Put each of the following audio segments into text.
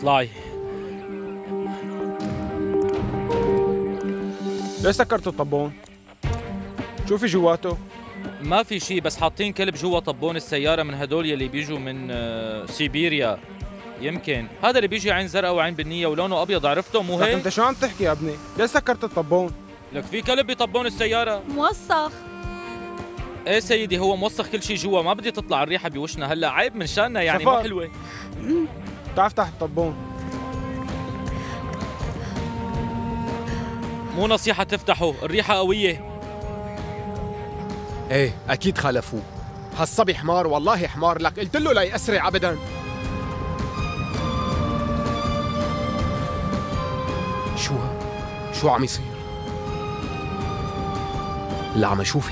اطلعي. ليش سكرتوا الطبون؟ شو في جواته؟ ما في شيء، بس حاطين كلب جوا طبون السيارة من هدول يلي بيجوا من سيبيريا. يمكن هذا اللي بيجي عين زرقاء وعين بنية ولونه أبيض، عرفته مو لك هيك؟ انت شو عم تحكي يا ابني؟ ليش سكرت الطبون؟ لك في كلب بطبون السيارة موسخ. ايه سيدي، هو موسخ كل شيء جوا، ما بدي تطلع الريحة بوشنا هلا، عيب من شاننا يعني، مو حلوة. تعال افتح الطبون. مو نصيحة تفتحه، الريحة قوية. ايه اكيد خالفوه، هالصبي حمار والله حمار، لك قلت له لا يأسرع ابدا. شو عم يصير؟ اللي عم اشوفي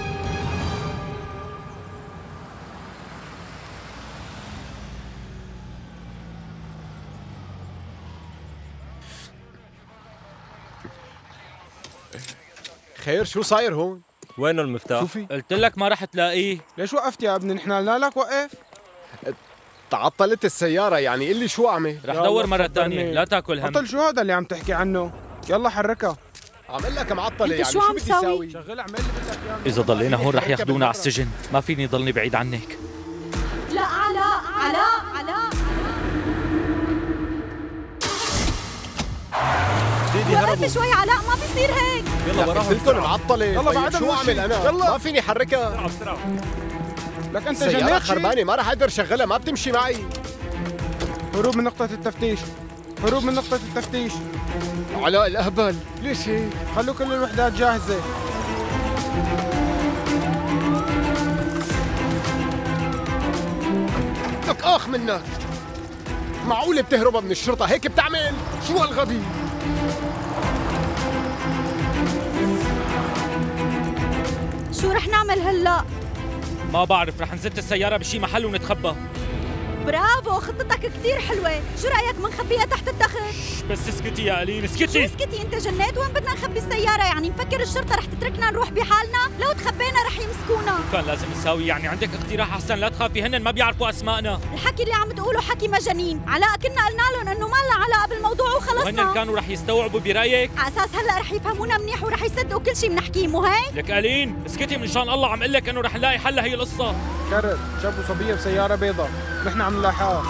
خير، شو صاير هون؟ وينه المفتاح؟ شوفي، قلت لك ما رح تلاقيه. ليش وقفت يا ابني؟ نحن قلنا لك وقف. تعطلت السيارة يعني، قل لي شو اعمل؟ رح دور مرة ثانية، لا تاكل هم. بطل، شو هذا اللي عم تحكي عنه؟ يلا حركها. عمل لك معطلة يعني، شو شو عم بدي تساوي؟ اساوي؟ شغل اعمل اللي بدك اياه. إذا ضلينا هون رح ياخذونا على السجن، ما فيني ضلني بعيد عنك. لا علاء سيدي هربوا. وقف شوي علاء، ما بيصير هيك. يلا وراهم قلت لكم معطلة. يلا طيب بعدها شو اعمل انا؟ يلا. ما فيني حركها. بسرعة بسرعة. لك انت السيارة جنيت شي؟ خربانة، ما رح اقدر شغلها، ما بتمشي معي. هروب من نقطة التفتيش، هروب من نقطة التفتيش. علاء الاهبل، ليش هيك؟ خلوا كل الوحدات جاهزة. لك اخ منك، معقولة بتهرب من الشرطة هيك بتعمل؟ شو هالغبي؟ شو رح نعمل هلا؟ ما بعرف، رح نزت السيارة بشي محل ونتخبى. برافو، خطتك كثير حلوة. شو رأيك منخبيها تحت التخت؟ بس اسكتي يا ألين، شو اسكتي. اسكتي، انت جنيت؟ وين بدنا نخبي السيارة؟ يعني مفكر الشرطة رح تتركنا نروح بحالنا؟ لو تخبينا رح يمسكونا. كان لازم نساوي، يعني عندك اقتراح أحسن؟ لا تخافي، هن ما بيعرفوا أسمائنا. الحكي اللي عم تقوله حكي مجانين. علاء كنا قلنا لهم انه ما لنا علاقة بالموضوع وهن وخلصنا. كانوا رح يستوعبوا برايك؟ على اساس هلا رح يفهمونا منيح ورح يصدقوا كل شيء بنحكيه، مو هيك؟ لك ألين اسكتي من شان الله، عم اقول لك انه رح نلاقي حل لهي القصة. كرر، شافوا صبية بسيارة بيضاء، نحن عم نلاحقها.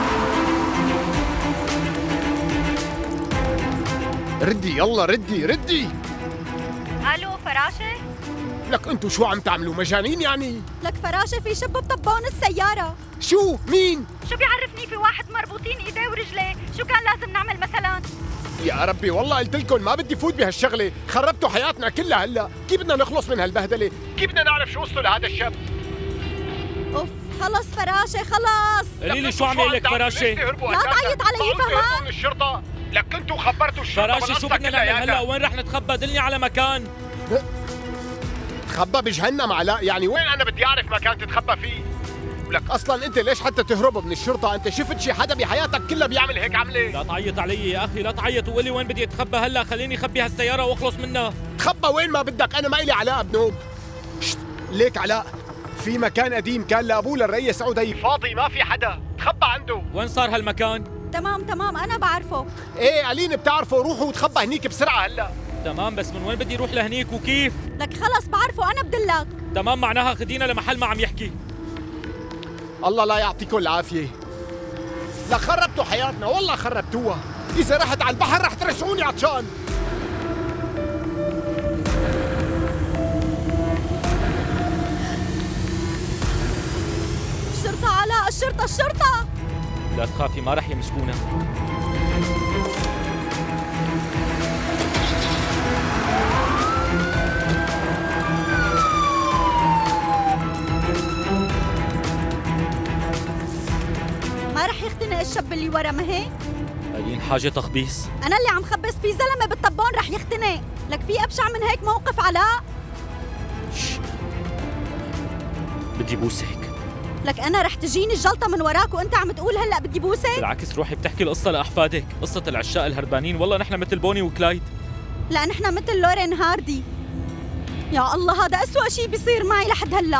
ردي يلا، ردي. الو فراشة؟ لك انتو شو عم تعملوا، مجانين يعني؟ لك فراشة، في شب بطبون السيارة. شو؟ مين؟ شو بيعرفني، في واحد مربوطين ايديه ورجليه. شو كان لازم نعمل مثلا؟ يا ربي والله قلت لكم ما بدي فوت بهالشغله، خربتوا حياتنا كلها هلا، كيف بدنا نخلص من هالبهدله؟ كيف بدنا نعرف شو وصلوا لهذا الشاب؟ اوف، خلص فراشة خلص. قولي لي شو عم يقول لك فراشة؟ لا تعيط علي فهمان. من الشرطه، لك كنتوا خبرتوا الشرطه. فراشة شو بدنا نعمل هلا؟ وين رح نتخبى؟ دلني على مكان. تخبى بجهنم علاء، يعني وين انا بدي اعرف مكان تتخبى فيه؟ ولك اصلا انت ليش حتى تهرب من الشرطه؟ انت شفت شي حدا بحياتك كلها بيعمل هيك عمله؟ لا تعيط علي يا اخي، لا تعيط وقول لي وين بدي اتخبى هلا، خليني اخبي هالسيارة واخلص منها. تخبى وين ما بدك، انا ما إلي علاقه بنوب. شت، ليك علاء، في مكان قديم كان لابوه للريس عودي فاضي، ما في حدا، تخبى عنده. وين صار هالمكان؟ تمام انا بعرفه. ايه ألين بتعرفه، روحوا وتخبى هنيك بسرعه هلا. تمام، بس من وين بدي اروح لهنيك وكيف؟ لك خلص بعرفه، انا بدلك. تمام، معناها خدينا لمحل ما عم يحكي. الله لا يعطيكم العافيه. لا خربتوا حياتنا، والله خربتوها. اذا رحت على البحر رح ترجعوني عطشان. الشرطة علاء، الشرطة. لا تخافي، ما رح يمسكونا. ما رح يختنق الشاب اللي ورا، ما هيك؟ قايلين حاجة تخبيص. انا اللي عم خبص، في زلمة بالطبون رح يختنق. لك في ابشع من هيك موقف علاء؟ بدي بوسك. لك انا رح تجيني الجلطة من وراك وانت عم تقول هلا بدي بوسك؟ بالعكس، روحي بتحكي القصة لأحفادك، قصة العشاق الهربانين. والله نحن مثل بوني وكلايد. لا نحن مثل لورين هاردي. يا الله، هذا أسوأ شيء بيصير معي لحد هلا.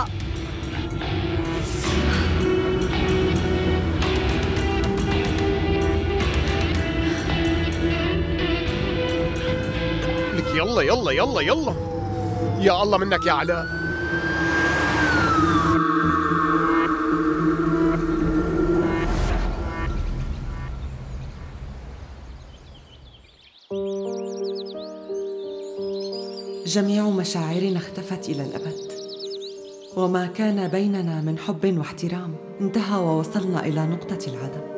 يلا يلا يلا يلا. يا الله منك يا علاء. جميع مشاعرنا اختفت إلى الأبد، وما كان بيننا من حب واحترام انتهى ووصلنا إلى نقطة العدم.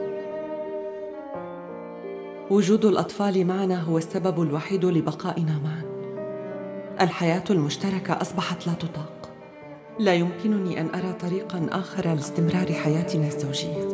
وجود الأطفال معنا هو السبب الوحيد لبقائنا معا. الحياة المشتركة أصبحت لا تطاق. لا يمكنني أن أرى طريقاً آخر لاستمرار حياتنا الزوجية.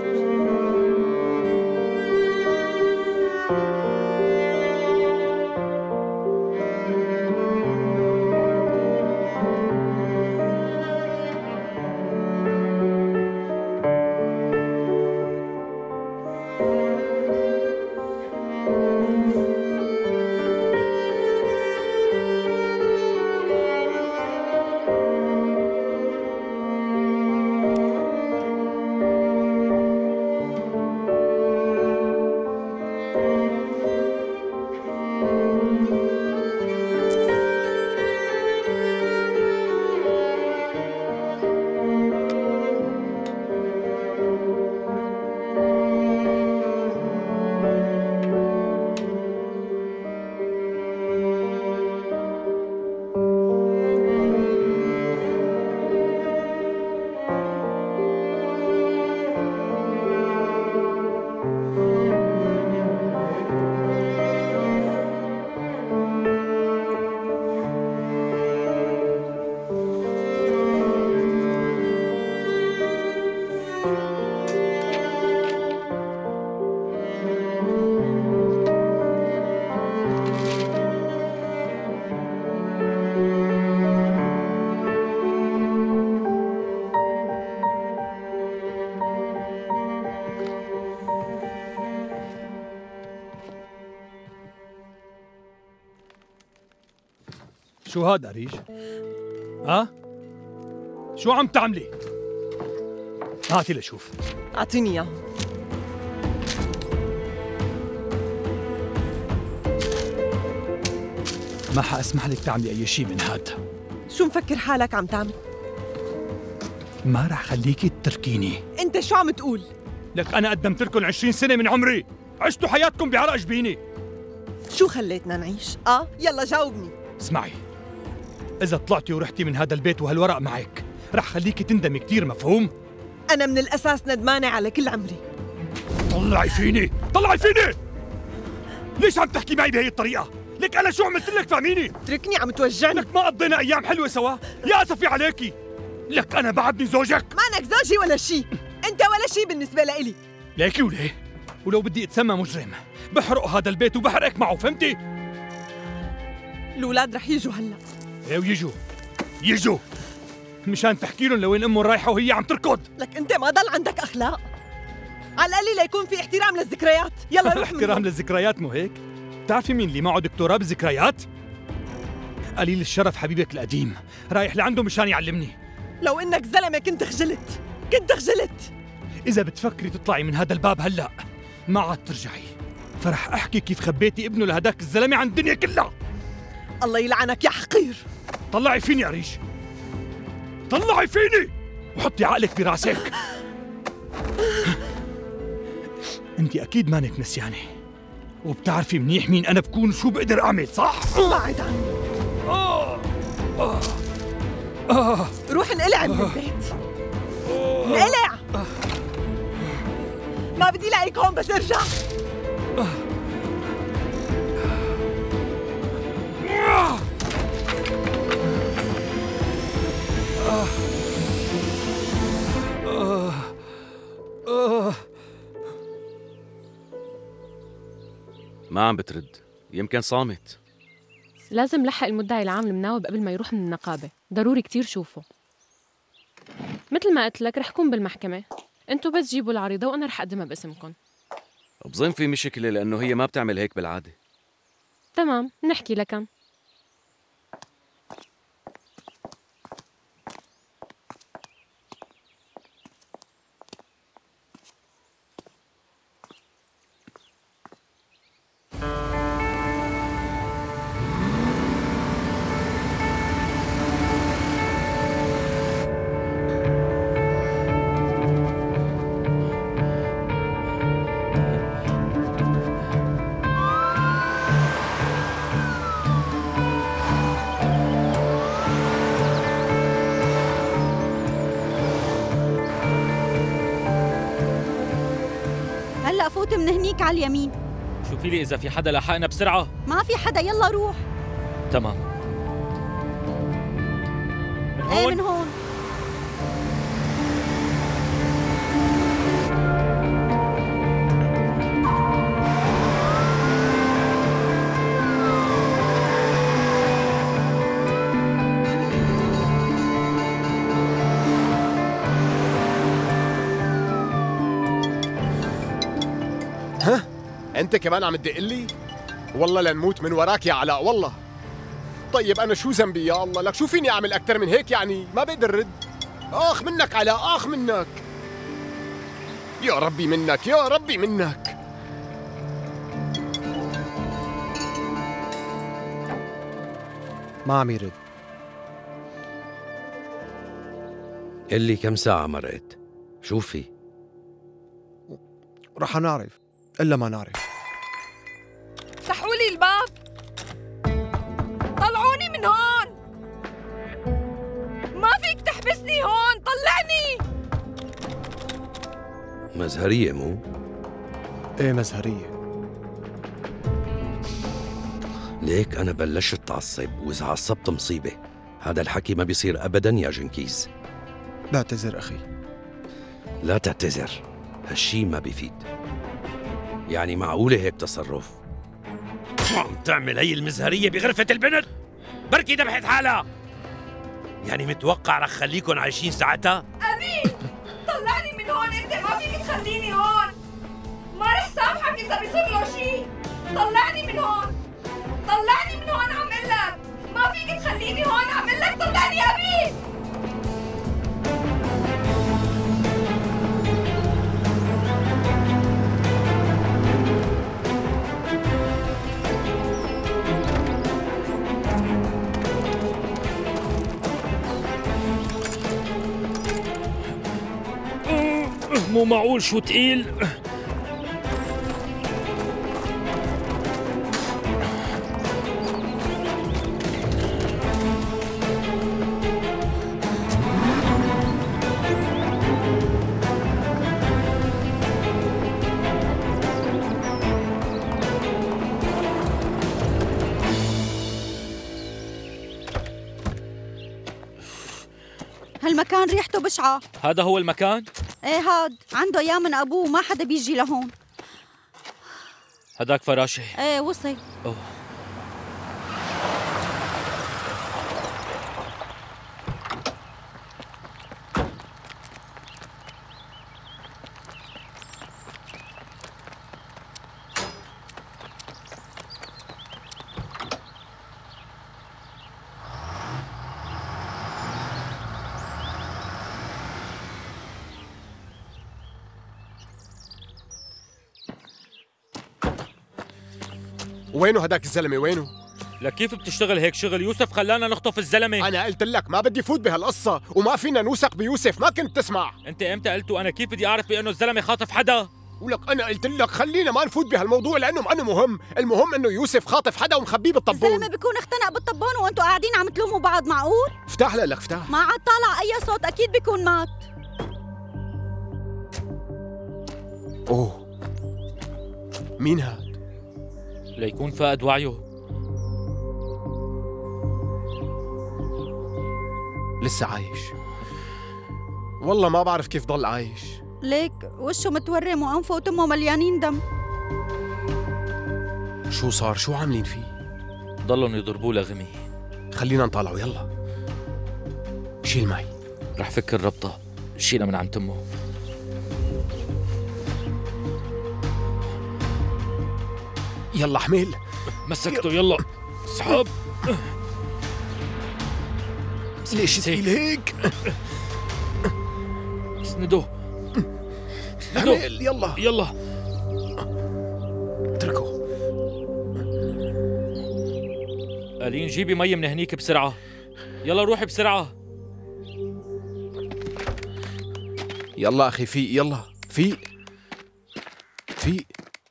شو هاد أريج؟ ها؟ شو عم تعملي؟ هاتي لشوف. أعطيني إياه. ما حأسمح لك تعملي أي شيء من هاد. شو مفكر حالك عم تعمل؟ ما رح خليكي تتركيني. أنت شو عم تقول؟ لك أنا قدمت لكم 20 سنة من عمري، عشتوا حياتكم بعرق جبيني. شو خليتنا نعيش؟ يلا جاوبني. اسمعي، إذا طلعتي ورحتي من هذا البيت وهالورق معك، رح خليكي تندمي كتير، مفهوم؟ أنا من الأساس ندمانة على كل عمري. طلعي فيني، طلعي فيني! ليش عم تحكي معي بهي الطريقة؟ لك أنا شو عملت لك؟ فهميني. اتركني، عم توجعني. لك ما قضينا أيام حلوة سوا؟ يا أسفي عليكي. لك أنا بعدني زوجك. مانك زوجي ولا شيء، أنت ولا شيء بالنسبة لإلي. ليكي وليه؟ ولو بدي أتسمى مجرم بحرق هذا البيت وبحرقك معه، فهمتي؟ الأولاد رح يجوا هلا. ايه ويجوا مشان تحكي لهم لوين امهم رايحه وهي عم تركض. لك انت ما ضل عندك اخلاق، على الاقل ليكون في احترام للذكريات. يلا روح. احترام للذكريات مو هيك؟ بتعرفي مين اللي معه دكتوراه بالذكريات؟ قليل الشرف حبيبك القديم، رايح لعنده مشان يعلمني. لو انك زلمه كنت خجلت. اذا بتفكري تطلعي من هذا الباب هلا ما عاد ترجعي، فرح احكي كيف خبيتي ابنه لهداك الزلمه عن الدنيا كلها. الله يلعنك يا حقير. طلعي فيني يا ريش، طلعي فيني وحطي عقلك براسك. انت اكيد مانك نسيانه وبتعرفي منيح مين انا بكون وشو بقدر اعمل، صح؟ بعد عني. روح انقلع من البيت، انقلع. ما بدي لاقيك هون بس ارجع. ما عم بترد، يمكن صامت. لازم لحق المدعي العام المناوب قبل ما يروح من النقابة، ضروري كتير شوفه. مثل ما قلت لك رح كون بالمحكمة، انتوا بس جيبوا العريضة وأنا رح أقدمها باسمكم. بظن في مشكلة لأنه هي ما بتعمل هيك بالعادة. تمام، نحكي لكن. هلا فوت من هنيك على اليمين. شوفي لي اذا في حدا لحقنا بسرعه. ما في حدا، يلا روح. تمام. من هون؟ ايه من هون. ها؟ انت كمان عم تدق لي؟ والله لنموت من وراك يا علاء والله. طيب انا شو ذنبي يا الله؟ لك شو فيني اعمل اكثر من هيك؟ يعني ما بقدر رد. اخ منك علاء، اخ منك. يا ربي منك، يا ربي منك. ما عم يرد. اللي كم ساعة مرقت؟ شو في؟ رح نعرف إلا ما نعرف. افتحوا لي الباب، طلعوني من هون. ما فيك تحبسني هون، طلعني. مزهرية مو؟ ايه مزهرية. ليك أنا بلشت تعصب، وإذا عصبت مصيبة. هذا الحكي ما بيصير أبداً يا جنكيز. بعتذر أخي. لا تعتذر، هالشي ما بيفيد. يعني معقولة هيك تصرف؟ شو عم تعمل هي المزهرية بغرفة البنت؟ بركي ذبحت حالها. يعني متوقع رح خليكن عايشين ساعتها؟ أبي طلعني من هون، أنت ما فيك تخليني هون. ما رح سامحك إذا بيصير له شيء. طلعني من هون، طلعني من هون، عم قل لك. ما فيك تخليني هون، عم قل لك طلعني أبي. مو معقول شو تقيل. هالمكان ريحته بشعة. هذا هو المكان؟ ايه هاد عنده اياه من ابوه، ما حدا بيجي لهون. هداك فراشة. ايه وصل. أوه. وينه هداك الزلمه؟ وينه؟ لك كيف بتشتغل هيك شغل؟ يوسف خلانا نخطف الزلمه. انا قلت لك ما بدي فوت بهالقصه، وما فينا نوثق بيوسف. ما كنت تسمع. انت امتى قلت وانا كيف بدي اعرف بانه الزلمه خاطف حدا؟ ولك انا قلت لك خلينا ما نفوت بهالموضوع لانه ما مهم. المهم انه يوسف خاطف حدا ومخبيه بالطبون. الزلمه بيكون اختنق بالطبون وانتوا قاعدين عم تلوموا بعض. معقول؟ افتح لك افتح. ما عاد طالع اي صوت، اكيد بيكون مات. اوه مين هاد؟ ليكون فقد وعيه. لسه عايش. والله ما بعرف كيف ضل عايش. ليك وشه متورم وانفه وتمه مليانين دم. شو صار؟ شو عاملين فيه؟ ضلهم يضربوه لغمي. خلينا نطالعه يلا. شيل معي. رح فك الربطة، شيلها من عند تمه. يلا حميل. مسكته يلا. اسحب. ليش ثقيل هيك؟ اسندو. حميل يلا يلا. اتركه. قالين جيبي مي من هنيك بسرعة. يلا روحي بسرعة. يلا أخي فيق. يلا فيق فيق.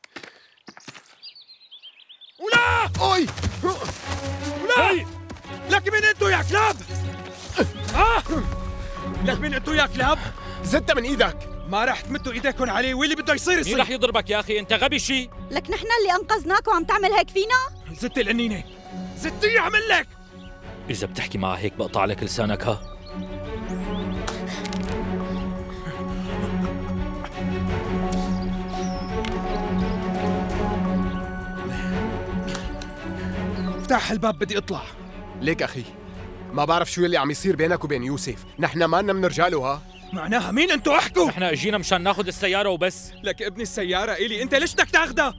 ولا أوي ولا لك مين انتو يا كلاب؟ ها؟ لك مين انتو يا كلاب؟ زدت من إيدك. ما رح تمدوا ايديكم عليه واللي بده يصير مين يصير. رح يضربك يا اخي؟ انت غبي شي؟ لك نحن اللي انقذناك وعم تعمل هيك فينا؟ زدت القنينه، زدتي عمل لك. اذا بتحكي معها هيك بقطع لك لسانك. ها افتح الباب بدي اطلع. ليك اخي، ما بعرف شو اللي عم يصير بينك وبين يوسف، نحن مالنا من رجاله. ها معناها مين انتوا؟ احكوا. نحن اجينا مشان ناخذ السيارة وبس. لك ابني السيارة إلي، انت ليش بدك تاخدها؟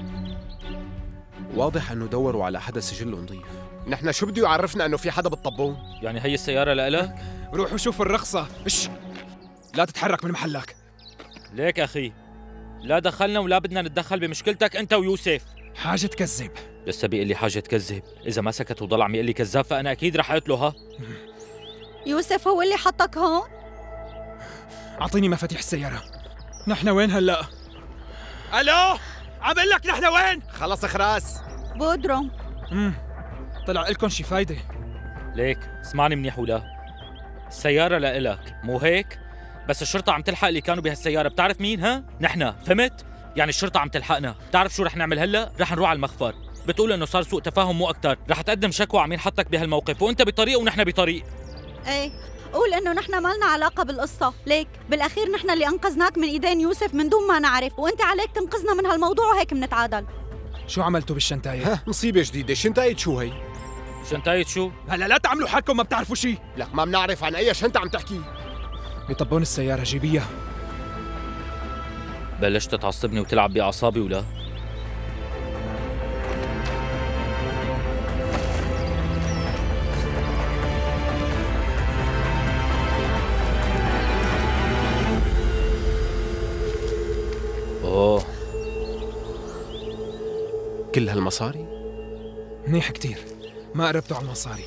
واضح انه دوروا على حدا سجله نظيف. نحن شو بده يعرفنا انه في حدا بالطبون؟ يعني هي السيارة لإلك؟ روحوا شوفوا الرخصة. لا تتحرك من محلك. ليك اخي، لا دخلنا ولا بدنا نتدخل بمشكلتك انت ويوسف. حاجة تكذب. لسه بيقول لي حاجة تكذب، إذا ما سكت وضل عم يقول لي كذاب فأنا أكيد رح أقتله. ها يوسف هو اللي حطك هون؟ أعطيني مفاتيح السيارة. نحن وين هلأ؟ ألو؟ عم بقول لك نحن وين؟ خلص خراس. بودروم. طلع لكم شي فايدة؟ ليك اسمعني منيح ولا السيارة لإلك مو هيك؟ بس الشرطة عم تلحق اللي كانوا بهالسيارة. بتعرف مين؟ ها نحن، فهمت؟ يعني الشرطة عم تلحقنا. بتعرف شو رح نعمل هلأ؟ رح نروح على المخفر، بتقول إنه صار سوء تفاهم مو أكتر. رح تقدم شكوى عمين حطك بهالموقف، وأنت بطريق ونحن بطريق. ايه قول انه نحن ما لنا علاقة بالقصة. ليك بالاخير نحن اللي انقذناك من ايدين يوسف من دون ما نعرف، وانت عليك تنقذنا من هالموضوع وهيك بنتعادل. شو عملتوا بالشنتاية؟ مصيبة جديدة. شنطاية شو هي؟ شنطاية شو؟ هلا لا تعملوا حالكم ما بتعرفوا شي. لك ما بنعرف عن اي شنطة عم تحكي. بطبون السيارة، جيبيها. بلشت تعصبني وتلعب بأعصابي ولا؟ أوه، كل هالمصاري؟ منيح كتير، ما قربتوا على المصاري.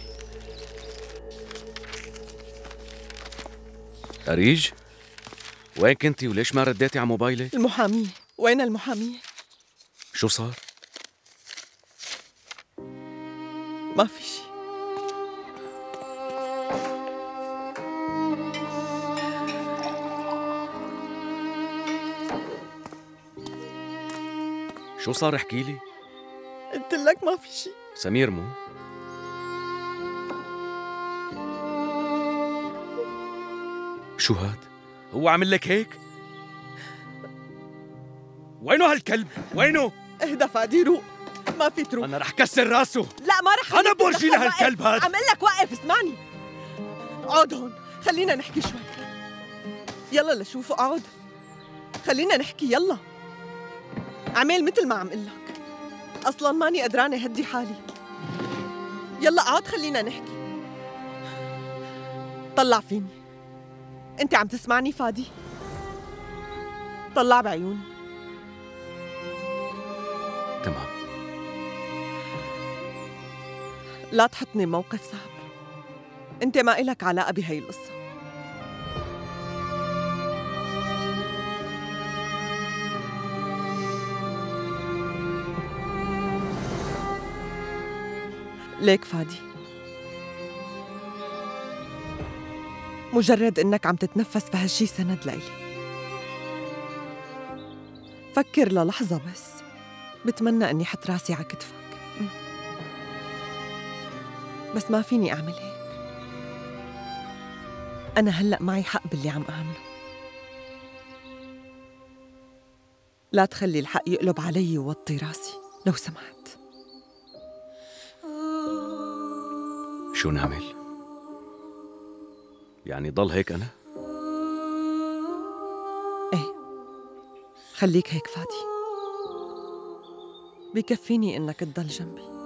أريج، وين كنتي وليش ما رديتي على موبايلك؟ المحامية، وين المحامية؟ شو صار؟ ما في شي. شو صار احكي لي؟ قلت لك ما في شي. سمير مو؟ شو هاد؟ هو عامل لك هيك؟ وينه هالكلب؟ وينه؟ اهدى فادي، روق، ما في تروح. أنا رح كسر راسه. لا ما رح. أنا بورجي لهالكلب هاد. عم لك وقف، اسمعني. اقعد هون، خلينا نحكي شوي. يلا لشوفه، اقعد، خلينا نحكي. يلا عمل مثل ما عم قلك، اصلا ماني قدرانه هدي حالي. يلا اقعد خلينا نحكي. طلع فيني، انت عم تسمعني فادي؟ طلع بعيوني. تمام. لا تحطني بموقف صعب، انت ما إلك علاقه بهي القصه. ليك فادي، مجرد انك عم تتنفس فهالشي سند لإلي. فكر للحظة بس، بتمنى اني حط راسي على كتفك، بس ما فيني اعمل هيك. انا هلأ معي حق باللي عم اعمله. لا تخلي الحق يقلب علي ووطي راسي لو سمحت. شو نعمل؟ يعني ضل هيك أنا؟ ايه، خليك هيك فادي، بكفيني انك تضل جنبي.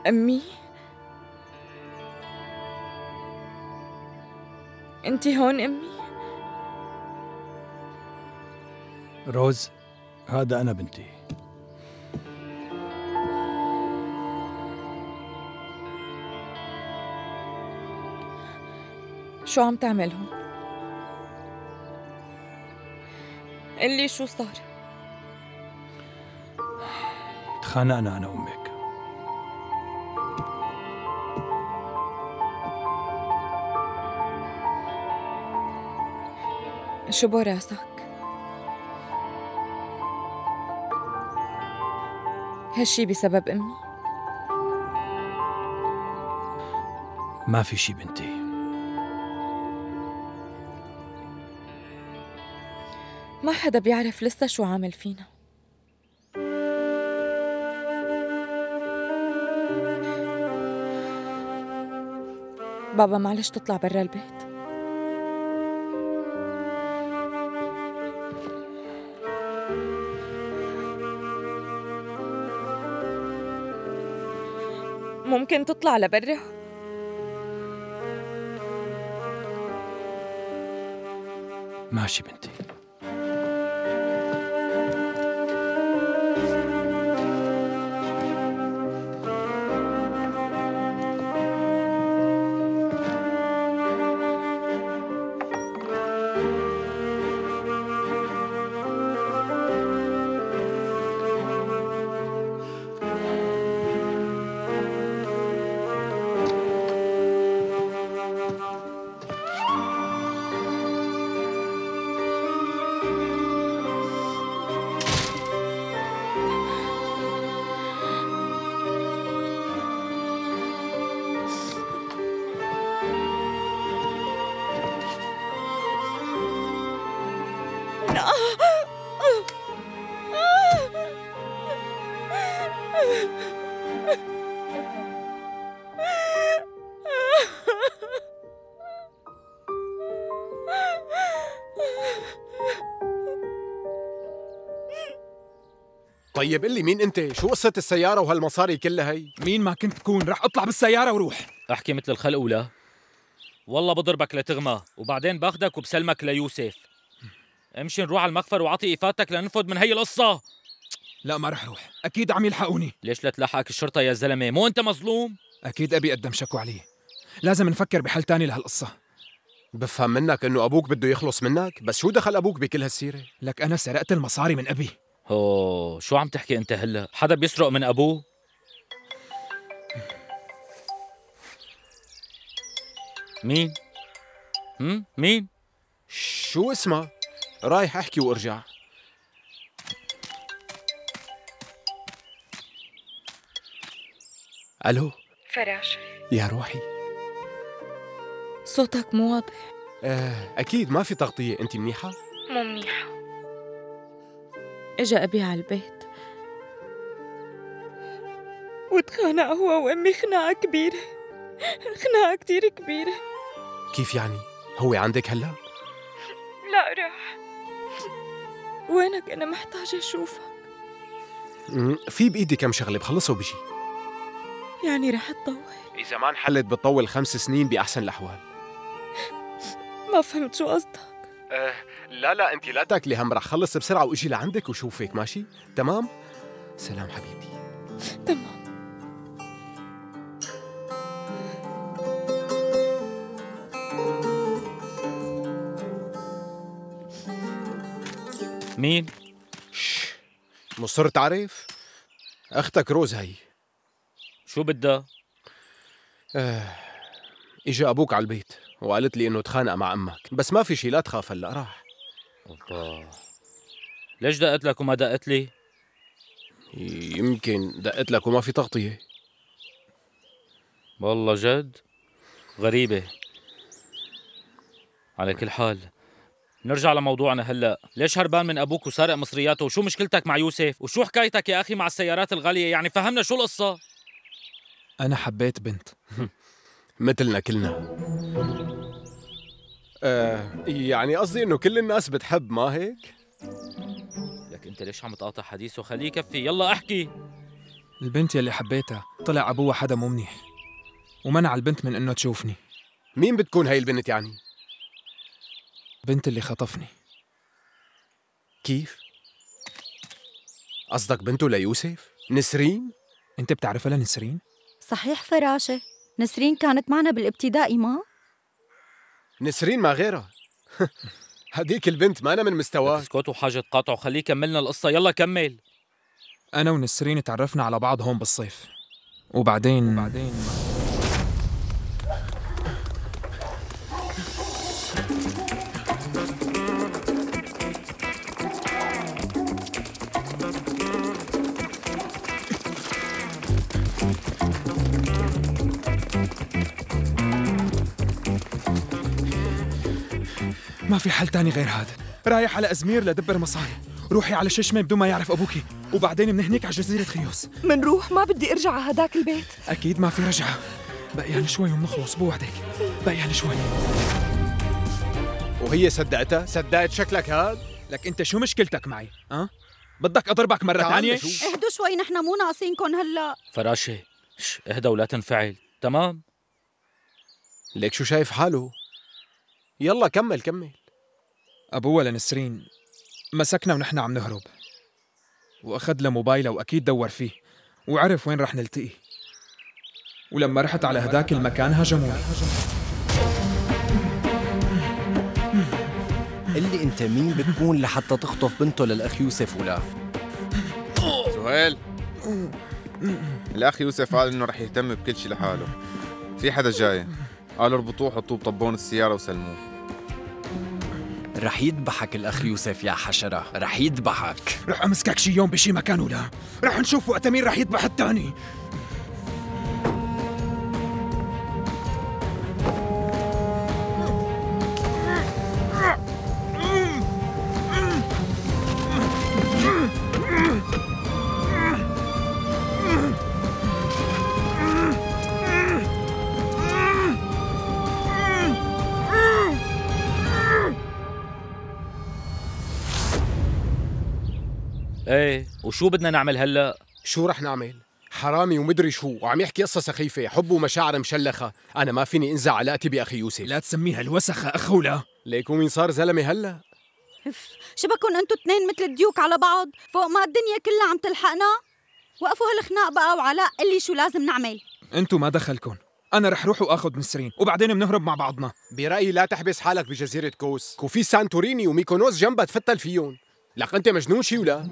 أمي؟ أنتِ هون أمي؟ روز، هذا أنا بنتي. شو عم تعمل هون؟ قلي شو صار؟ تخانقنا أنا وأمك. شو براسك؟ هالشي بسبب أمي؟ ما في شي بنتي. ما حدا بيعرف لسه شو عامل فينا. بابا معلش تطلع برا البيت. ممكن تطلع لبرا؟ ماشي بنتي. طيب قلي مين انت؟ شو قصة السيارة وهالمصاري كلها هي؟ مين ما كنت تكون رح اطلع بالسيارة وروح. احكي مثل الخلق ولا؟ والله بضربك لتغمى وبعدين باخدك وبسلمك ليوسف. امشي نروح على المخفر وعطي إفاتك لنفذ من هي القصة. لا ما رح روح، أكيد عم يلحقوني. ليش لا تلحقك الشرطة يا زلمة؟ مو أنت مظلوم؟ أكيد أبي أقدم شكوى عليه. لازم نفكر بحل تاني لهالقصة. بفهم منك إنه أبوك بده يخلص منك، بس شو دخل أبوك بكل هالسيرة؟ لك أنا سرقت المصاري من أبي. أوه شو عم تحكي أنت هلا؟ حدا بيسرق من أبوه؟ مين؟ مين؟ شو اسمها؟ رايح أحكي وأرجع. ألو؟ فراش يا روحي، صوتك مو واضح. أكيد ما في تغطية. أنت منيحة؟ مو منيحة. إجا أبي على البيت وتخانق هو وأمي خناقة كبيرة، خناقة كتير كبيرة. كيف يعني؟ هو عندك هلا؟ لا راح. وينك؟ أنا محتاجة أشوفك. في بإيدي كم شغلة بخلصها وبجي. يعني رح تطول؟ إذا ما انحلت بتطول 5 سنين بأحسن الأحوال. ما فهمت شو قصدك. لا أنت لا تاكلي هم، رح خلص بسرعة وأجي لعندك وشوفك. ماشي؟ تمام؟ سلام حبيبتي. تمام. مين؟ مصر تعرف؟ أختك روز هي. شو بدها؟ إجا أبوك على البيت وقالت لي إنه تخانق مع أمك، بس ما في شي، لا تخاف هلا راح. أوبا. ليش دقت لك وما دقت لي؟ يمكن دقت لك وما في تغطية. والله جد؟ غريبة. على كل حال نرجع لموضوعنا هلا. ليش هربان من ابوك وسارق مصرياته؟ وشو مشكلتك مع يوسف؟ وشو حكايتك يا اخي مع السيارات الغالية؟ يعني فهمنا شو القصة. أنا حبيت بنت. مثلنا كلنا. يعني قصدي إنه كل الناس بتحب، ما هيك؟ لك انت ليش عم تقاطع حديثه؟ خليه يكفي، يلا احكي. البنت يلي حبيتها طلع أبوها حدا مو منيح ومنع البنت من إنه تشوفني. مين بتكون هاي البنت يعني؟ بنت اللي خطفني. كيف؟ قصدك بنته ليوسف؟ نسرين؟ أنت بتعرفها لنسرين؟ صحيح فراشة، نسرين كانت معنا بالابتدائي ما؟ نسرين ما غيرها. هديك البنت ما أنا من مستواك. اسكت وحاجة قاطع وخليه كملنا القصة، يلا كمل. أنا ونسرين تعرفنا على بعض هون بالصيف وبعدين ما في حل تاني غير هذا. رايح على أزمير لدبر مصاري. روحي على ششمة بدون ما يعرف أبوكي، وبعدين من هنيك على جزيرة خيوس. منروح، ما بدي أرجع على هداك البيت. أكيد ما في رجعة. بقيان شوي ومنخلص بوعدك. بقيان شوي. وهي صدقتها؟ صدقت شكلك هاد؟ لك أنت شو مشكلتك معي؟ بدك أضربك مرة ثانية؟ اهدوا شوي، نحن مو ناقصينكم هلا. فراشة اهدى ولا تنفعل، تمام؟ ليك شو شايف حاله؟ يلا كمل. أبوها لنسرين مسكنا ونحن عم نهرب، وأخذ له موبايله وأكيد دور فيه وعرف وين رح نلتقي، ولما رحت على هداك المكان هجموني. اللي انت مين بتكون لحتى تخطف بنته للأخ يوسف ولا؟ سهيل، الأخ يوسف قال إنه رح يهتم بكل شي لحاله. في حدا جاي، قال اربطوه حطوه بطبون السيارة وسلموه. رح يذبحك الأخ يوسف يا حشرة، رح يذبحك. رح أمسكك شي يوم بشي مكان ولا رح نشوف وقت مين رح يذبح الثاني. ايه، وشو بدنا نعمل هلا؟ شو رح نعمل؟ حرامي ومدري شو وعم يحكي قصة سخيفة، حب ومشاعر مشلخة. أنا ما فيني انزع علاقتي بأخي يوسف. لا تسميها الوسخة أخ ولا. ليكو مين صار زلمة هلا؟ شبكن انتوا اثنين مثل الديوك على بعض، فوق ما الدنيا كلها عم تلحقنا. وقفوا هالخناق بقى، وعلاء قل لي شو لازم نعمل. انتوا ما دخلكن، أنا رح روح وآخذ نسرين وبعدين بنهرب مع بعضنا. برأيي لا تحبس حالك بجزيرة كوس، وفي سانتوريني وميكونوس جنبها تفتل فيهم. لك أنت مجنون شي ولا؟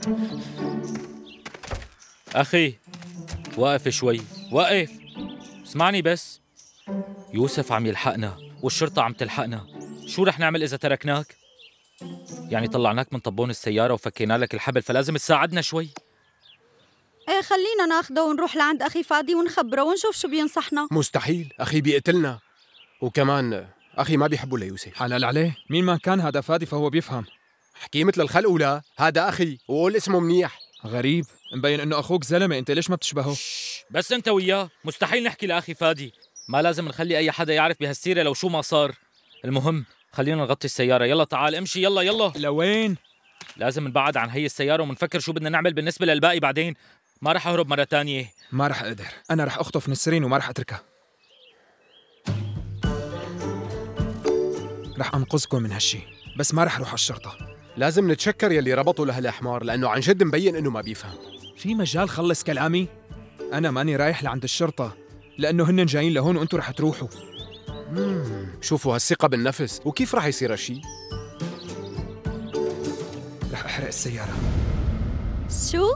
أخي وقف شوي، وقف اسمعني بس. يوسف عم يلحقنا والشرطة عم تلحقنا، شو رح نعمل إذا تركناك؟ يعني طلعناك من طبون السيارة وفكينا لك الحبل، فلازم تساعدنا شوي. ايه خلينا ناخده ونروح لعند أخي فادي ونخبره ونشوف شو بينصحنا. مستحيل، أخي بيقتلنا، وكمان أخي ما بيحبوا ليوسف. حلال عليه، مين ما كان هذا فادي فهو بيفهم. حكي مثل الخلق ولا؟ هذا أخي وقول اسمه منيح. غريب، مبين إنه أخوك زلمة، أنت ليش ما بتشبهه؟ بس أنت وياه مستحيل نحكي لأخي فادي، ما لازم نخلي أي حدا يعرف بهالسيرة لو شو ما صار. المهم خلينا نغطي السيارة، يلا تعال امشي، يلا. لوين؟ لازم نبعد عن هي السيارة ومنفكر شو بدنا نعمل بالنسبة للباقي بعدين. ما رح أهرب مرة تانية. ما رح أقدر، أنا رح أخطف نسرين وما رح أتركها. رح أنقذكم من هالشي، بس ما رح أروح على الشرطة. لازم نتشكر يلي ربطوا لهالحمار، لأنه عن جد مبين إنه ما بيفهم. في مجال خلص كلامي؟ أنا ماني رايح لعند الشرطة، لأنه هن جايين لهون وأنتوا رح تروحوا. شوفوا هالثقة بالنفس، وكيف رح يصير هالشي؟ رح أحرق السيارة. شو؟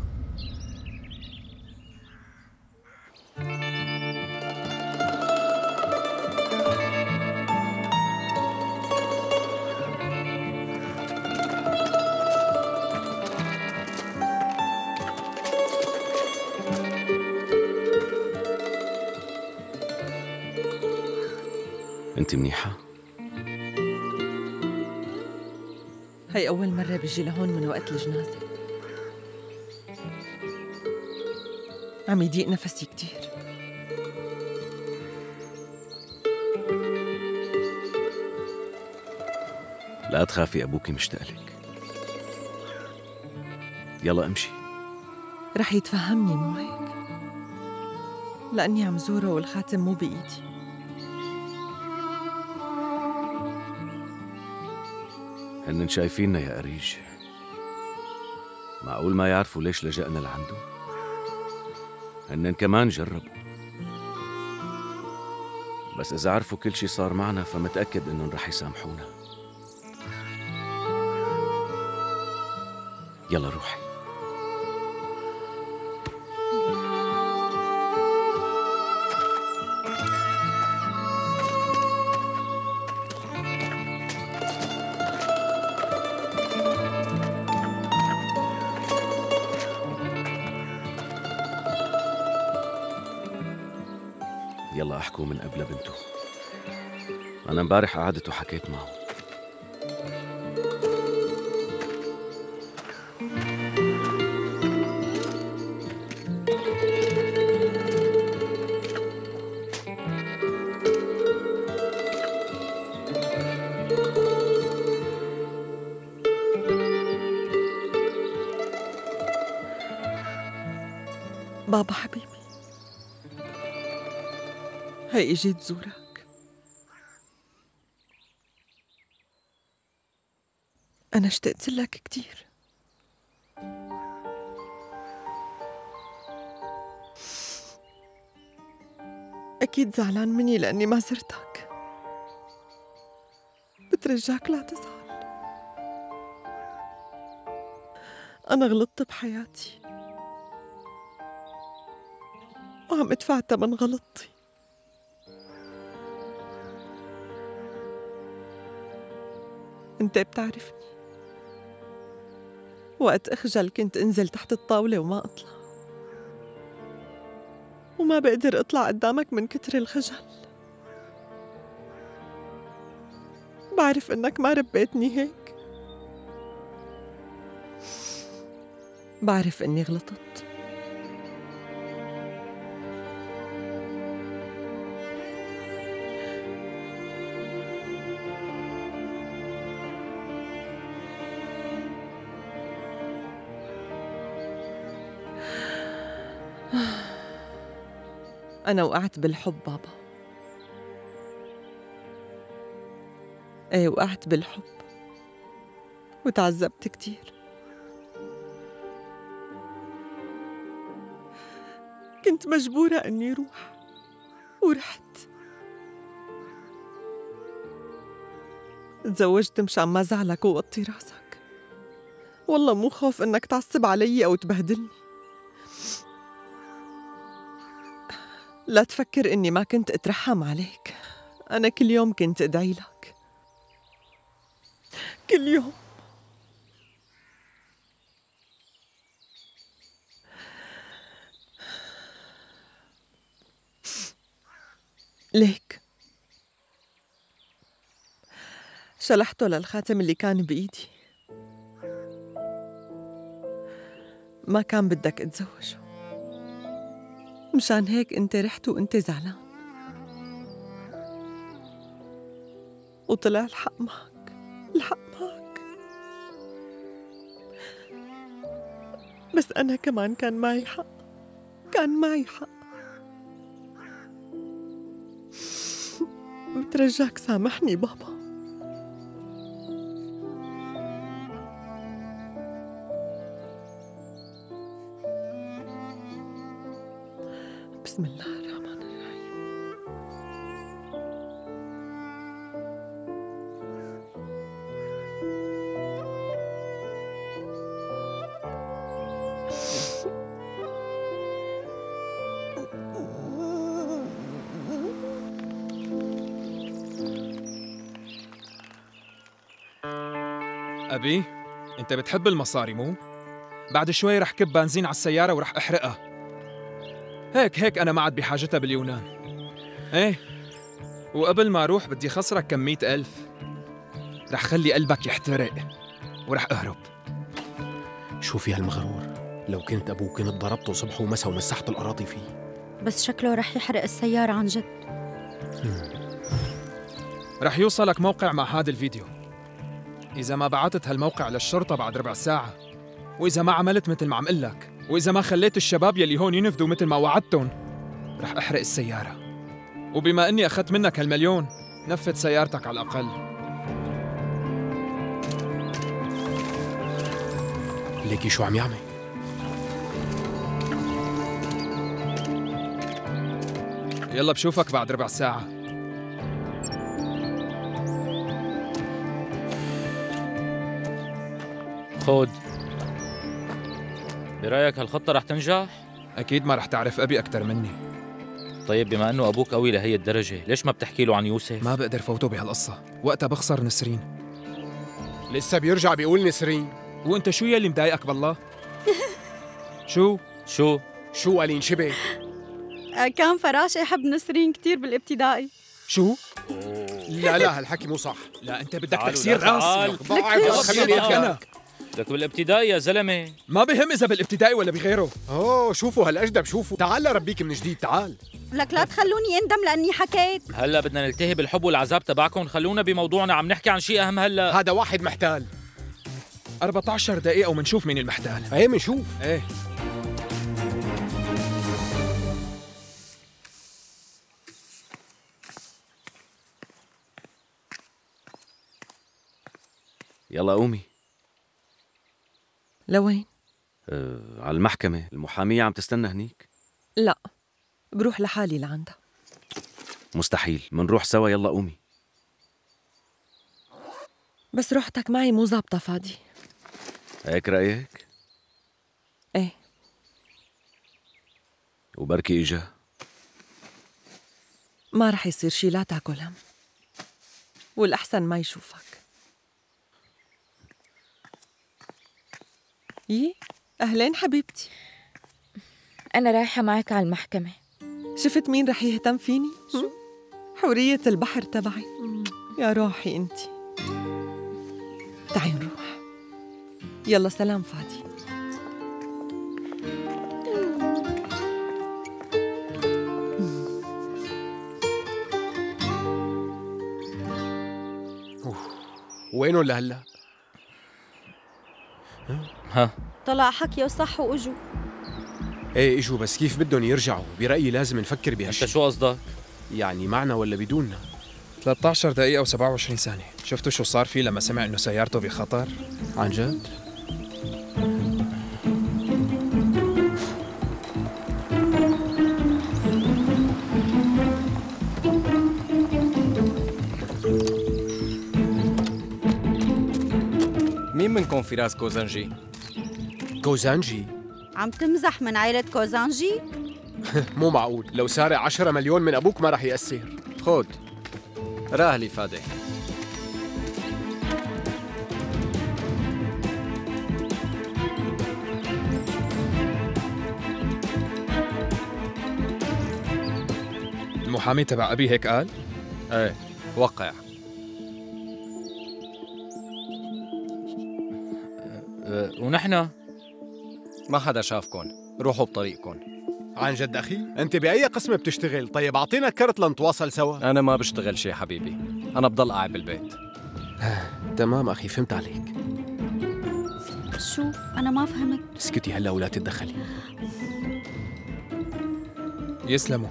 انت منيحة؟ هي أول مرة بيجي لهون من وقت الجنازة. عم يضيق نفسي كتير. لا تخافي، أبوكي مشتاق لك. يلا امشي، رح يتفهمني مو هيك؟ لأني عم زوره والخاتم مو بإيدي. هنن شايفيننا يا قريج. معقول ما يعرفوا ليش لجأنا لعنده؟ هنن كمان جربوا، بس إذا عرفوا كل شي صار معنا فمتأكد إنهم رح يسامحونا. يلا روحي. يلا احكوا من قبل بنته. أنا امبارح قعدت وحكيت معه. بابا حبيبي، هي اجيت زورك. أنا اشتقت لك كتير. أكيد زعلان مني لأني ما زرتك. بترجاك لا تزعل. أنا غلطت بحياتي وعم ادفع ثمن غلطتي. انت بتعرفني، وقت اخجل كنت انزل تحت الطاولة وما اطلع، وما بقدر اطلع قدامك من كتر الخجل. بعرف انك ما ربيتني هيك، بعرف اني غلطت. أنا وقعت بالحب بابا. إيه وقعت بالحب وتعذبت كتير. كنت مجبورة أني روح ورحت. تزوجت مشان ما زعلك ووطي راسك. والله مو خوف أنك تعصب علي أو تبهدلني. لا تفكر إني ما كنت أترحم عليك. أنا كل يوم كنت أدعي لك، كل يوم. ليك شلحته للخاتم اللي كان بإيدي. ما كان بدك أتزوجه، مشان هيك انت رحت وانت زعلان، وطلع الحق معك. الحق معك، بس أنا كمان كان معي حق. كان معي حق. بترجاك سامحني بابا. بسم الله الرحمن الرحيم. أبي، أنت بتحب المصاري مو؟ بعد شوي رح كب بنزين على السيارة ورح أحرقها. هيك أنا ما عاد بحاجتها باليونان. إيه، وقبل ما أروح بدي خسرك كم 100,000. رح خلي قلبك يحترق ورح أهرب. شوفي هالمغرور، لو كنت أبوه كنت ضربته صبح ومسا ومسحت الأراضي فيه. بس شكله رح يحرق السيارة عن جد. رح يوصلك موقع مع هذا الفيديو. إذا ما بعتت هالموقع للشرطة بعد ربع ساعة، وإذا ما عملت مثل ما عم قلك، وإذا ما خليت الشباب يلي هون ينفذوا مثل ما وعدتهم رح أحرق السيارة. وبما إني أخذت منك هالمليون نفذ سيارتك على الأقل. ليكي شو عم يعمل؟ يلا بشوفك بعد ربع ساعة. خود، برأيك هالخطة رح تنجح؟ أكيد ما رح تعرف أبي أكتر مني. طيب بما أنه أبوك قوي لهي الدرجة، ليش ما بتحكي له عن يوسف؟ ما بقدر فوته بهالقصة، وقتها بخسر نسرين. لسه بيرجع بيقول نسرين. وأنت شو يلي مضايقك بالله؟ شو قال ينشبه؟ كان فراش يحب نسرين كتير بالابتدائي. شو؟ لا هالحكي مو صح. لا أنت بدك تكسير راس. خليني أحكي أنا. لك بالابتدائي يا زلمة. ما بهم إذا بالابتدائي ولا بغيره. شوفوا هالأجدب، شوفوا. تعال لربيك من جديد، تعال. لك لا تخلوني أندم لأني حكيت. هلا بدنا نلتهي بالحب والعذاب تبعكم، خلونا بموضوعنا، عم نحكي عن شيء أهم هلا. هذا واحد محتال. 14 دقيقة ومنشوف مين المحتال. ايه منشوف. ايه يلا قومي. لوين؟ على المحكمة، المحامية عم تستنى هنيك. لا، بروح لحالي لعندها. مستحيل، منروح سوا. يلا قومي. بس روحتك معي مو ظابطة فادي. هيك رأيك؟ ايه. وبركي إجا. ما رح يصير شي، لا تاكل هم. والأحسن ما يشوفك. أهلين حبيبتي. أنا رايحة معك على المحكمة. شفت مين رح يهتم فيني؟ شو؟ حورية البحر تبعي. يا روحي انتي. تعي نروح. يلا سلام فادي. وينهم لهلا؟ ها طلع حكيه صح واجوا. ايه اجوا، بس كيف بدهم يرجعوا؟ برأيي لازم نفكر بهالشيء. انت شو قصدك؟ يعني معنا ولا بدوننا؟ 13 دقيقة و27 ثانية. شفتوا شو صار فيه لما سمع انه سيارته بخطر؟ عن جد؟ مين منكم فراس كوزنجي؟ كوزانجي؟ عم تمزح من عائلة كوزانجي؟ مو معقول، لو سارق 10 مليون من أبوك ما رح يأثر. خود راهلي فادي. المحامي تبع أبي هيك قال؟ ايه وقع. ونحن ما حدا شافكن، روحوا بطريقكن. عن جد أخي؟ أنت بأي قسم بتشتغل؟ طيب أعطينا كرت لنتواصل سوا. أنا ما بشتغل شي حبيبي، أنا بضل قاعد بالبيت. تمام أخي، فهمت عليك. شو؟ أنا ما فهمت. اسكتي هلا ولا تتدخلي. يسلموا.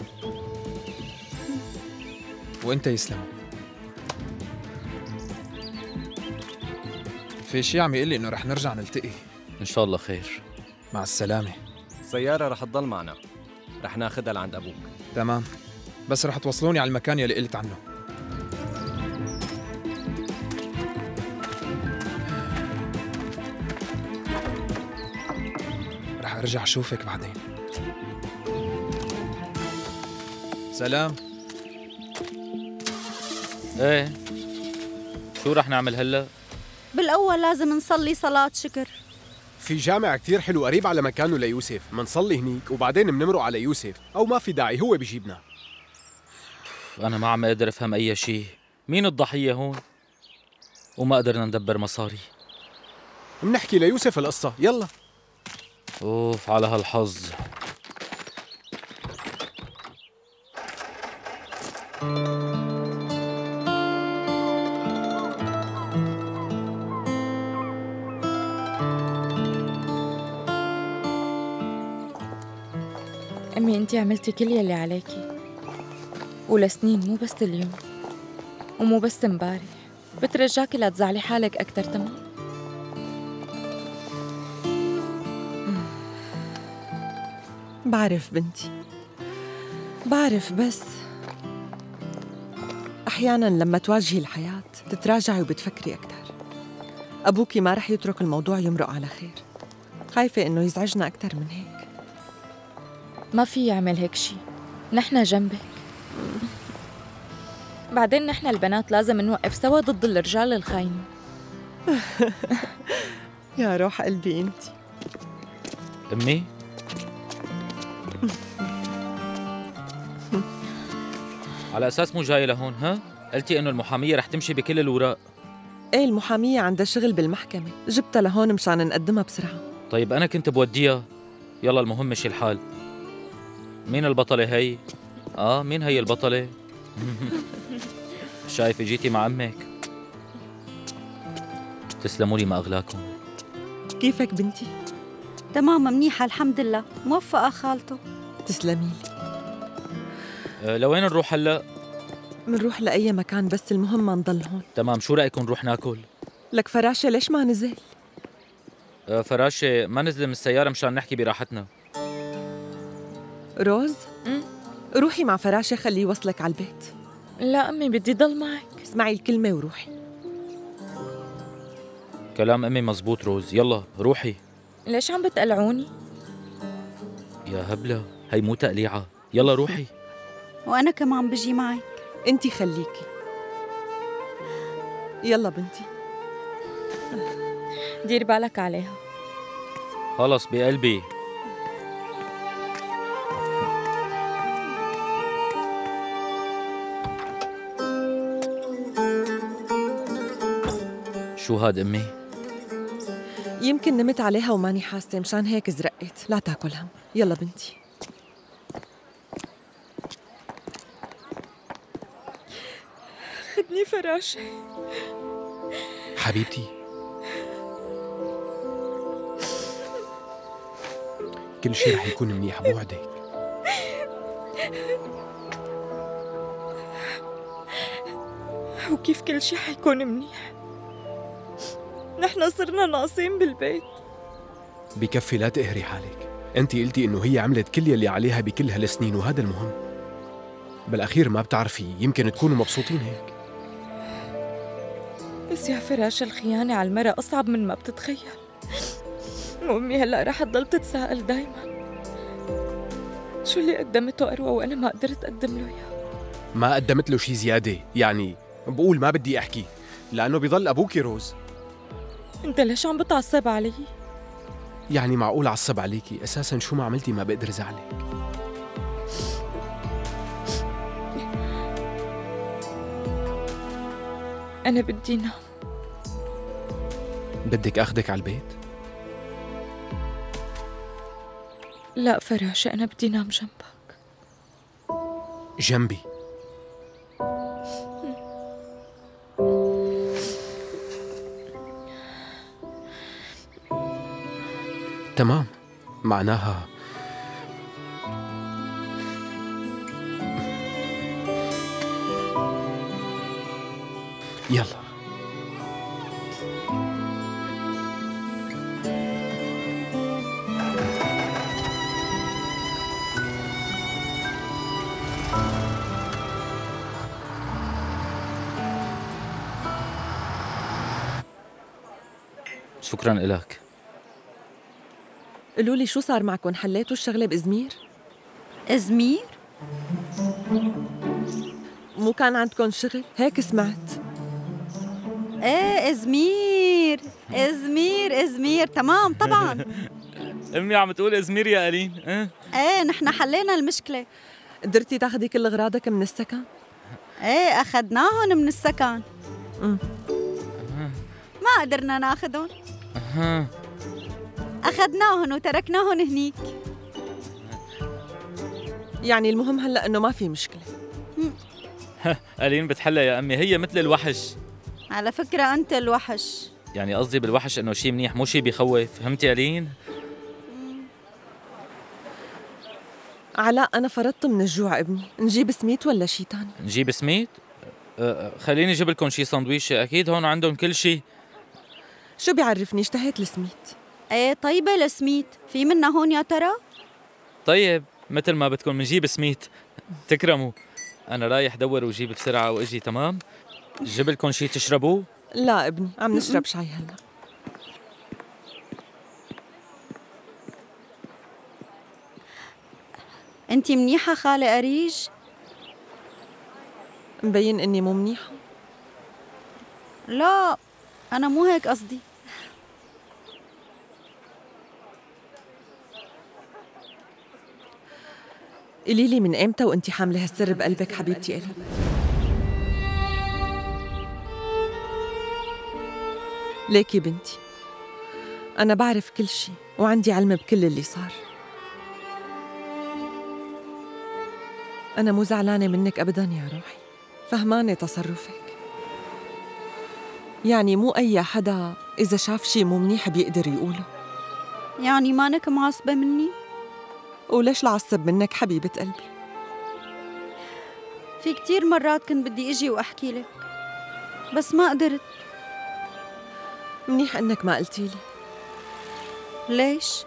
وأنت يسلموا. في شي عم يقول لي إنه رح نرجع نلتقي. إن شاء الله خير. مع السلامة. السيارة رح تضل معنا، رح ناخدها لعند أبوك. تمام، بس رح توصلوني على المكان يلي قلت عنه. رح أرجع أشوفك بعدين. سلام. ايه شو رح نعمل هلا؟ بالأول لازم نصلي صلاة شكر. في جامع كتير حلو قريب على مكانه ليوسف، منصلي هنيك وبعدين بنمرق على يوسف، أو ما في داعي هو بيجيبنا. أنا ما عم أقدر أفهم أي شيء، مين الضحية هون؟ وما قدرنا ندبر مصاري. بنحكي ليوسف القصة، يلا. أوف على هالحظ. أمي أنت عملتي كل يلي عليكي، ولسنين مو بس اليوم ومو بس امبارح. بترجاكي لا تزعلي حالك أكتر، تمام؟ بعرف بنتي، بعرف، بس أحياناً لما تواجهي الحياة تتراجعي وبتفكري أكتر. أبوكي ما رح يترك الموضوع يمرق على خير، خايفة إنه يزعجنا أكتر من هيك. ما في يعمل هيك شي، نحن جنبك. بعدين نحن البنات لازم نوقف سوا ضد الرجال الخاينين. يا روح قلبي انت. امي على اساس مو جايه لهون؟ ها قلتي انه المحاميه رح تمشي بكل الوراق. ايه، المحاميه عندها شغل بالمحكمه، جبتها لهون مشان نقدمها بسرعه. طيب انا كنت بوديها. يلا المهم مشي الحال. مين البطله هي؟ مين هي البطله؟ شايفه جيتي مع امك. تسلموا لي ما اغلاكم. كيفك بنتي؟ تمام، منيحه الحمد لله. موفقه خالته. تسلمي لي. لوين نروح هلا؟ منروح لأي مكان، بس المهم ما نضل هون. تمام، شو رأيكم نروح ناكل؟ لك فراشة ليش ما نزل؟ فراشة ما نزل من السيارة مشان نحكي براحتنا. روز؟ روحي مع فراشة خليه يوصلك على البيت. لا أمي بدي ضل معك. اسمعي الكلمة وروحي. كلام أمي مزبوط روز، يلا روحي. ليش عم بتقلعوني؟ يا هبلة هي مو تقليعة، يلا روحي. وأنا كمان بجي معك. انتي خليكي. يلا بنتي. دير بالك عليها. خلص بقلبي. شو هاد أمي؟ يمكن نمت عليها وماني حاسة، مشان هيك زرقت. لا تاكلها. يلا بنتي. خدني فراشة حبيبتي. كل شيء رح يكون منيح، بوعدك. وكيف كل شيء حيكون منيح؟ نحن صرنا ناقصين بالبيت. بكفي لا تقهري حالك. انت قلتي انه هي عملت كل يلي عليها بكل هالسنين، وهذا المهم. بالاخير ما بتعرفي، يمكن تكونوا مبسوطين هيك. بس يا فراش، الخيانة على المرأة أصعب من ما بتتخيل. وأمي هلأ رح تضل تتساءل دايما شو اللي قدمته أروى وأنا ما قدرت أقدم له إياه. ما قدمت له شي زيادة، يعني بقول ما بدي أحكي لأنه بيضل أبوكي روز. أنت ليش عم بتعصب علي؟ يعني معقول عصب عليكي؟ أساساً شو ما عملتي ما بقدر زعلك. أنا بدي نام. بدك أخدك على البيت؟ لا فراشة، أنا بدي نام جنبك. جنبي؟ تمام، معناها يلا. شكراً إلك. قولوا لي شو صار معكم؟ حليتوا الشغلة بإزمير؟ إزمير؟ مو كان عندكم شغل؟ هيك سمعت. ايه إزمير إزمير إزمير، تمام طبعاً. أمي عم تقول إزمير يا ألين. ايه نحن حلينا المشكلة. قدرتي تاخدي كل أغراضك من السكن؟ ايه أخدناهم من السكن. ما قدرنا ناخدهم. أخدناهن وتركناهن هنيك. يعني المهم هلأ إنه ما في مشكلة. ألين بتحلى يا أمي، هي مثل الوحش. على فكرة أنت الوحش. يعني قصدي بالوحش إنه شيء منيح، مو شيء بيخوف، فهمتي ألين؟ علاء أنا فرطت من الجوع ابني، نجيب سميت ولا شي تاني؟ نجيب سميت؟ خليني اجيب لكم شي سندويشة، اكيد هون عندهم كل شي. شو بيعرفني اشتهيت السميت. ايه طيبة السميت، في منا هون يا ترى؟ طيب مثل ما بدكم نجيب سميت. تكرموا، انا رايح دور وجيب بسرعة واجي. تمام؟ جيب لكم شي تشربوه؟ لا ابني، عم نشرب شاي هلا. انتي منيحة خالة أريج؟ مبين اني مو منيحة. لا أنا مو هيك قصدي. قولي لي من امتى وانتي حاملة هالسر بقلبك حبيبتي إلي؟ ليكي بنتي، أنا بعرف كل شي وعندي علم بكل اللي صار. أنا مو زعلانة منك أبداً يا روحي، فهمانة تصرفك. يعني مو أي حدا إذا شاف شي مو منيح بيقدر يقوله. يعني مانك معصبة مني؟ وليش لعصب منك حبيبة قلبي؟ في كتير مرات كنت بدي اجي واحكي لك بس ما قدرت. منيح انك ما قلتي لي. ليش؟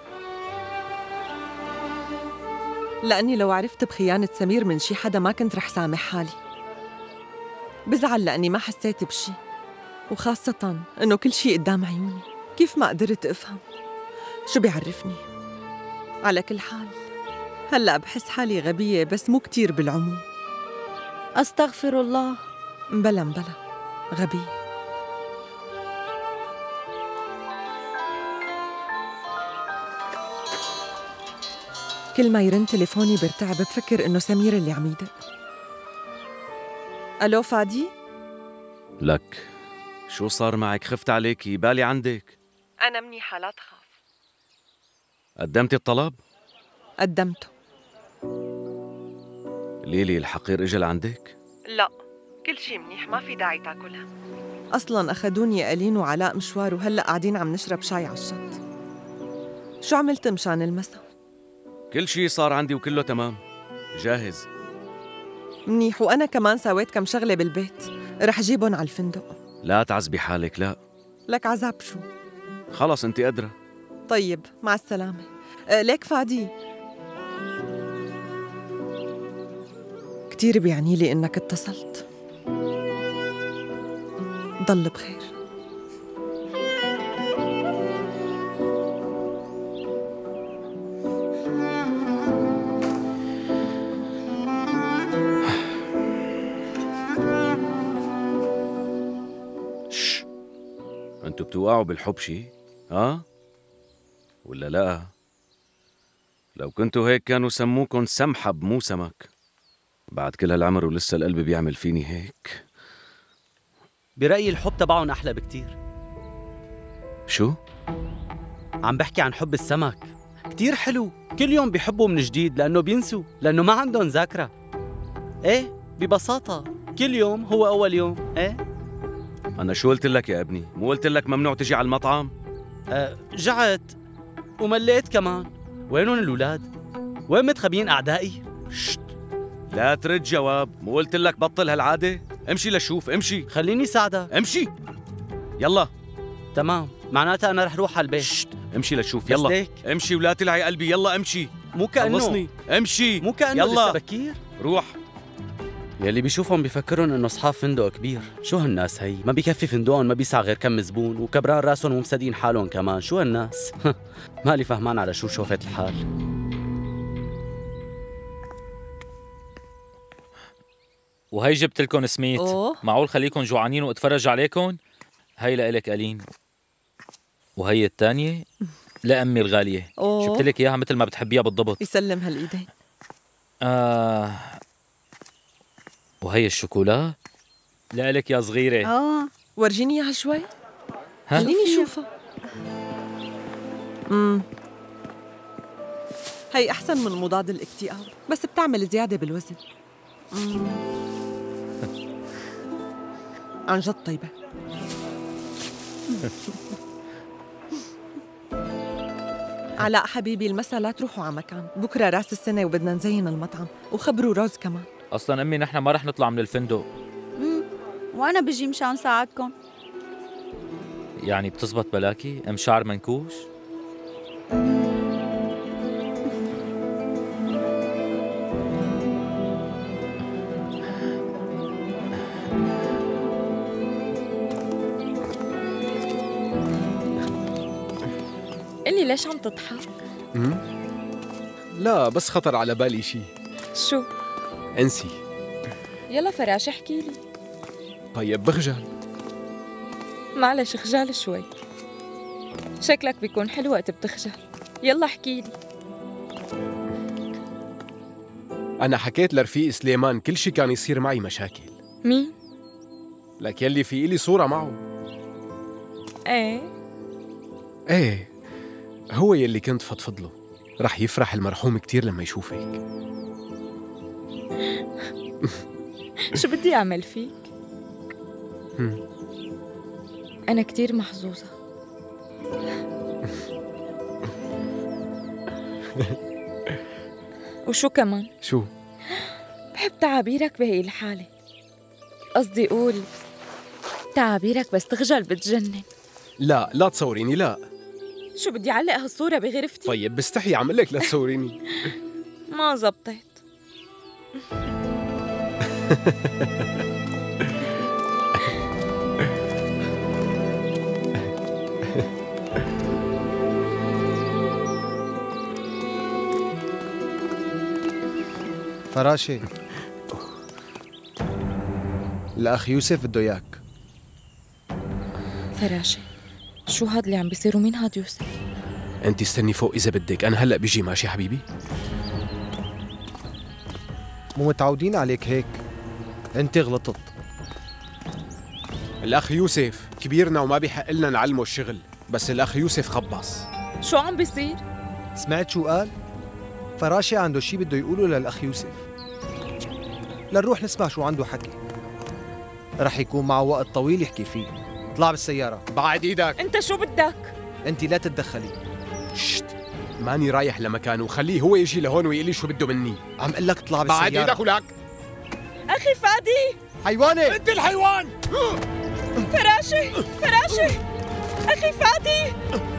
لأني لو عرفت بخيانة سمير من شي حدا ما كنت رح سامح حالي. بزعل لأني ما حسيت بشي، وخاصة إنه كل شي قدام عيوني. كيف ما قدرت أفهم؟ شو بيعرفني؟ على كل حال هلأ بحس حالي غبية بس مو كتير بالعموم. أستغفر الله. مبلا غبية. كل ما يرن تليفوني برتعب، بفكر إنه سمير اللي عم يدق. ألو فادي؟ لك شو صار معك؟ خفت عليكي، بالي عندك. أنا منيحة لا تخاف. قدمتي الطلب؟ قدمته. ليلي الحقير إجا لعندك؟ لا، كل شي منيح، ما في داعي تاكلها. أصلاً أخدوني ألين وعلاء مشوار وهلأ قاعدين عم نشرب شاي على الشط. شو عملت مشان المسا؟ كل شي صار عندي وكله تمام، جاهز. منيح، وأنا كمان سويت كم شغلة بالبيت، رح جيبهم على الفندق. لا تعذبي حالك، لا. لك عذاب شو؟ خلص انت قادرة. طيب مع السلامة. ليك فادي، كتير بيعني لي إنك اتصلت. ضل بخير. انتوا بتوقعوا بالحب شي؟ ولا لا؟ لو كنتوا هيك كانوا سموكن سمحب مو سمك. بعد كل هالعمر ولسه القلب بيعمل فيني هيك. برأيي الحب تبعهم أحلى بكتير. شو؟ عم بحكي عن حب السمك، كتير حلو. كل يوم بيحبوا من جديد لأنه بينسوا، لأنه ما عندهم ذاكرة. إيه ببساطة كل يوم هو أول يوم. إيه أنا شو قلت لك يا ابني؟ مو قلت لك ممنوع تجي على المطعم؟ جعت ومليت كمان. وينهم الأولاد؟ وين متخبيين أعدائي؟ شت، لا ترد جواب. مو قلت لك بطل هالعادة؟ امشي لشوف، امشي. خليني ساعدك. امشي يلا. تمام، معناتها أنا رح روح على البيت. شت، امشي لشوف يلا. ليك. امشي ولا تلعي قلبي، يلا امشي. مو كأنه خلصني، امشي. مو كأنه يلا لسه بكير. روح. يلي بيشوفهم بيفكرون انه اصحاب فندق كبير. شو هالناس هي؟ ما بيكفي فندقهم، ما بيسع غير كم زبون وكبران راسهم ومصدقين حالهم كمان. شو هالناس؟ مالي فهمان على شو شوفت الحال. وهي جبت لكم سميت. معقول خليكم جوعانين واتفرج عليكم؟ هي لإلك ألين، وهي الثانية لأمي الغالية. جبت لك إياها مثل ما بتحبيها بالضبط. يسلم هالإيدين. وهي الشوكولا لإلك يا صغيرة. ورجيني إياها شوي. خليني أشوفها. هي أحسن من مضاد الاكتئاب، بس بتعمل زيادة بالوزن. عن جد طيبة. علاء حبيبي المسا لا تروحوا على مكان، بكره راس السنه وبدنا نزين المطعم، وخبروا روز كمان. اصلا امي نحن ما رح نطلع من الفندق. وانا بجي مشان ساعدكم. يعني بتزبط بلاكي ام شعر منكوش؟ قلي ليش عم تضحك؟ لا بس خطر على بالي شيء. شو؟ انسي. يلا فراش احكي لي. طيب بخجل. معلش خجال شوي. شكلك بيكون حلو وقت بتخجل. يلا احكي لي. أنا حكيت لرفيق سليمان كل شي كان يصير معي مشاكل. مين؟ لك يلي في إلي صورة معه. ايه هو يلي كنت فضفض له. رح يفرح المرحوم كتير لما يشوفك. شو بدي أعمل فيك؟ أنا كتير محظوظة. وشو كمان؟ شو؟ بحب تعابيرك بهي الحالة. قصدي أقول تعابيرك بس تخجل بتجنن. لا تصوريني لا. شو بدي أعلق هالصورة بغرفتي؟ طيب بستحي عم لك لا تصوريني. ما زبطت. فراشة، الأخ يوسف بده إياك. فراشة، شو هاد اللي عم بيصير ومين هاد يوسف؟ انت استني فوق إذا بدك، أنا هلأ بيجي ماشي حبيبي؟ مو متعودين عليك هيك، أنت غلطت. الأخ يوسف كبيرنا وما بيحق لنا نعلمه الشغل، بس الأخ يوسف خبص. شو عم بيصير؟ سمعت شو قال؟ فراشة عنده شي بده يقوله للأخ يوسف. لنروح نسمع شو عنده حكي. رح يكون معه وقت طويل يحكي فيه. اطلع بالسيارة. بعد ايدك. انت شو بدك؟ انت لا تتدخلي. شت، ماني رايح لمكانه، وخليه هو يجي لهون ويقول لي شو بده مني. عم قل لك اطلع بالسيارة. بعد ايدك ولك. اخي فادي. حيوانة. انت الحيوان. فراشة اخي فادي.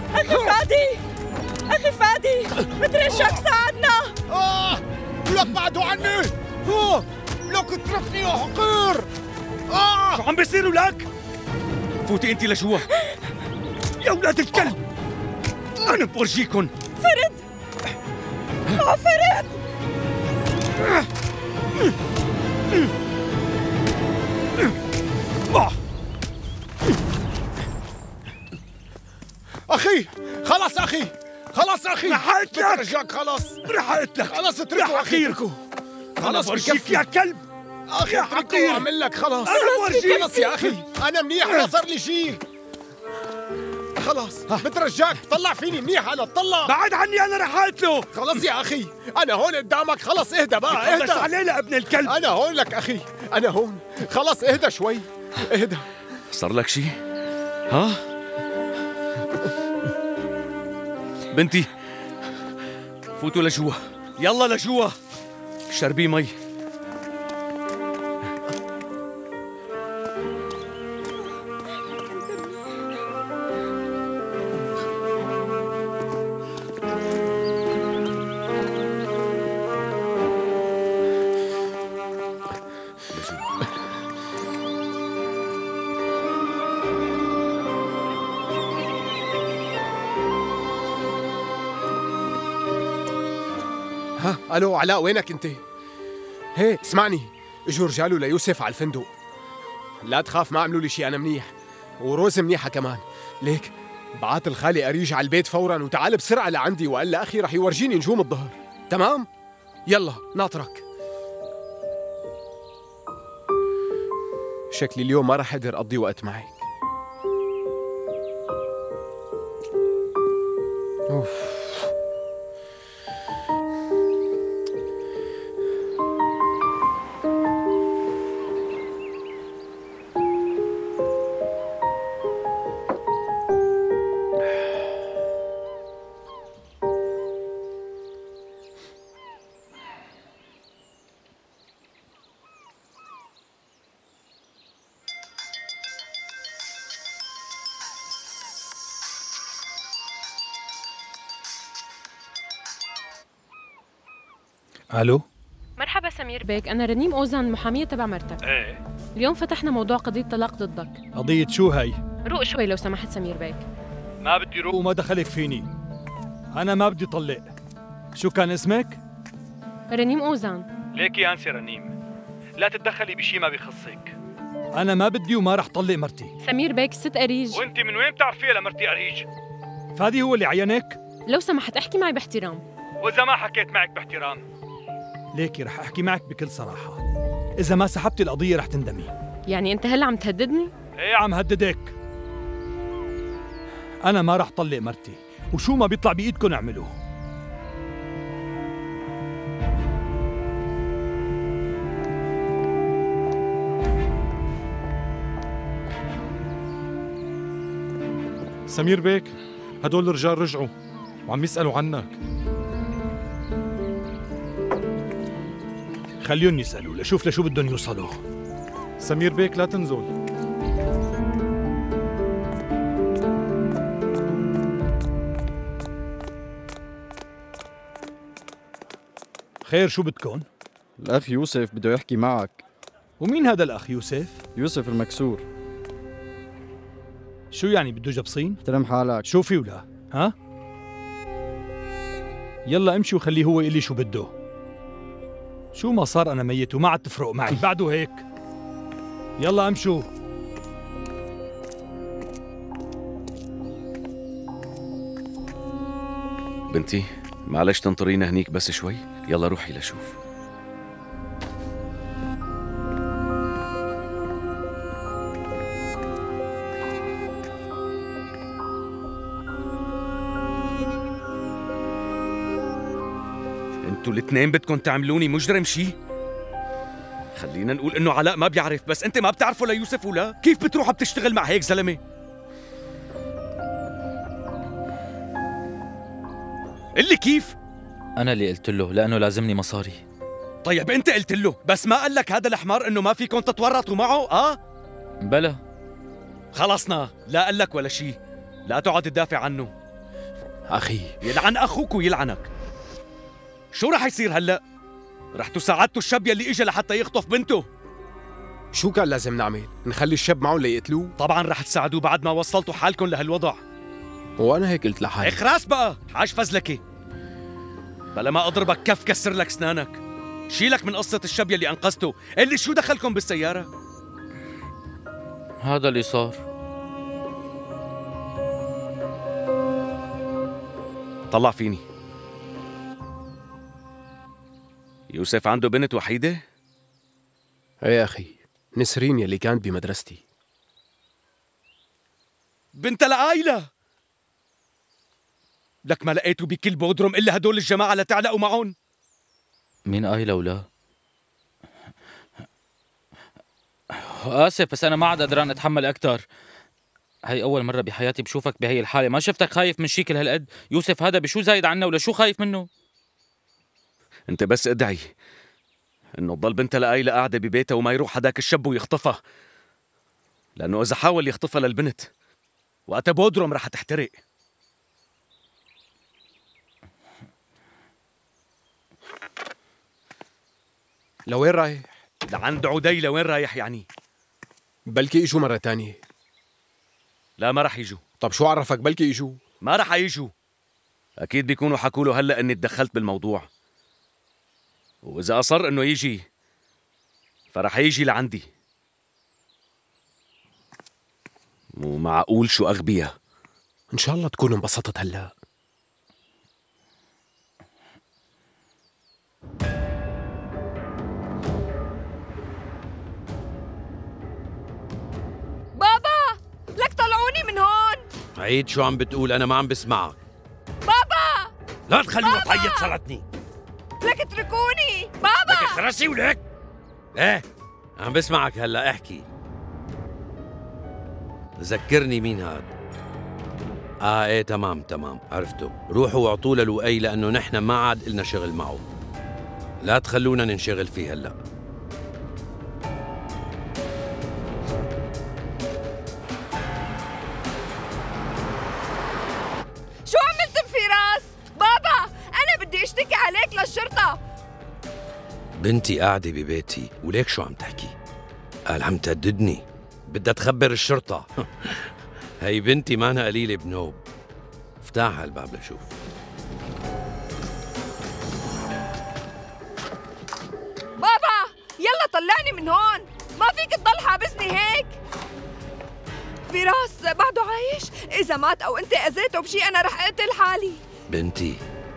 اخي فادي بترجاك ساعدنا. لك بعدوا عني. لك اتركني يا حقير. شو عم بيصير ولك؟ فوتي انت لجوا يا ولاد الكلب. انا بورجيكن. فرد فرد. اخي خلص اخي رحقت لك. رجاك خلص. رحقت لك. خلص اتركه اخي اتركه. خلص بورجيك يا كلب. اخي يا اتركه حقير. واعمل لك خلص. خلص يا اخي انا منيح ما صار لي شيء. خلاص بترجاك طلع فيني منيح انا اطلع. بعد عني انا رحقت له. خلص يا اخي انا هون قدامك. خلص اهدى بقى اهدى. عليه لابن الكلب. انا هون لك اخي انا هون. خلص اهدى شوي اهدى. صار لك شي؟ ها؟ بنتي فوتوا لجوا، يلا لجوا شربي مي. الو علاء وينك انت؟ هي اسمعني، اجوا رجاله ليوسف على الفندق. لا تخاف ما عملوا لي شيء، انا منيح وروز منيحه كمان. ليك بعت الخالي اريج على البيت فورا وتعال بسرعه لعندي، وقال لاخي رح يورجيني نجوم الظهر. تمام؟ يلا ناطرك. شكلي اليوم ما رح اقدر اقضي وقت معك. اوف. الو، مرحبا سمير بيك، أنا رنيم أوزان المحامية تبع مرتك. ايه، اليوم فتحنا موضوع قضية طلاق ضدك. قضية شو هي؟ روق شوي لو سمحت سمير بيك. ما بدي روق وما دخلك فيني. أنا ما بدي طلق. شو كان اسمك؟ رنيم أوزان. ليكي يا أنسي رنيم، لا تتدخلي بشي ما بيخصك. أنا ما بدي وما رح طلق مرتي. سمير بيك ست أريج. وأنت من وين بتعرفيها لمرتي أريج؟ فادي هو اللي عينك؟ لو سمحت احكي معي باحترام. وإذا ما حكيت معك باحترام، ليكي رح أحكي معك بكل صراحة. إذا ما سحبتي القضية رح تندمي. يعني أنت هلا عم تهددني؟ إيه عم هددك. أنا ما رح طلق مرتي، وشو ما بيطلع بإيدكم اعملوه. سمير بيك، هدول الرجال رجعوا وعم يسألوا عنك. خليهم يسألوا لشوف لشو بدهم يوصلوا. سمير بيك لا تنزل. خير شو بدكن؟ الأخ يوسف بده يحكي معك. ومين هذا الأخ يوسف؟ يوسف المكسور. شو يعني بده جبصين؟ احترم حالك. شو في ولا؟ ها؟ يلا امشي وخليه هو يقلي شو بده. شو ما صار أنا ميت وما عاد تفرق معي بعده هيك. يلا امشوا. بنتي معلش تنطرينا هنيك بس شوي. يلا روحي لشوف. انتوا الاثنين بدكم تعملوني مجرم شي؟ خلينا نقول انه علاء ما بيعرف، بس انت ما بتعرفه ليوسف ولا؟ كيف بتروح بتشتغل مع هيك زلمه؟ اللي كيف؟ انا اللي قلت له لانه لازمني مصاري. طيب انت قلت له، بس ما قال لك هذا الحمار انه ما فيكم تتورطوا معه؟ بلا. خلصنا، لا قال لك ولا شيء. لا تقعد تدافع عنه. اخي يلعن اخوك ويلعنك. شو رح يصير هلا؟ رحتوا ساعدتوا الشاب يلي اجى لحتى يخطف بنته. شو كان لازم نعمل؟ نخلي الشاب معهم ليقتلوه؟ طبعا رح تساعدوه بعد ما وصلتوا حالكم لهالوضع. وانا هيك قلت لحالي. اخراس بقى، حاج فزلكي. بلا ما اضربك كف كسر لك اسنانك. شيلك من قصة الشاب يلي انقذته، اللي شو دخلكم بالسيارة؟ هذا اللي صار. طلع فيني. يوسف عنده بنت وحيدة؟ ايه يا أخي، نسرين يلي كانت بمدرستي. بنت لآيلة؟ لك ما لقيتوا بكل بودرم إلا هدول الجماعة لتعلقوا معهم؟ مين آيلة ولا؟ آسف بس أنا ما عاد قدران أتحمل أكتر. هاي أول مرة بحياتي بشوفك بهي الحالة، ما شفتك خايف من شيكل هالقد. يوسف هذا بشو زايد عنا ولا شو خايف منه؟ انت بس ادعي انه تضل بنت لآيلة قاعدة ببيتها وما يروح هداك الشاب ويخطفها، لأنه إذا حاول يخطفها للبنت وقتها بودرم رح تحترق. لوين رايح؟ لعند عدي. لوين رايح يعني؟ بلكي اجوا مرة تانية. لا ما رح يجوا. طب شو عرفك بلكي اجوا؟ ما رح يجوا. أكيد بيكونوا حكوا له هلأ إني تدخلت بالموضوع، وإذا أصر إنه يجي فرح يجي لعندي. مو معقول شو أغبية. إن شاء الله تكون انبسطت هلأ. بابا لك طلعوني من هون. عيد شو عم بتقول؟ أنا ما عم بسمعك. بابا لا تخلوها تعيط صارتني. لك اتركوني بابا. لك اخرسي ولك. ايه عم بسمعك هلا، احكي. ذكرني مين هاد؟ ايه تمام عرفته. روحوا واعطوه للؤي لانه نحن ما عاد إلنا شغل معه. لا تخلونا ننشغل فيه هلا. شو عملت بفراس؟ بابا أنا بدي أشتكي عليك للشرطة. بنتي قاعدة ببيتي وليك شو عم تحكي؟ قال عم تهددني، بدها تخبر الشرطة. هي بنتي مانا قليلة بنوب. افتح هالباب لشوف. بابا يلا طلعني من هون، ما فيك تضل حابسني هيك. فراس بعده عايش؟ إذا مات أو أنت أذيته بشي أنا رح أقتل حالي. بنتي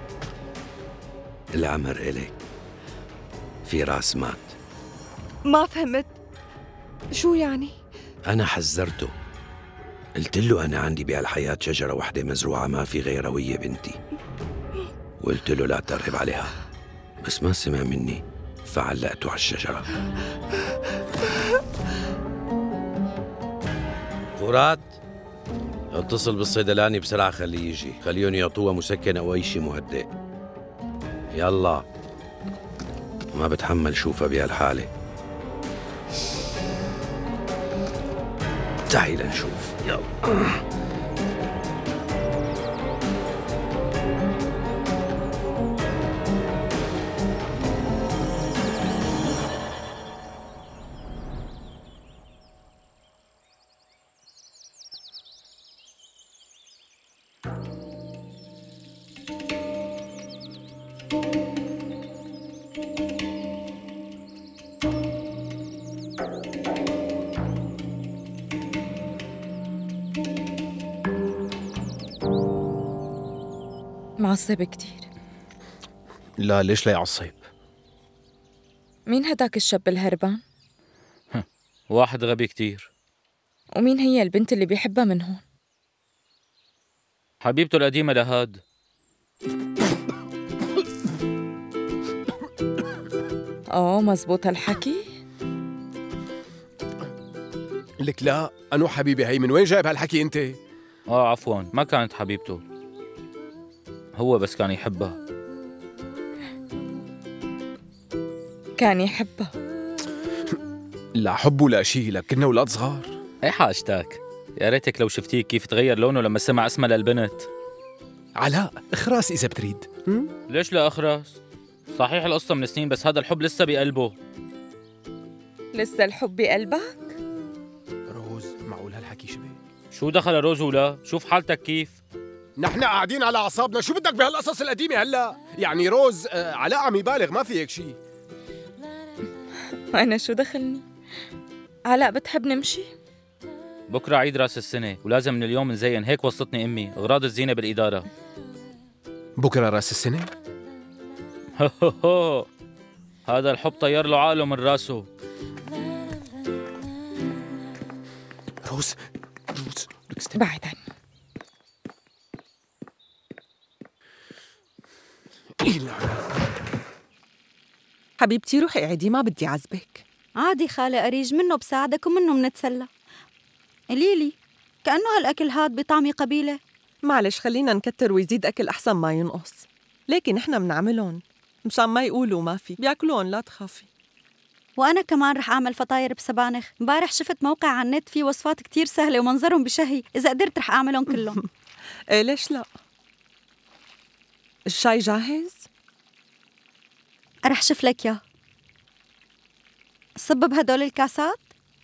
الأمر إلك، فراس مات. ما فهمت، شو يعني؟ أنا حذرته، قلت له أنا عندي بهالحياة شجرة وحدة مزروعة ما في غيرها وهي بنتي، وقلت له لا تقرب عليها، بس ما سمع مني فعلقته على الشجرة. فرات اتصل بالصيدلاني بسرعة، خليه يجي، خليهم يعطوها مسكن أو أي شي مهدئ. يلا، ما بتحمل شوفها بهالحالة. تعي لنشوف، يلا. معصب كتير. لا ليش لا يعصب؟ مين هداك الشاب الهربان؟ واحد غبي كتير. ومين هي البنت اللي بيحبها من هون؟ حبيبته القديمة لهاد. مزبوط هالحكي؟ لك لا، أنو حبيبي هي من وين جايب هالحكي أنت؟ عفواً، ما كانت حبيبته، هو بس كان يحبها. كان يحبها؟ لا حب ولا شيء، لك كنا أولاد صغار. ايه حاجتك؟ يا ريتك لو شفتيه كيف تغير لونه لما سمع اسمها للبنت. علاء اخراس إذا بتريد. ليش لا أخرس؟ صحيح القصة من سنين، بس هذا الحب لسه بقلبه. لسه الحب بقلبك؟ روز معقول هالحكي شبه؟ شو دخل روز ولا؟ شوف حالتك كيف. نحن قاعدين على أعصابنا، شو بدك بهالقصص القديمة هلا؟ يعني روز علاء عم يبالغ، ما في هيك شيء. أنا شو دخلني؟ علاء بتحب نمشي؟ بكرة عيد راس السنة ولازم من اليوم نزين، هيك وصلتني أمي، أغراض الزينة بالإدارة. بكرة راس السنة؟ هذا الحب طير له عقله من راسه. روز بعد عني. حبيبتي روحي اقعدي، ما بدي عذبك. عادي خالة أريج، منه بساعدك ومنه منتسلى. قليلي كأنه هالأكل هاد بطعمي قبيلة. معلش خلينا نكتر ويزيد أكل أحسن ما ينقص. لكن نحن بنعملهم مشان ما يقولوا ما في، بياكلون لا تخافي. وأنا كمان رح أعمل فطاير بسبانخ. امبارح شفت موقع على النت فيه وصفات كتير سهلة ومنظرهم بشهي، إذا قدرت رح أعملهم كلهم. إيه ليش لا؟ الشاي جاهز؟ رح شوف لك ياه. صب بهدول الكاسات.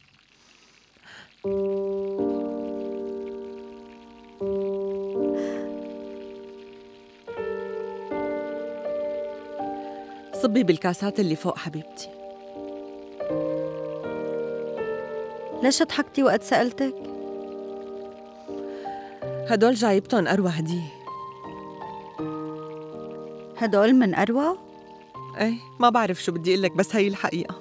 صبي بالكاسات اللي فوق حبيبتي. ليش ضحكتي وقت سألتك؟ هدول جايبتهم أروى هدية. هدول من أروى؟ ايه ما بعرف شو بدي أقلك، بس هي الحقيقة.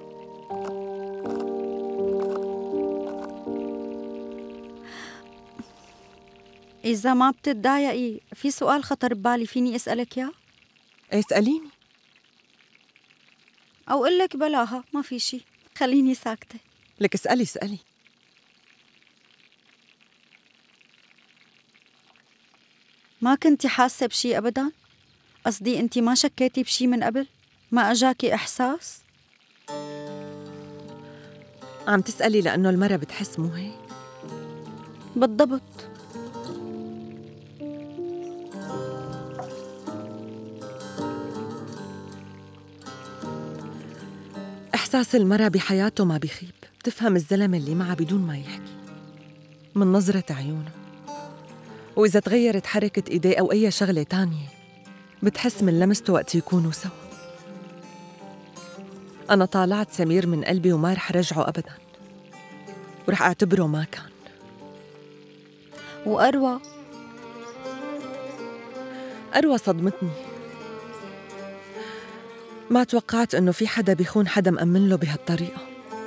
إذا ما بتتضايقي في سؤال خطر ببالي، فيني أسألك ياه؟ ايه اسأليني. أو أقول لك بلاها، ما في شي، خليني ساكتة. لك اسألي. ما كنتي حاسة بشي أبداً؟ قصدي أنتي ما شكيتي بشي من قبل؟ ما أجاكي إحساس؟ عم تسألي لأنه المرة بتحس مو هيك؟ بالضبط. إحساس المرأة بحياته ما بيخيب. بتفهم الزلمة اللي معها بدون ما يحكي، من نظرة عيونه، وإذا تغيرت حركة إيديه أو أي شغلة تانية بتحس من لمسته وقت يكونوا سوا. أنا طالعت سمير من قلبي وما رح رجعه أبداً، ورح أعتبره ما كان. أروى صدمتني. ما توقعت إنه في حدا بيخون حدا مأمن له بهالطريقة.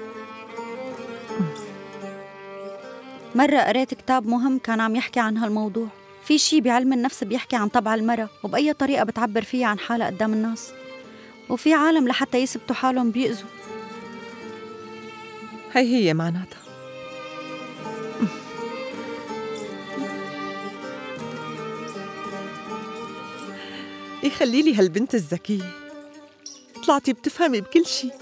مرة قريت كتاب مهم كان عم يحكي عن هالموضوع. في شي بعلم النفس بيحكي عن طبع المرأة وبأي طريقة بتعبر فيها عن حالها قدام الناس، وفي عالم لحتى يثبتوا حالهم بيأذوا. هي معناتها. يخلي لي هالبنت الذكية، طلعتي بتفهمي بكل شي.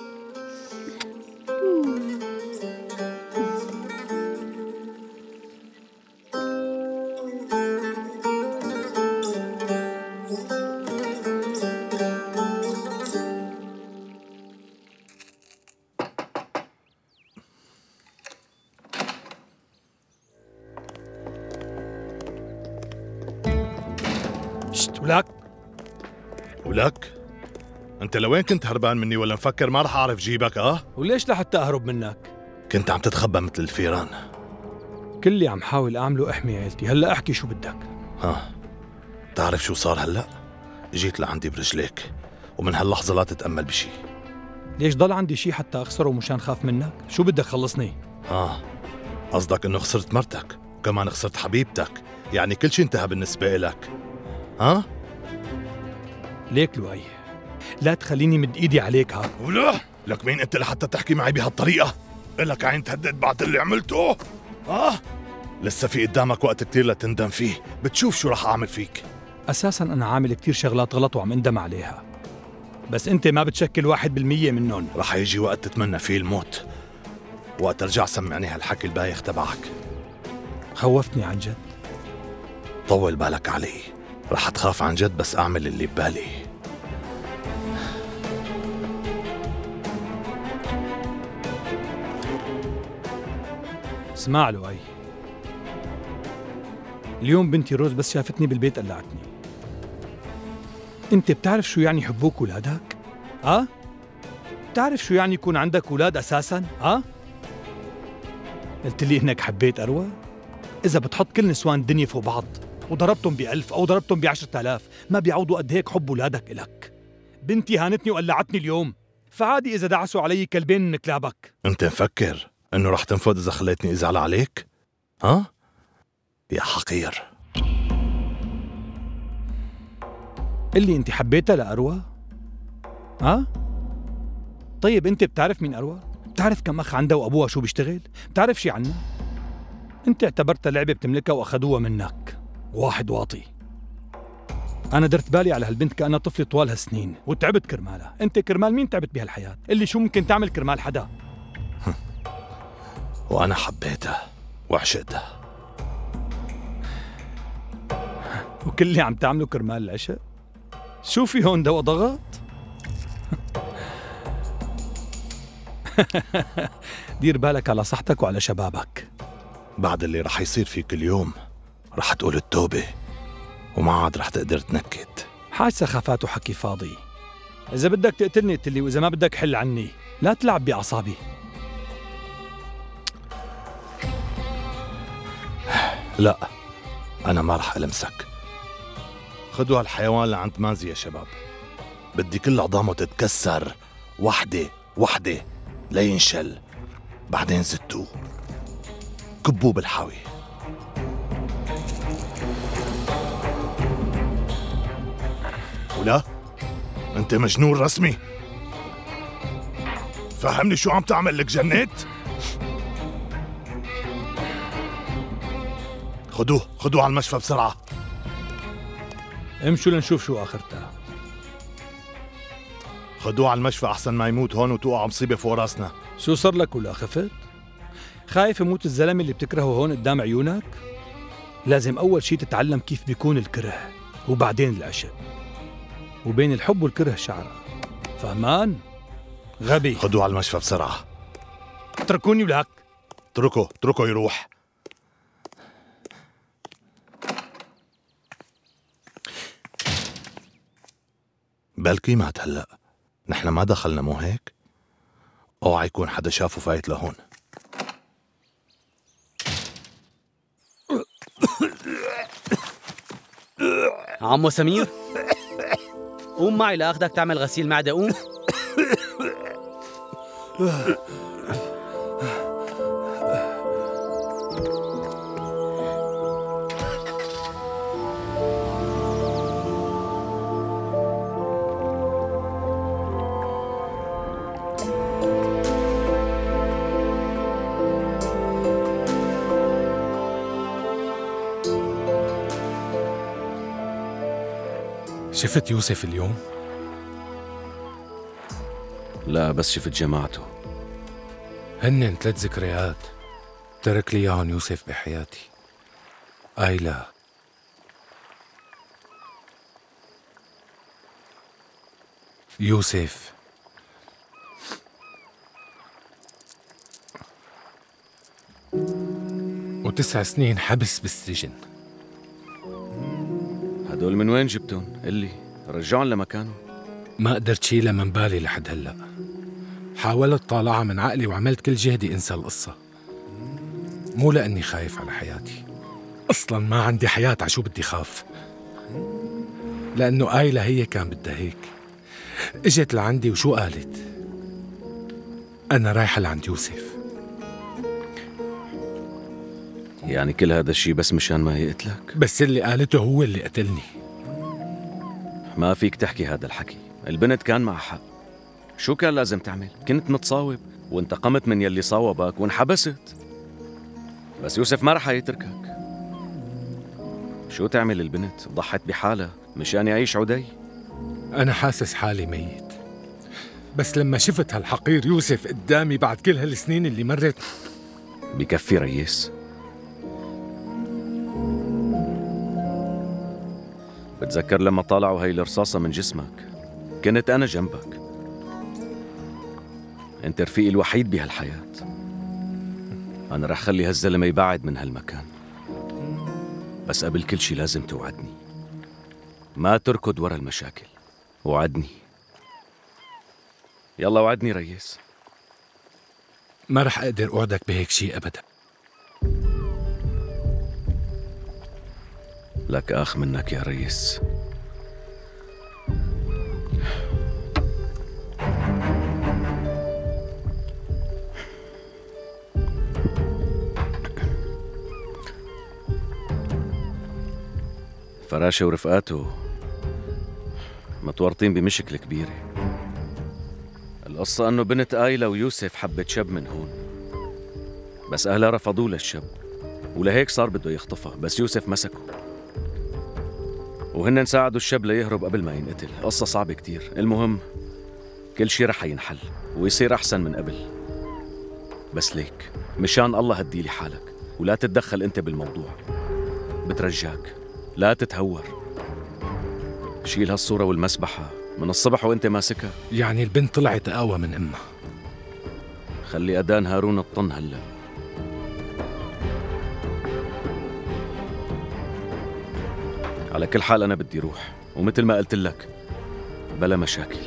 ولك انت لوين كنت هربان مني ولا مفكر ما رح اعرف جيبك؟ وليش لحتى اهرب منك؟ كنت عم تتخبى مثل الفيران. كل اللي عم حاول اعمله احمي عيلتي. هلا احكي شو بدك. بتعرف شو صار هلا؟ جيت لعندي برجليك، ومن هاللحظه لا تتامل بشي. ليش ضل عندي شي حتى اخسره مشان خاف منك؟ شو بدك خلصني؟ قصدك انه خسرت مرتك وكمان خسرت حبيبتك، يعني كل شي انتهى بالنسبه لك. ليك لؤي، لا تخليني مد ايدي عليك. ولا لك مين انت لحتى تحكي معي بهالطريقه؟ إلك عين تهدد بعد اللي عملته؟ لسه في قدامك وقت كتير لتندم فيه، بتشوف شو رح اعمل فيك. اساسا انا عامل كتير شغلات غلط وعم اندم عليها، بس انت ما بتشكل 1% منهم. رح يجي وقت تتمنى فيه الموت، وقت ارجع سمعني هالحكي البايخ تبعك. خوفتني عن جد. طول بالك علي، رح تخاف عن جد بس اعمل اللي ببالي. اسمع لؤي، اليوم بنتي روز بس شافتني بالبيت قلعتني. انت بتعرف شو يعني يحبوك اولادك؟ بتعرف شو يعني يكون عندك اولاد اساسا؟ قلت لي انك حبيت اروى؟ اذا بتحط كل نسوان الدنيا فوق بعض وضربتهم ب1000 أو ضربتهم ب10,000 ما بيعوضوا قد هيك حب ولادك إلك. بنتي هانتني وقلعتني اليوم، فعادي إذا دعسوا علي كلبين من كلابك. أنت مفكر إنه رح تنفذ إذا خليتني أزعل عليك؟ يا حقير. اللي أنت حبيتها لأروى؟ طيب أنت بتعرف مين أروى؟ بتعرف كم أخ عندها وأبوها شو بيشتغل؟ بتعرف شي عنها؟ أنت اعتبرتها لعبة بتملكها وأخذوها منك. واحد واطي. أنا درت بالي على هالبنت كأنها طفلة طوال هالسنين وتعبت كرمالها. أنت كرمال مين تعبت بهالحياة؟ اللي شو ممكن تعمل كرمال حدا؟ وأنا حبيتها وعشقتها. وكل اللي عم تعمله كرمال العشق؟ شو في هون دواء ضغط؟ دير بالك على صحتك وعلى شبابك. بعد اللي رح يصير فيك اليوم رح تقول التوبة وما عاد رح تقدر تنكت. حاج سخافات وحكي فاضي. إذا بدك تقتلني اقتلي، وإذا ما بدك حل عني. لا تلعب بأعصابي. لا، أنا ما رح ألمسك. خدوا هالحيوان لعند مازي يا شباب. بدي كل عظامه تتكسر وحدة وحدة لينشل، بعدين زتوه كبوه بالحاوي. ولا انت مجنون رسمي؟ فهمني شو عم تعمل، لك جنيت؟ خدوه على المشفى بسرعة. امشوا لنشوف شو آخرتها. خدوه على المشفى أحسن ما يموت هون وتوقع مصيبة فوق راسنا. شو صار لك ولا خفت؟ خايف يموت الزلمة اللي بتكرهه هون قدام عيونك؟ لازم أول شي تتعلم كيف بيكون الكره، وبعدين العشق، وبين الحب والكره شعرة. فهمان؟ غبي. خدوه على المشفى بسرعة. اتركوني ولك. اتركه يروح. بلكي مات هلأ. نحن ما دخلنا مو هيك؟ اوعى يكون حدا شافه فايت لهون. عمو سمير، قوم معي لأخدك تعمل غسيل معدة. قوم. شفت يوسف اليوم؟ لا، بس شفت جماعته. هنن 3 ذكريات ترك لي اياهم يوسف بحياتي. آيلا، يوسف، و9 سنين حبس بالسجن. هدول من وين جبتهم؟ قلي رجعهم لمكانه. ما قدرت شيلها من بالي لحد هلأ. حاولت طالعها من عقلي وعملت كل جهدي انسى القصة. مو لأني خايف على حياتي، أصلاً ما عندي حياة، عشو بدي خاف؟ لأنه آيلا هي كان بدها هيك. اجت لعندي وشو قالت؟ أنا رايحة لعند يوسف. يعني كل هذا الشيء بس مشان ما هي قتلك؟ بس اللي قالته هو اللي قتلني. ما فيك تحكي هذا الحكي. البنت كان معها حق. شو كان لازم تعمل؟ كنت متصاوب وانتقمت من يلي صاوبك وانحبست. بس يوسف ما رح يتركك. شو تعمل البنت؟ ضحت بحالها مشان يعيش عدي. أنا حاسس حالي ميت، بس لما شفت هالحقير يوسف قدامي بعد كل هالسنين اللي مرت. بكفي ريس. بتذكر لما طالعوا هاي الرصاصة من جسمك كنت أنا جنبك. أنت رفيقي الوحيد بهالحياة. أنا رح خلي هالزلمة يبعد من هالمكان، بس قبل كل شي لازم توعدني ما تركض ورا المشاكل. وعدني، يلا وعدني ريس. ما رح أقدر أوعدك بهيك شي أبدا. لك آخ منك يا ريس. فراشة ورفقاته متورطين بمشكلة كبيرة. القصة أنه بنت آيلا ويوسف حبت شاب من هون، بس أهلها رفضوه للشاب، ولهيك صار بده يخطفها. بس يوسف مسكه وهن ساعدوا الشاب ليهرب قبل ما ينقتل. قصة صعبة كتير. المهم كل شي رح ينحل ويصير أحسن من قبل. بس ليك مشان الله هديلي حالك ولا تتدخل أنت بالموضوع. بترجاك لا تتهور. شيل هالصورة والمسبحة من الصبح وانت ماسكها. يعني البنت طلعت أقوى من أمها. خلي أدان هارون الطن هلا. على كل حال أنا بدي روح، ومثل ما قلت لك بلا مشاكل.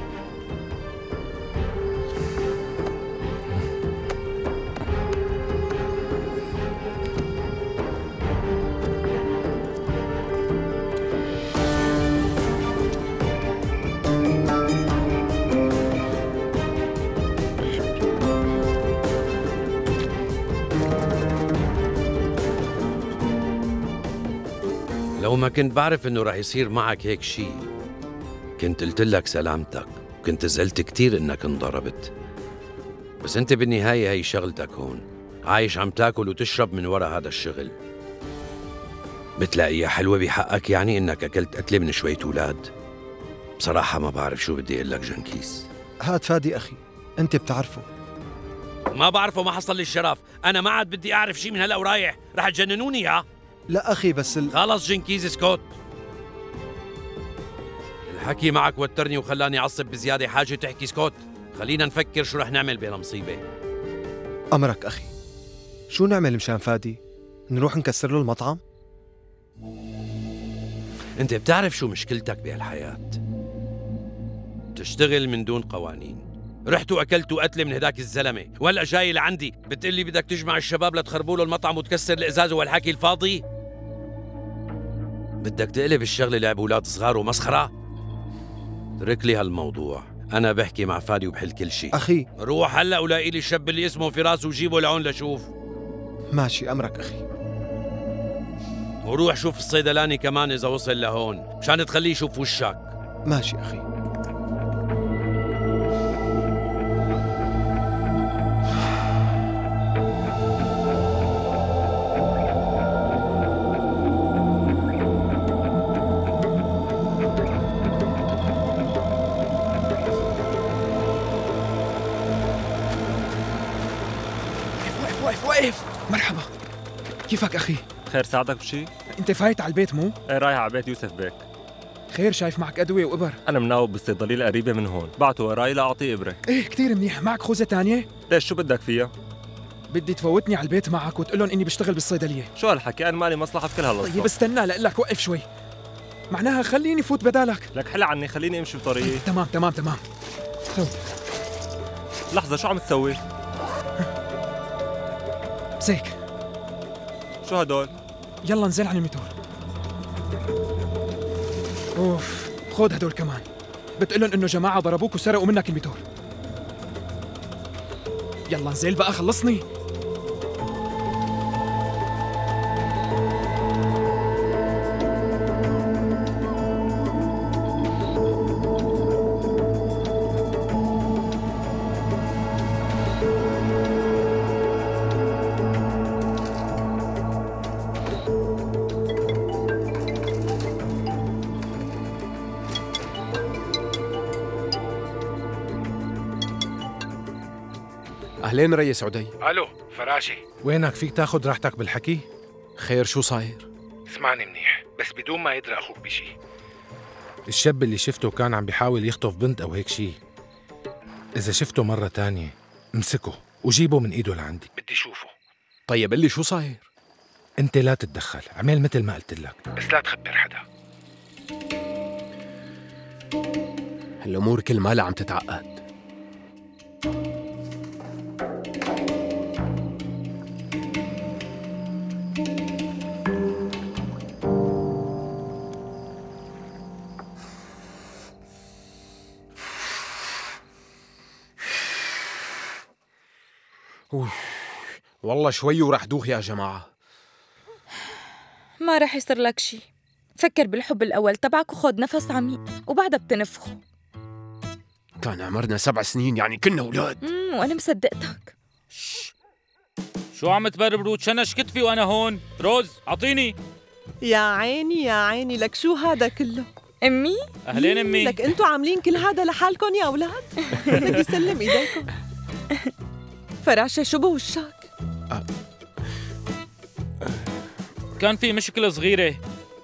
لو ما كنت بعرف انه رح يصير معك هيك شيء كنت قلت لك سلامتك، كنت زعلت كتير انك انضربت. بس انت بالنهاية هي شغلتك هون، عايش عم تاكل وتشرب من ورا هذا الشغل. بتلاقيها حلوة بحقك يعني انك اكلت قتلة من شوية اولاد؟ بصراحة ما بعرف شو بدي اقول لك جنكيز. هاد فادي اخي، انت بتعرفه. ما بعرفه، ما حصل لي الشرف. انا ما عاد بدي اعرف شيء من هلا ورايح، رح تجننوني يا. لا أخي بس خلص جنكيز اسكت. الحكي معك وترني وخلاني أعصب بزيادة. حاجة تحكي اسكت. خلينا نفكر شو رح نعمل بلا مصيبة. أمرك أخي، شو نعمل مشان فادي؟ نروح نكسر له المطعم؟ انت بتعرف شو مشكلتك بهالحياة؟ تشتغل من دون قوانين. رحت واكلت قتله من هداك الزلمه، وهلا جاي لعندي بتقلي بدك تجمع الشباب لتخربوا له المطعم وتكسر الازاز والحكي الفاضي؟ بدك تقلب الشغله لعب اولاد صغار ومسخره؟ اترك لي هالموضوع، انا بحكي مع فادي وبحل كل شيء. أخي روح هلا ولاقي لي الشاب اللي اسمه فراس وجيبه لعون لشوف. ماشي أمرك أخي. وروح شوف الصيدلاني كمان اذا وصل لهون مشان تخليه يشوف وشك. ماشي أخي. واقف. مرحبا، كيفك أخي؟ خير ساعدك بشي؟ أنت فايت على البيت مو؟ ايه رايح على بيت يوسف بيك. خير، شايف معك أدوية وإبر؟ أنا مناوب بالصيدلية القريبة من هون، بعته وراي لأعطيه إبرة. إيه كتير منيح. معك خوذة تانية؟ ليش شو بدك فيها؟ بدي تفوتني على البيت معك وتقول لهم إني بشتغل بالصيدلية. شو هالحكي؟ أنا مالي مصلحة بكل هالقصة. طيب استنى لأقلك وقف شوي. معناها خليني فوت بدالك. لك حل عني، خليني أمشي بطريقي. تمام تمام تمام. لحظة، شو عم تسوي؟ مسيك. شو هدول؟ يلا انزل عن الموتور. اوف، خود هدول كمان. بتقلن انه جماعة ضربوك وسرقوا منك الموتور. يلا انزل بقى خلصني. أهلين ريس عدي. الو فراشي، وينك؟ فيك تاخد راحتك بالحكي؟ خير، شو صاير؟ اسمعني منيح بس بدون ما يدري اخوك بشي. الشاب اللي شفته كان عم بيحاول يخطف بنت او هيك شي. اذا شفته مرة تانية امسكه وجيبه من ايده لعندي، بدي شوفه. طيب قل لي شو صاير؟ انت لا تتدخل، اعمل مثل ما قلت لك، بس لا تخبر حدا. الامور كل مالها عم تتعقد. والله شوي وراح دوخ يا جماعة. ما رح يصير لك شي. فكر بالحب الأول تبعك وخد نفس عميق وبعدها بتنفخه. كان عمرنا 7 سنين، يعني كنا أولاد. وأنا مصدقتك. شو عم تبربروا تشنش كتفي وأنا هون؟ روز أعطيني. يا عيني يا عيني، لك شو هذا كله؟ أمي؟ أهلين أمي. لك أنتوا عاملين كل هذا لحالكم يا أولاد؟ بدي يسلم إيديكم. فراشة شو بوشك؟ كان في مشكلة صغيرة.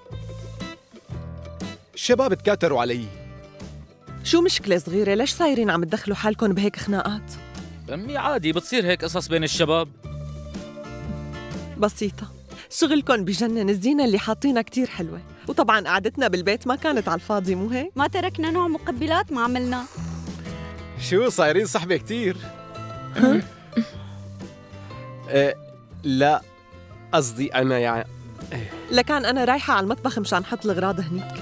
الشباب تكاتروا علي. شو مشكلة صغيرة؟ ليش صايرين عم تدخلوا حالكم بهيك خناقات؟ أمي عادي بتصير هيك قصص بين الشباب. بسيطة، شغلكم بجنن، الزينة اللي حاطينها كتير حلوة، وطبعا قعدتنا بالبيت ما كانت على الفاضي، مو هيك؟ ما تركنا نوع مقبلات ما عملنا. شو صايرين صحبة كتير؟ لا قصدي أنا يعني لكان أنا رايحة على المطبخ مشان حط الأغراض هنيك.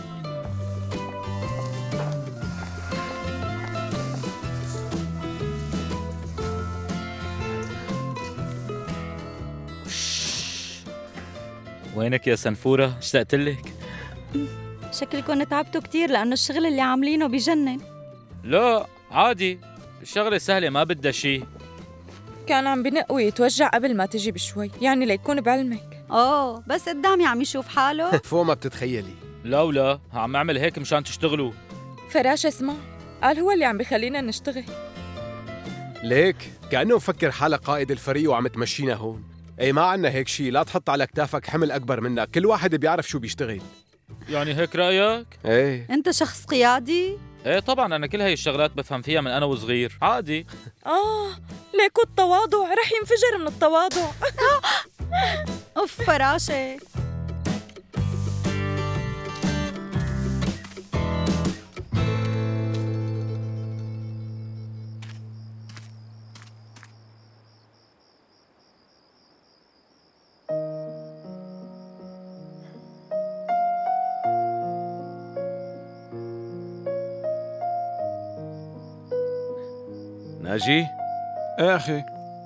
وينك يا سنفورة؟ اشتقت لك. شكلكم تعبتوا كتير لأنه الشغل اللي عاملينه بجنن. لا عادي، الشغلة سهلة ما بدها شي. كان عم بنقوي يتوجع قبل ما تجي بشوي، يعني ليكون بعلمك. بس قدامي عم يشوف حاله. فوق ما بتتخيلي. لا عم اعمل هيك مشان تشتغلوا. فراش اسمع، قال هو اللي عم بخلينا نشتغل. ليك كأنه مفكر حالك قائد الفريق وعم تمشينا هون. اي ما عنا هيك شي، لا تحط على كتافك حمل أكبر منك، كل واحد بيعرف شو بيشتغل. يعني هيك رأيك؟ ايه أنت شخص قيادي؟ ايه طبعا انا كل هاي الشغلات بفهم فيها من انا وصغير، عادي. ليكو التواضع رح ينفجر من التواضع. اوف فراشة. ناجي؟ ايه اخي.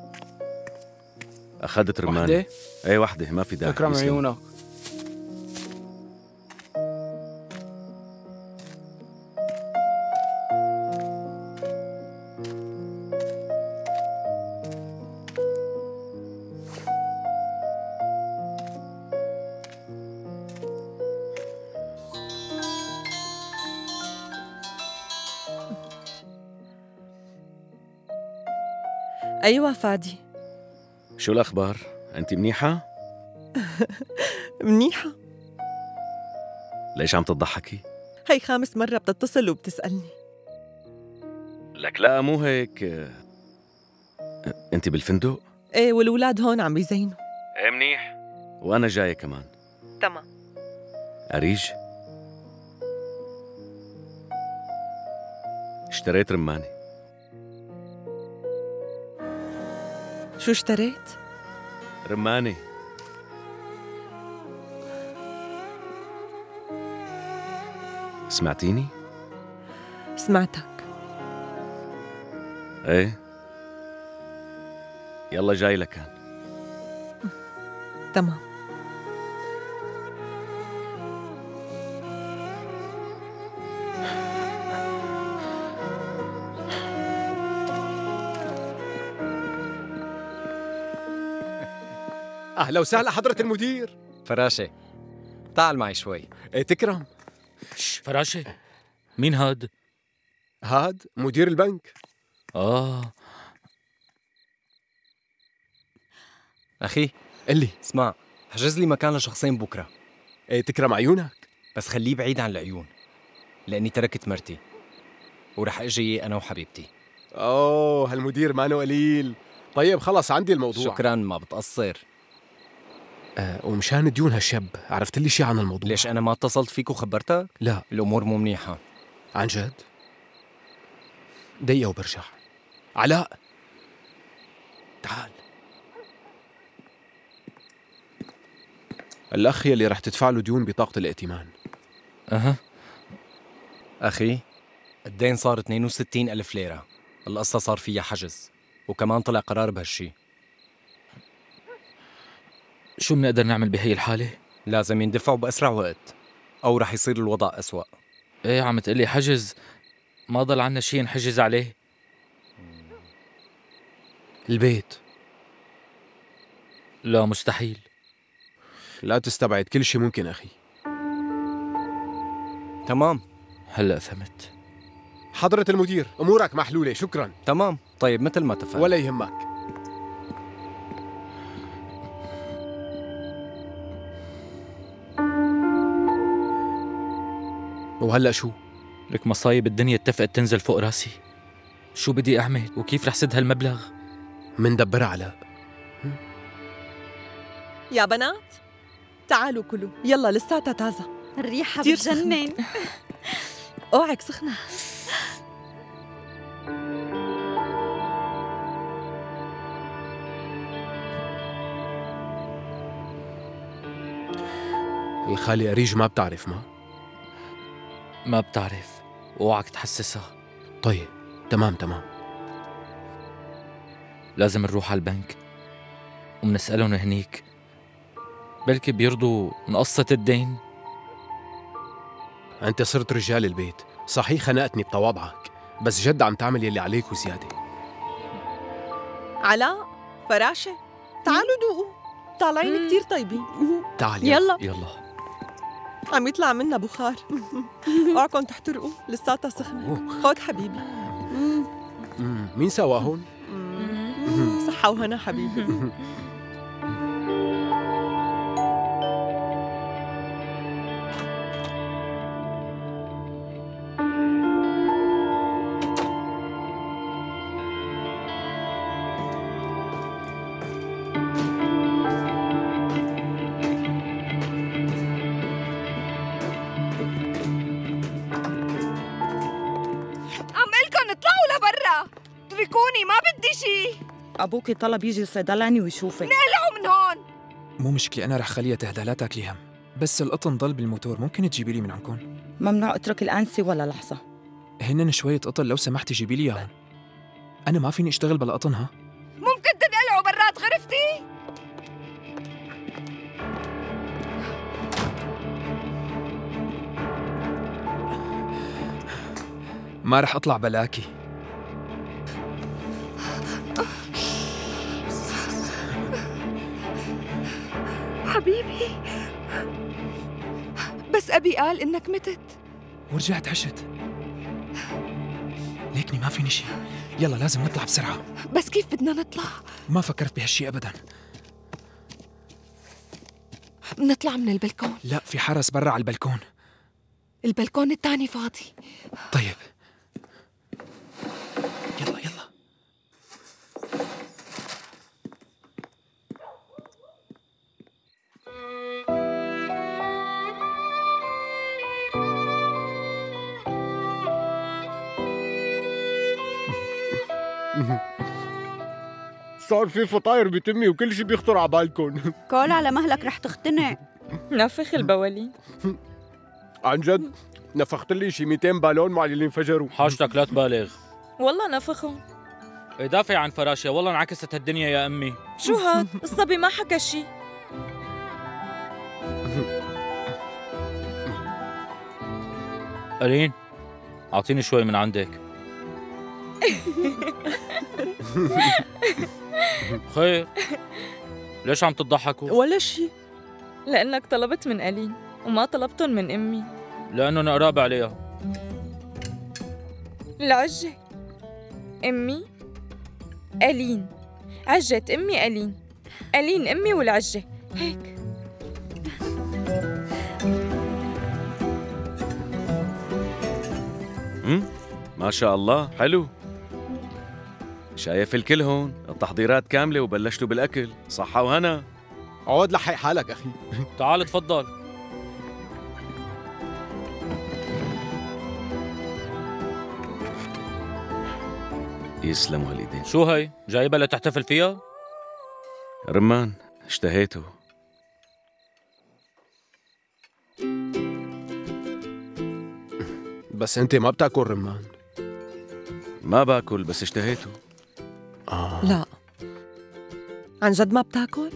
اخذت رمانة؟ وحدة؟ ايه وحدة، ما في داعي. اكرم يسلم. عيونك. أيوة فادي. شو الأخبار؟ أنت منيحة؟ منيحة. ليش عم تضحكي؟ هي 5 مرة بتتصل وبتسألني. لك لا مو هيك. أنت بالفندق؟ إيه والولاد هون عم بيزينوا. إيه منيح. وأنا جاية كمان. تمام. أريج؟ اشتريت رمانة. شو اشتريت؟ رمانة. سمعتيني؟ سمعتك. ايه يلا جاي لكان. تمام. أهلا وسهلا حضرة المدير. فراشة تعال معي شوي. إيه تكرم. فراشة مين هاد؟ هاد مدير البنك. أخي قلي. اسمع، حجز لي مكان لشخصين بكرة. إيه تكرم عيونك. بس خليه بعيد عن العيون، لأني تركت مرتي ورح أجي أنا وحبيبتي. أوه هالمدير مانو قليل. طيب خلص عندي الموضوع. شكراً، ما بتقصر. ومشان ديون هالشاب عرفت لي شي عن الموضوع. ليش أنا ما اتصلت فيك وخبرتك؟ لا الأمور مو منيحة. عن جد؟ دقيقة وبرجع. علاء تعال. الأخ يلي رح تدفع له ديون بطاقة الائتمان. أخي الدين صار 62,000 ليرة. القصة صار فيها حجز وكمان طلع قرار بهالشي. شو بنقدر نعمل بهي الحالة؟ لازم يندفعوا بأسرع وقت أو رح يصير الوضع أسوأ. ايه عم تقلي حجز؟ ما ضل عنا شي نحجز عليه. البيت؟ لا مستحيل. لا تستبعد، كل شي ممكن أخي. تمام. هلأ فهمت. حضرة المدير أمورك محلولة. شكرا. تمام. طيب مثل ما اتفقنا. ولا يهمك. وهلأ شو؟ لك مصايب الدنيا اتفقت تنزل فوق راسي. شو بدي أعمل وكيف رح سد هالمبلغ؟ مندبرها علاء. يا بنات تعالوا كلوا، يلا لساتها تازة. الريحة كتير بتجنن. اوعك سخنة. الخالي أريج ما بتعرف ما بتعرف. اوعك تحسسها. طيب تمام. لازم نروح على البنك ومنسألهم هنيك، بلكي بيرضوا نقسط الدين. أنت صرت رجال البيت. صحيح خنقتني بطوابعك، بس جد عم تعمل يلي عليك وزيادة. علاء، فراشة، تعالوا دوقوا، طالعين كتير طيبين. تعال يلا. يلا. عم يطلع منا بخار. اوعكم تحترقوا، لساتها سخنة. خود حبيبي. مين سواهن؟ صحة وهنا حبيبي. برا، اتركوني ما بدي شي. أبوكي طلب يجي الصيدلاني ويشوفك. نقلعوا من هون. مو مشكلة، أنا رح خليها تهدى، لا تاكلي هم. بس القطن ضل بالموتور، ممكن تجيبي لي من عندكم؟ ممنوع اترك الأنسة ولا لحظة. هنن شوية قطن لو سمحتي جيبي لي إياهم. أنا ما فيني أشتغل بلا قطن. ها؟ ممكن تنقلعوا برات غرفتي؟ ما رح أطلع بلاكي. حبيبي، بس أبي قال إنك متت. ورجعت عشت. ليكني ما فيني شي. يلا لازم نطلع بسرعة. بس كيف بدنا نطلع؟ ما فكرت بهالشي أبداً. نطلع من البلكون. لا، في حرس برا على البلكون. البلكون الثاني فاضي. طيب يلا يلا. صار في فطاير بتمي وكل شي بيخطر على بالكم. كول على مهلك رح تختنق. نفخ البوالين. عن جد نفخت لي شي 200 بالون مع اللي انفجروا. حاجتك لا تبالغ. والله نفخهم. دافع عن فراشيا، والله انعكست هالدنيا يا أمي. شو هاد؟ الصبي ما حكى شي. ألين، أعطيني شوي من عندك. خير، ليش عم تضحكوا؟ ولا شي، لأنك طلبت من ألين وما طلبتن من أمي. لأنه أنا قراب عليها. العجة أمي ألين، عجة أمي ألين، ألين أمي والعجة هيك. ما شاء الله، حلو. شايف الكل هون، التحضيرات كاملة وبلشتوا بالأكل، صحة وهنا. عود لحق حالك أخي. تعال تفضل. يسلموا هالإيدين. شو هي؟ جايبها لتحتفل فيها؟ رمان، اشتهيته. بس أنت ما بتاكل رمان. ما باكل بس اشتهيته. لا، عن جد ما بتاكل؟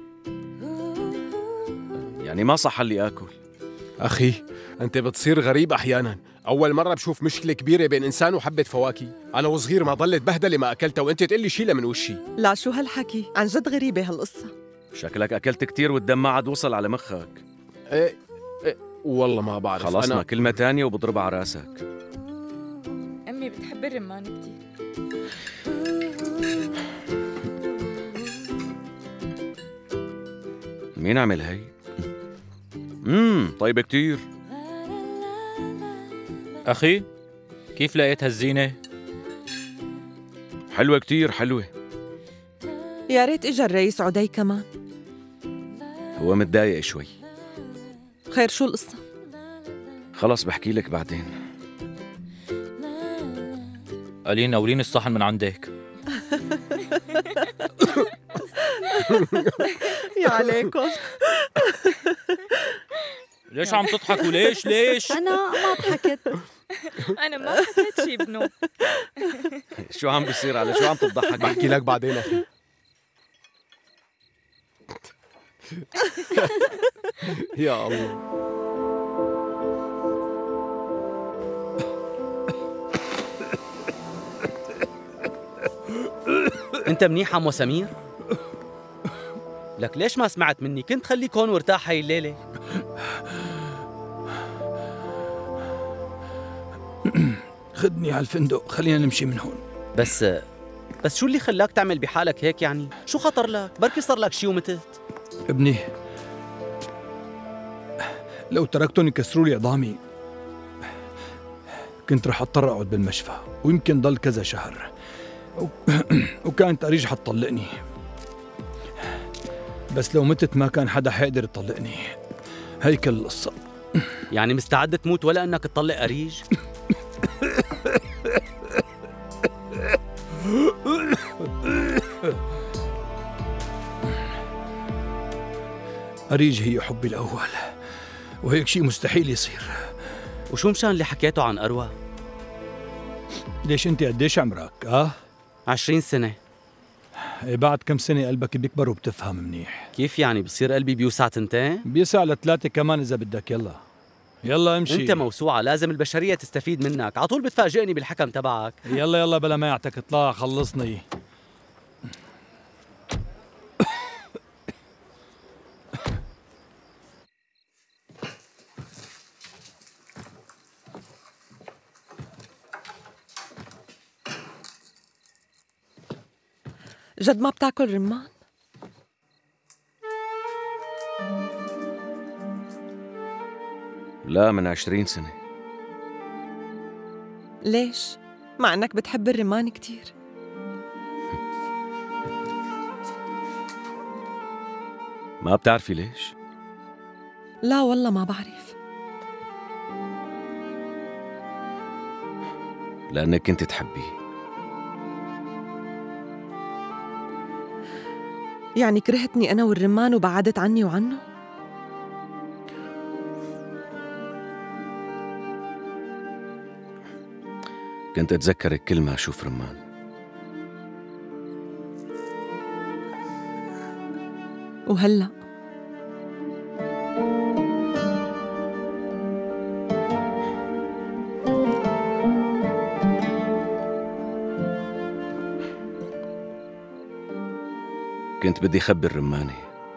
يعني ما صح لي آكل. أخي أنت بتصير غريب أحياناً. أول مرة بشوف مشكلة كبيرة بين إنسان وحبة فواكه. أنا وصغير ما ضلت بهدلة ما أكلتها وأنت تقلي شيلها من وشي. لا، شو هالحكي؟ عن جد غريبة هالقصة. شكلك أكلت كتير والدم ما عاد وصل على مخك. إيه والله ما بعرف. خلصنا أنا كلمة تانية وبضربها على راسك. أمي بتحب الرمان كتير. مين عمل هي؟ طيبة كتير. أخي، كيف لقيت هالزينة؟ حلوة كتير حلوة. يا ريت إجا الرئيس عدي كمان. هو متضايق شوي. خير، شو القصة؟ خلص بحكي لك بعدين. ألين، ناولين الصحن من عندك. يا عليكم. ليش عم تضحكوا؟ ليش؟ أنا ما ضحكت. أنا ما حكيت شي بنو. شو عم بيصير؟ على شو عم تضحك؟ بحكي لك بعدين أخي. يا الله. انت منيح عمو سمير؟ لك ليش ما سمعت مني؟ كنت خليك هون وارتاح هاي الليلة. خدني على الفندق، خلينا نمشي من هون. بس شو اللي خلاك تعمل بحالك هيك يعني؟ شو خطر لك؟ بركي صار لك شي ومتت. ابني، لو تركتهم يكسروا لي عظامي كنت رح اضطر اقعد بالمشفى ويمكن ضل كذا شهر وكانت أريج حتطلقني. بس لو متت ما كان حدا حيقدر يطلقني. هي كل القصة. يعني مستعد تموت ولا انك تطلق أريج؟ أريج هي حبي الأول، وهيك شيء مستحيل يصير. وشو مشان اللي حكيته عن أروى؟ ليش أنت قديش عمرك؟ 20 سنة. إيه بعد كم سنة قلبك بيكبر وبتفهم منيح. كيف يعني بصير قلبي بيوسع تنتين؟ بيسع ل3 كمان إذا بدك. يلا امشي. أنت موسوعة، لازم البشرية تستفيد منك، على طول بتفاجئني بالحكم تبعك. يلا بلا ما يعتك، اطلع خلصني. جد ما بتاكل رمان؟ لا، من 20 سنة. ليش؟ مع انك بتحب الرمان كتير. ما بتعرفي ليش؟ لا والله ما بعرف. لأنك كنت تحبيه. يعني كرهتني أنا والرمان وبعدت عني وعنه؟ كنت أتذكرك كل ما أشوف رمان. وهلأ؟ كنت بدي أخبي الرمانة،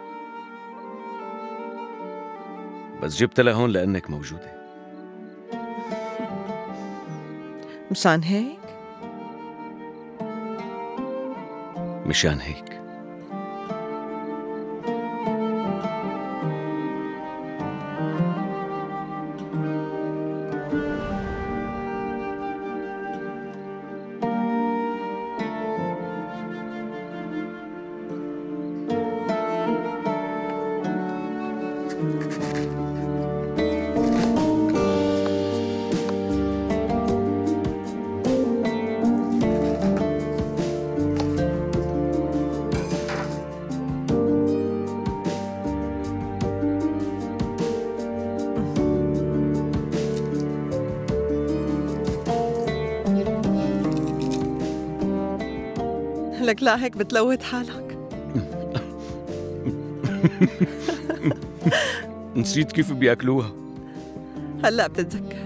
بس جبتها لهون لأنك موجودة. مشان هيك؟ مشان هيك. لك لا هيك بتلوث حالك. نسيت كيف بياكلوها. هلأ بتتذكر.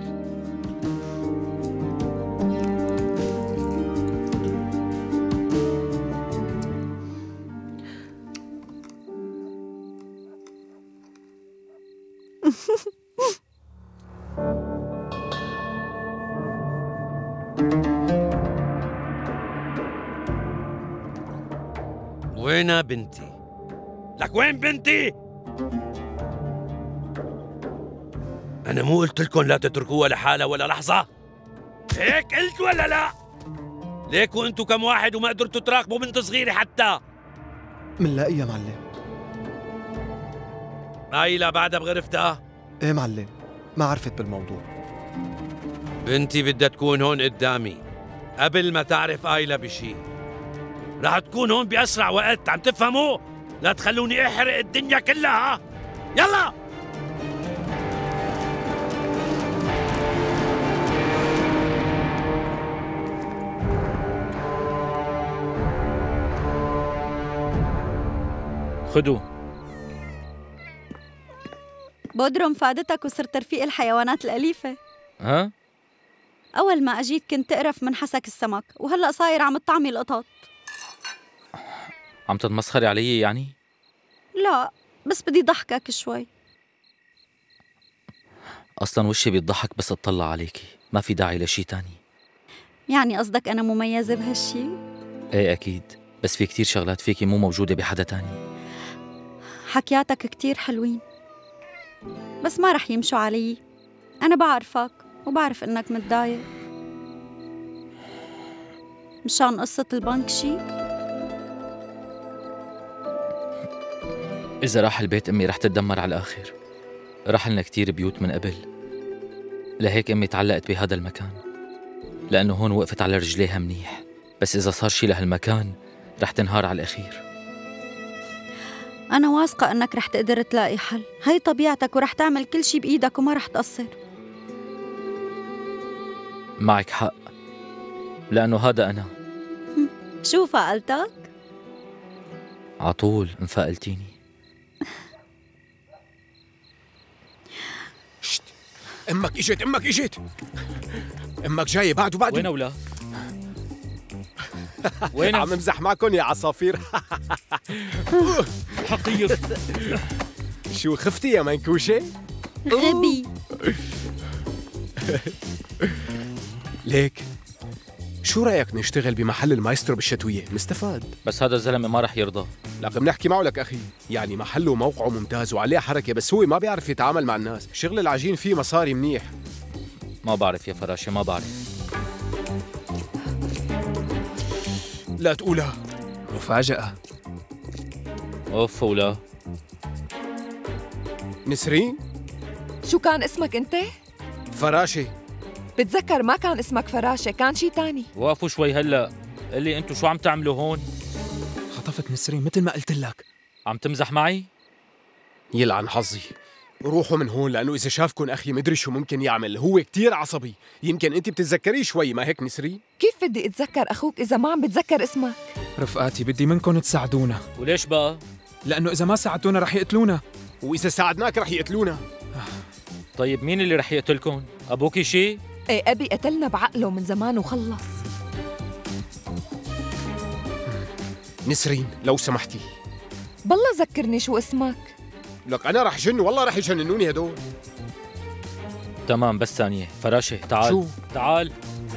وينها بنتي؟ لك وين بنتي؟ أنا مو قلت لكم لا تتركوها لحالها ولا لحظة؟ هيك قلت ولا لا؟ ليكوا انتوا كم واحد وما قدرتوا تراقبوا بنت صغيرة حتى؟ منلاقيها يا معلم. آيلة بعدها بغرفتها؟ ايه معلم، ما عرفت بالموضوع. بنتي بدها تكون هون قدامي قبل ما تعرف آيلة بشي. رح تكون هون بأسرع وقت، عم تفهموا؟ لا تخلوني احرق الدنيا كلها. يلا خدوا. بودرم فادتك وصرت رفيق الحيوانات الأليفة. ها؟ أول ما أجيت كنت تقرف من حسك السمك، وهلأ صاير عم تطعمي القطط. عم تتمسخري علي يعني؟ لا، بس بدي ضحكك شوي. أصلاً وشي بيضحك بس اطلع عليكي، ما في داعي لشي تاني. يعني قصدك أنا مميزة بهالشي؟ ايه أكيد، بس في كتير شغلات فيكي مو موجودة بحدا تاني. حكياتك كتير حلوين، بس ما رح يمشوا علي. أنا بعرفك وبعرف إنك متضايق. مشان قصة البنك شي؟ إذا راح البيت أمي رح تتدمر على الآخر. راح لنا كتير بيوت من قبل، لهيك أمي تعلقت بهذا المكان، لأنه هون وقفت على رجليها منيح. بس إذا صار شي لهالمكان رح تنهار على الأخير. أنا واثقة إنك رح تقدر تلاقي حل، هي طبيعتك ورح تعمل كل شي بإيدك وما رح تقصر. معك حق، لأنه هذا أنا. شو فقلتك؟ عطول انفقلتيني. امك اجت، امك اجت، امك جايه بعده. وين أولاد؟ وين عم امزح معكم يا عصافير. حقير. شو خفتي يا منكوشه؟ غبي. ليك شو رايك نشتغل بمحل المايسترو بالشتويه؟ مستفاد. بس هذا الزلمه ما رح يرضى. لك بنحكي معه لك اخي، يعني محله وموقعه ممتاز وعليه حركه، بس هو ما بيعرف يتعامل مع الناس. شغل العجين فيه مصاري منيح. ما بعرف يا فراشة، ما بعرف. لا تقولها، مفاجأة. اوف ولا نسرين؟ شو كان اسمك انت؟ فراشة. بتذكر ما كان اسمك فراشة، كان شي تاني. وقفوا شوي هلا، قلي انتوا شو عم تعملوا هون؟ خطفت نسرين مثل ما قلت لك. عم تمزح معي؟ يلعن حظي. روحوا من هون، لأنه إذا شافكن أخي مدري شو ممكن يعمل. هو كتير عصبي. يمكن أنت بتتذكريه شوي، ما هيك نسرين؟ كيف بدي أتذكر أخوك إذا ما عم بتذكر اسمك؟ رفقاتي بدي منكم تساعدونا. وليش بقى؟ لأنه إذا ما ساعدتونا رح يقتلونا. وإذا ساعدناك رح يقتلونا. طيب مين اللي رح يقتلكم؟ أبوكي شي؟ إيه أبي قتلنا بعقله من زمان وخلص. نسرين لو سمحتي. بالله ذكرني شو اسمك. لك أنا رح جن، والله رح يجننوني هدول. تمام، بس ثانية. فراشة تعال. شو؟ تعال.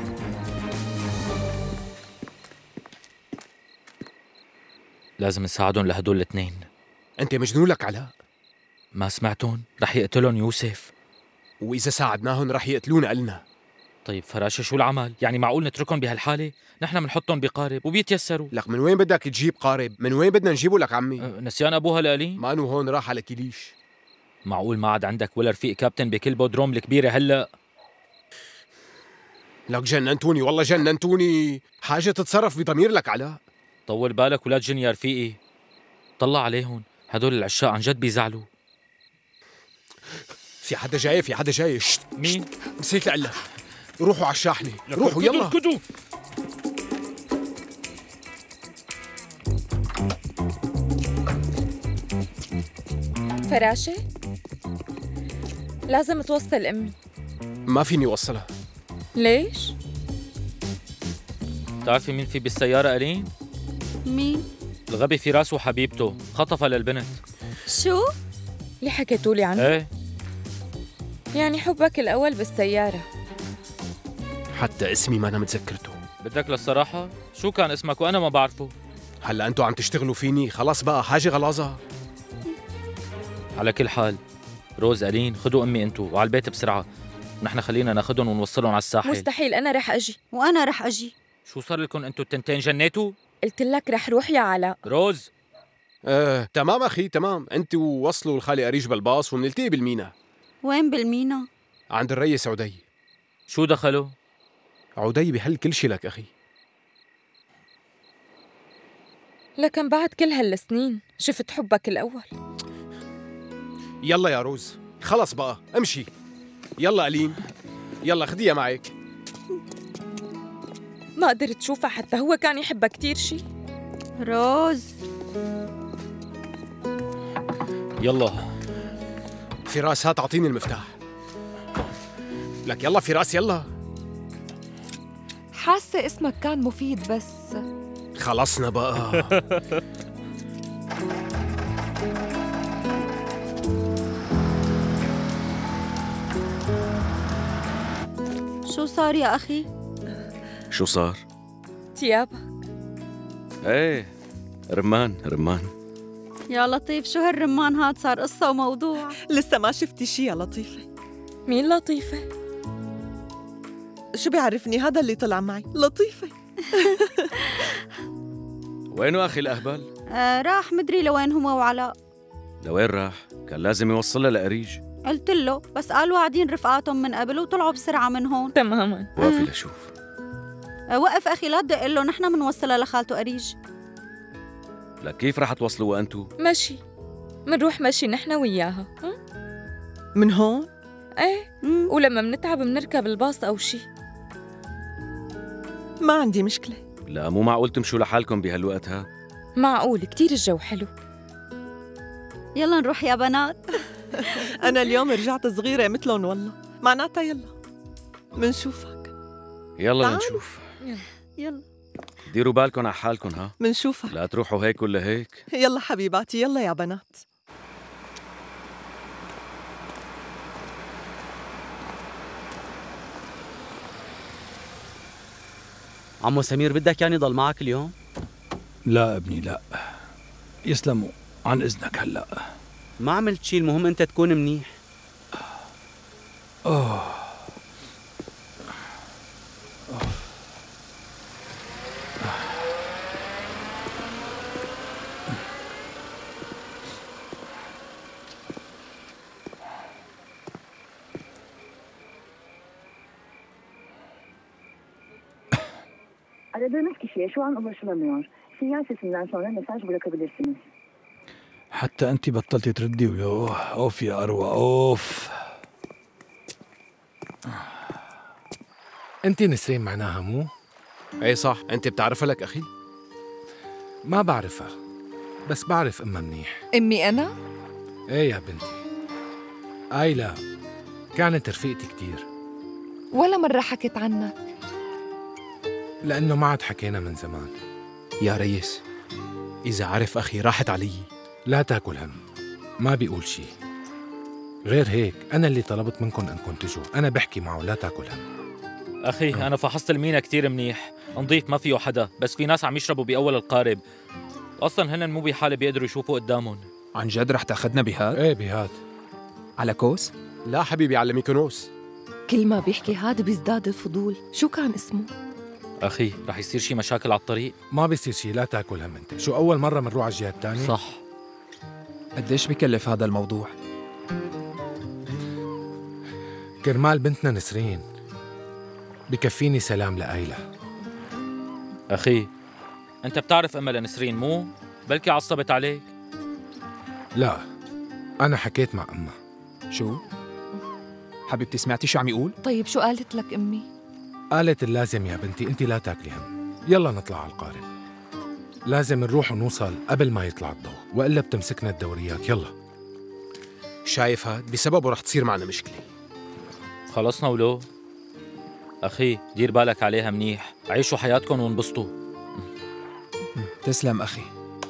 لازم نساعدهم لهدول الاثنين. أنت مجنون لك علاء؟ ما سمعتون؟ رح يقتلون يوسف. وإذا ساعدناهم رح يقتلونا قلنا. طيب فراشة شو العمل؟ يعني معقول نتركهم بهالحالة؟ نحن بنحطهم بقارب وبيتيسروا. لك من وين بدك تجيب قارب؟ من وين بدنا نجيبه لك عمي؟ نسيان أبوها لقلي؟ مانو هون راح على كليش. معقول ما عاد عندك ولا رفيق كابتن بكل بودروم الكبيرة هلأ؟ لك جننتوني، والله جننتوني. حاجة تتصرف بضمير لك علاء. طول بالك ولا تجن يا رفيقي. طلع عليهم، هدول العشاق عن جد بيزعلوا. في حدا جاي، في حدا جاي. شت. مين؟ نسيت لأقلك. روحوا على الشاحنة، روحوا يلا. كدو. فراشة؟ لازم توصل أمي. ما فيني أوصلها. ليش؟ بتعرفي مين في بالسيارة ألين؟ مين؟ الغبي فراس وحبيبته، خطفها للبنت. شو؟ اللي حكيتولي عنه؟ ايه. يعني حبك الأول بالسيارة. حتى اسمي ما أنا متذكرته. بدك للصراحة؟ شو كان اسمك وأنا ما بعرفه؟ هلا أنتوا عم تشتغلوا فيني، خلاص بقى حاجة غلاظة. على كل حال روز ألين خدوا أمي أنتوا وعلى البيت بسرعة، نحن خلينا ناخدهم ونوصلهم على الساحل. مستحيل، أنا رح أجي. وأنا رح أجي. شو صار لكم أنتوا التنتين، جنيتوا؟ قلت لك رح روح يا علاء. روز. تمام أخي تمام. أنتوا وصلوا لخالي أريج بالباص ومنلتقي بالمينا. وين بالمينا؟ عند الريس عدي. شو دخلوا؟ عدي بحل كل شي لك أخي. لكن بعد كل هالسنين شفت حبك الأول. يلا يا روز، خلص بقى امشي. يلا ألين، يلا خديها معك. ما قدرت تشوفها حتى هو كان يحبها كتير شي. روز يلا. فراس هات أعطيني المفتاح. لك يلا فراس يلا. حاسة اسمك كان مفيد بس خلصنا بقى. شو صار يا أخي؟ شو صار؟ تيابك. ايه رمان. يا لطيف شو هالرمان هاد، صار قصة وموضوع. لسه ما شفتي شي يا لطيفة. مين لطيفة؟ شو بيعرفني هذا اللي طلع معي لطيفة. وينو أخي الأهبل؟ راح مدري لوين هو وعلاء. لوين راح؟ كان لازم يوصلها لأريج. قلت له بس قالوا قاعدين رفقاتهم من قبل وطلعوا بسرعة من هون. تماما. وافي لشوف. وقف أخي لا تدق له، نحن منوصلها لخالته أريج. لك كيف رح توصلوا وأنتو؟ مشي. منروح مشي نحن وياها. من هون؟ ايه، ولما منتعب منركب الباص أو شي. ما عندي مشكلة. لا مو معقول تمشوا لحالكم بهالوقت ها. معقول، كتير الجو حلو. يلا نروح يا بنات. أنا اليوم رجعت صغيرة مثلهم والله، معناتها يلا منشوفك. يلا تعالوا. لنشوف. يلا ديروا بالكم على حالكم ها. منشوفك. لا تروحوا هيك ولا هيك. يلا حبيباتي، يلا يا بنات. عمو سمير بدك يعني ضل معك اليوم؟ لا ابني لا، يسلموا عن إذنك هلأ. ما عملت شي، المهم أنت تكون منيح. Aradığınız kişiye şu an ulaşılamıyor. Sinyal sesinden sonra mesaj bırakabilirsiniz. حتى أنت بطلتي تردي أوف يا أروى أوف. انت نسرين معناها مو؟ ايه صح، انت بتعرفها لك اخي؟ ما بعرفها، بس بعرف امها منيح. أمي أنا؟ ايه يا بنتي. آيلا كانت رفيقتي كتير. ولا مرة حكيت عنك. لأنه ما عاد حكينا من زمان. يا ريس إذا عرف أخي راحت علي. لا تاكل هم، ما بيقول شي. غير هيك أنا اللي طلبت منكم أنكم تجوا، أنا بحكي معه، لا تاكل هم. أخي أنا فحصت المينا كتير منيح، نظيف ما فيه حدا، بس في ناس عم يشربوا بأول القارب. أصلاً هن مو بحالة بيقدروا يشوفوا قدامهم. عن جد رح تاخدنا بهاد؟ ايه بهاد. على كوس؟ لا حبيبي على ميكونوس. كل ما بيحكي هاد بيزداد الفضول. شو كان اسمه؟ أخي رح يصير شي مشاكل على الطريق؟ ما بيصير شي، لا تاكل هم انت. شو أول مرة منروح على الجهة الثانية؟ صح. قديش بكلف هذا الموضوع؟ كرمال بنتنا نسرين بكفيني سلام لآيلا. أخي أنت بتعرف أمها لنسرين مو؟ بلكي عصبت عليك؟ لا أنا حكيت مع أمها. شو؟ حبيبتي سمعتي شو عم يقول؟ طيب شو قالت لك أمي؟ قالت اللازم يا بنتي، انت لا تاكلي هم. يلا نطلع على القارب، لازم نروح ونوصل قبل ما يطلع الضوء، وإلا بتمسكنا الدوريات. يلا. شايف هاد بسببه رح تصير معنا مشكلة. خلصنا ولو؟ أخي دير بالك عليها منيح، عيشوا حياتكم وانبسطوا. تسلم أخي.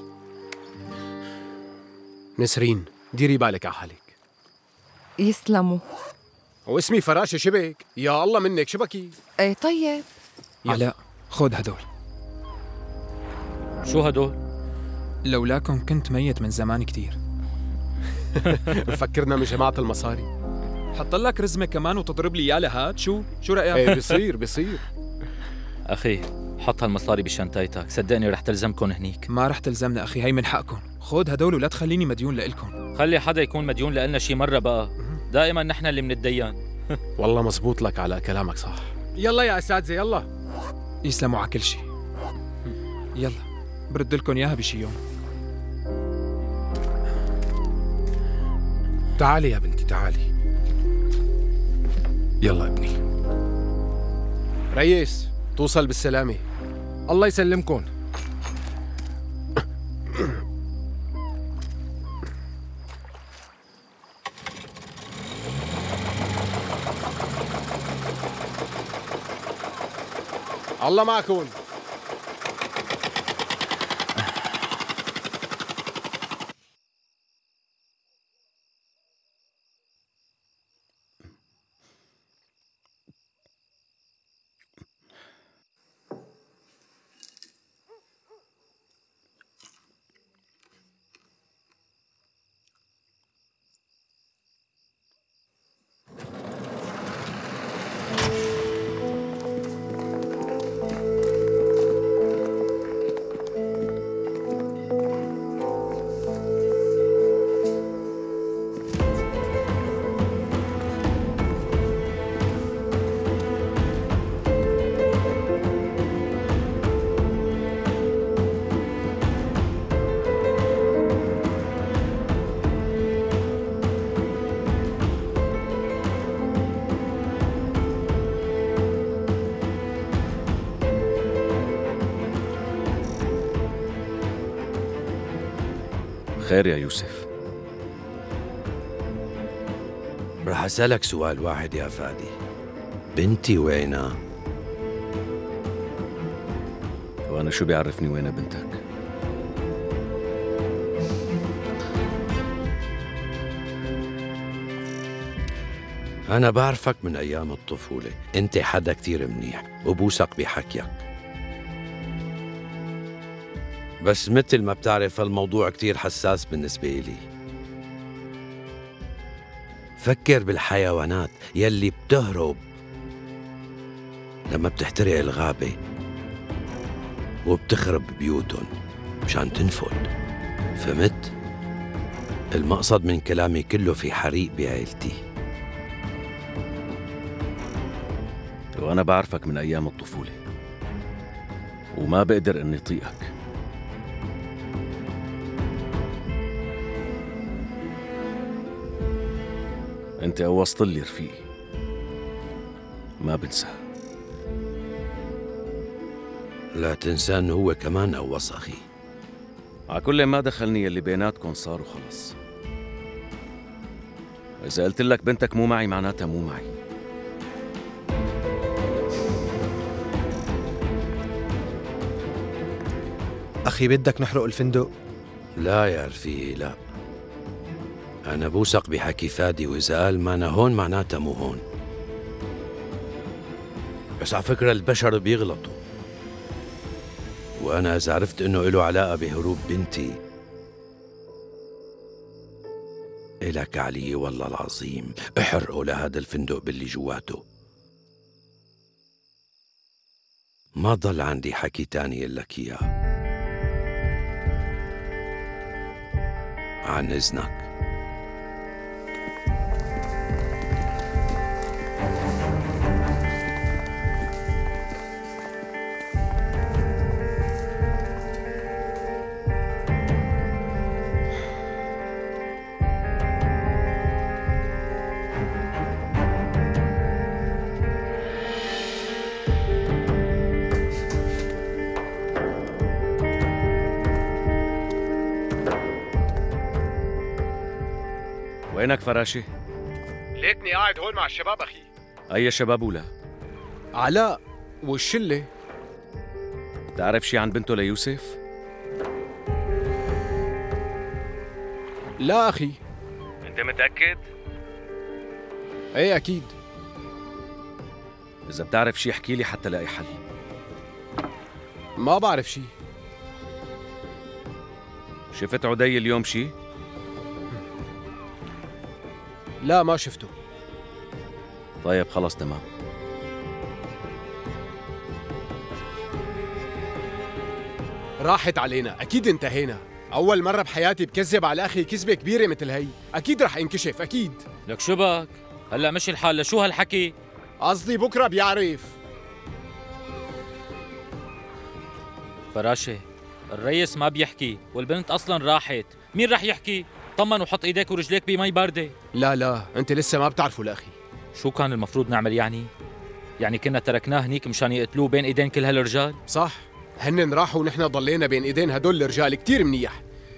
نسرين ديري بالك على حالك. يسلموا. واسمي فراشة شبك، يا الله منك شبكي. ايه طيب. علاء خود هدول. شو هدول؟ لولاكم كنت ميت من زمان كتير. فكرنا من جماعة المصاري. حط لك رزمة كمان وتضرب لي اياه لهاد. شو رأيك؟ ايه بصير. أخي حط هالمصاري بشنطتك، صدقني رح تلزمكم هنيك. ما رح تلزمنا أخي، هي من حقكم. خود هدول ولا تخليني مديون لإلكم. خلي حدا يكون مديون لنا شي مرة بقى، دائما نحن اللي منتدين. والله مزبوط لك على كلامك صح. يلا يا أساتذة يلا. يسلموا على كل شي. يلا برد لكم إياها بشي يوم. تعالي يا بنتي تعالي. يلا ابني. ريس توصل بالسلامة. الله يسلمكم. الله معكم. خير يا يوسف. رح أسألك سؤال واحد يا فادي، بنتي وينها؟ وأنا شو بيعرفني وين بنتك؟ أنا بعرفك من أيام الطفولة، أنت حدا كتير منيح وبوثق بحكيك، بس مثل ما بتعرف الموضوع كتير حساس بالنسبة لي. فكر بالحيوانات يلي بتهرب لما بتحترق الغابة وبتخرب بيوتهم مشان تنفد، فهمت؟ المقصد من كلامي كله في حريق بعائلتي. وأنا بعرفك من أيام الطفولة وما بقدر إني طيقك. أنت قوصت لي رفيقي، ما بنسى. لا تنسى إنه هو كمان قوص أخي. على كل ما دخلني اللي بيناتكم صاروا خلص. إذا قلت لك بنتك مو معي معناتها مو معي. أخي بدك نحرق الفندق؟ لا يا رفيقي لا، أنا بوثق بحكي فادي، وإذا قال ما أنا هون معناتها مو هون. بس على فكرة البشر بيغلطوا، وأنا إذا عرفت إنه له علاقة بهروب بنتي، إلك علي والله العظيم احرقوا لهذا الفندق باللي جواته. ما ضل عندي حكي تاني لك إياه. عن إذنك. وينك فراشي؟ ليتني قاعد هون مع الشباب أخي. أي شباب ولا؟ علاء والشلة. تعرف شي عن بنته ليوسف؟ لا أخي. أنت متأكد؟ إيه أكيد. إذا بتعرف شي احكي لي حتى لاقي حل. ما بعرف شي. شفت عدي اليوم شي؟ لا ما شفته. طيب خلص تمام. راحت علينا، أكيد انتهينا. أول مرة بحياتي بكذب على أخي كذبة كبيرة مثل هي، أكيد رح ينكشف أكيد. لك شو بك؟ هلا مشي الحال، لشو هالحكي؟ قصدي بكرة بيعرف. فراشة، الريس ما بيحكي والبنت أصلاً راحت، مين رح يحكي؟ طمن وحط إيديك ورجليك بمي باردة. لا أنت لسه ما بتعرفه لأخي. شو كان المفروض نعمل يعني؟ يعني كنا تركناه هنيك مشان يقتلوه بين إيدين كل هالرجال؟ صح، هنن راحوا ونحن ضلينا بين إيدين هدول الرجال كتير منيح.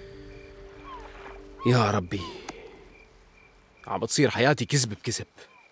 يا ربي، عم بتصير حياتي كذب بكذب.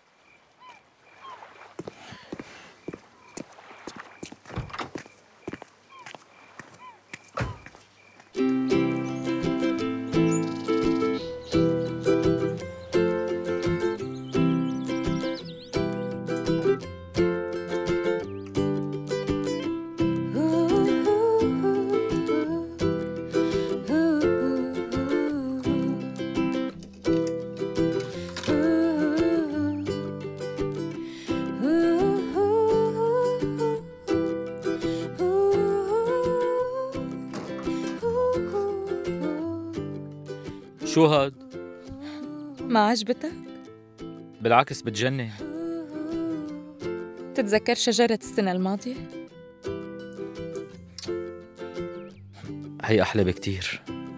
شو هاد؟ ما عجبتك؟ بالعكس بتجنن. تتذكر شجرة السنة الماضية؟ هي أحلى بكتير.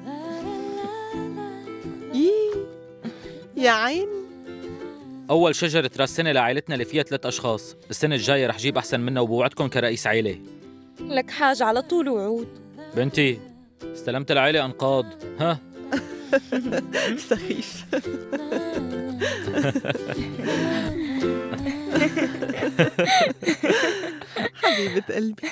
يا عيني. أول شجرة راس سنة لعائلتنا اللي فيها 3 أشخاص، السنة الجاية رح جيب أحسن منها وبوعدكم كرئيس عيلة. لك حاج على طول وعود. بنتي، استلمت العيلة أنقاض، ها؟ سخيف. حبيبة قلبي.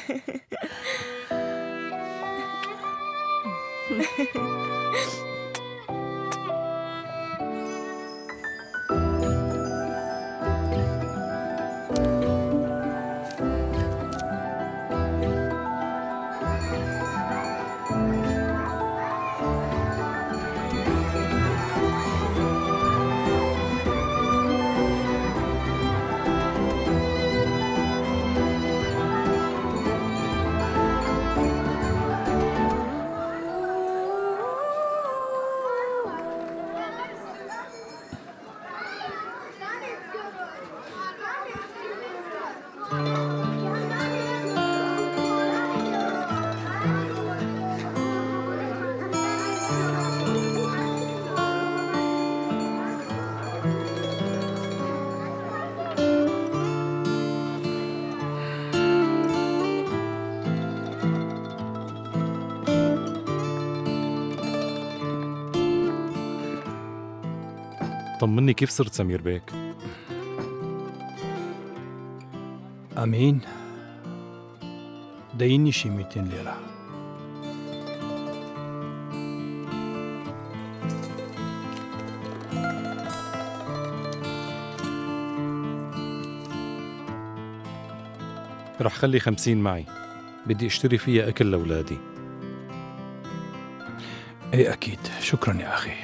طمني كيف صرت سمير بيك؟ أمين دايني شي 200 ليرة. رح خلي 50 معي، بدي اشتري فيها أكل لأولادي. ايه أكيد، شكرا يا أخي.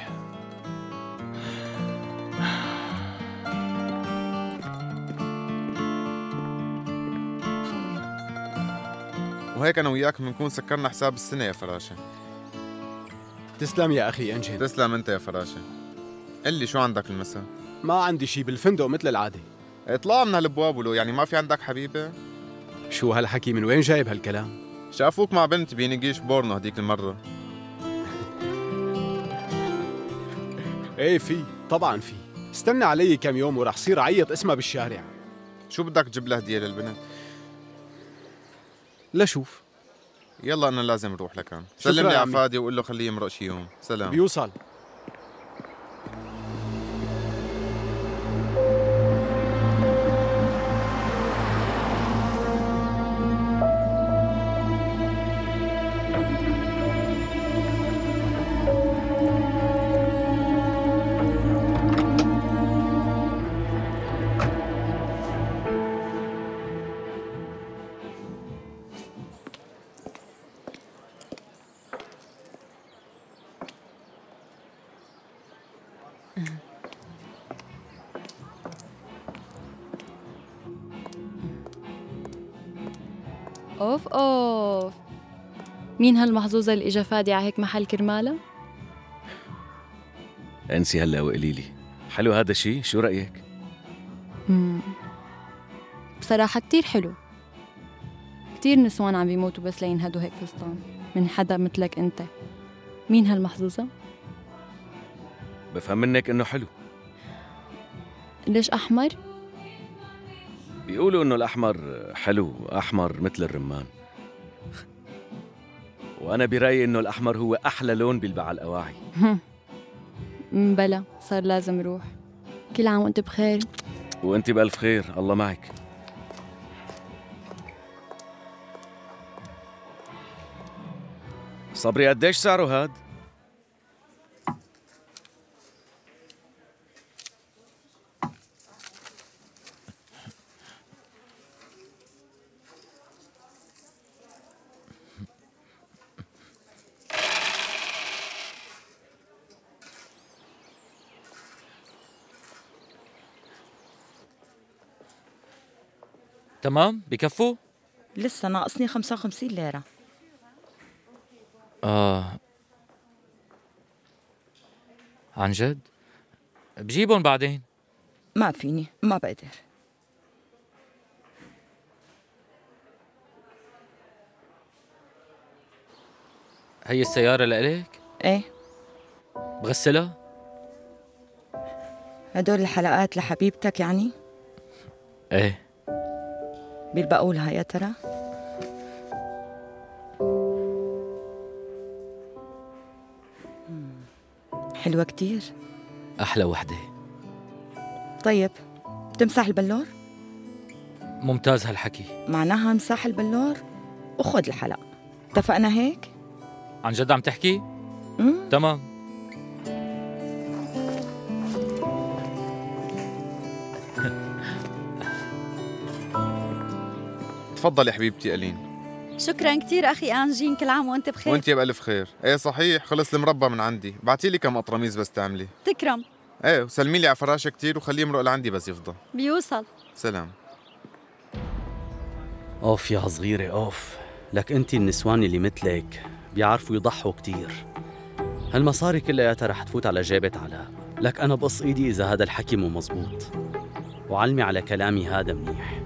وهيك انا وياك بنكون سكرنا حساب السنه يا فراشه. تسلم يا اخي انجد. تسلم انت يا فراشه. قل لي شو عندك المساء؟ ما عندي شي، بالفندق مثل العاده. اطلع من هالابواب ولو يعني ما في عندك حبيبه؟ شو هالحكي، من وين جايب هالكلام؟ شافوك مع بنت بينقيش بورنو هديك المره. ايه في، طبعا في. استنى علي كم يوم ورح صير عيط اسمها بالشارع. شو بدك تجيب لها هديه للبنت؟ لشوف. يلا انا لازم اروح لكان. سلم لي على فادي وقول له خليه يمرق شي يوم. سلام. بيوصل. اوف اوف، مين هالمحظوظة اللي اجا فادي على هيك محل كرمالها؟ انسي هلا وقولي لي، حلو هذا الشيء؟ شو رأيك؟ بصراحة كتير حلو. كتير نسوان عم بيموتوا بس لينهدوا هيك فستان من حدا مثلك انت. مين هالمحظوظة؟ بفهم منك انه حلو. ليش احمر؟ بيقولوا انه الاحمر حلو، احمر مثل الرمان. وانا برايي انه الاحمر هو احلى لون بيلبع على الاواعي. بلا صار لازم روح. كل عام وانت بخير. وانت بألف خير، الله معك. صبري قديش سعره هاد؟ تمام بكفوا؟ لسه ناقصني 55 ليرة. عن جد؟ بجيبهم بعدين. ما فيني، ما بقدر. هي السيارة لإلك؟ ايه. بغسلها؟ هدول الحلقات لحبيبتك يعني؟ ايه. بيلبقوا لها يا ترى؟ حلوة كتير. أحلى وحدة. طيب تمسح البلور؟ ممتاز هالحكي. معناها امسح البلور وخذ الحلق. اتفقنا هيك؟ عن جد عم تحكي؟ تمام. تفضلي حبيبتي ألين. شكرا كثير أخي أنجين، كل عام وأنت بخير. وأنت بألف خير. إيه صحيح، خلص المربى من عندي، بعتي لي كم قطرميز بس تعملي. تكرم. إيه وسلمي لي على فراشة كثير وخليه يمرق لعندي بس يفضى. بيوصل. سلام. اوف يا صغيرة اوف، لك انت النسوان اللي مثلك بيعرفوا يضحوا كتير. هالمصاري كلياتها رح تفوت على جيبة علاء، لك انا بقص ايدي اذا هذا الحكي مو مزبوط، وعلمي على كلامي هذا منيح.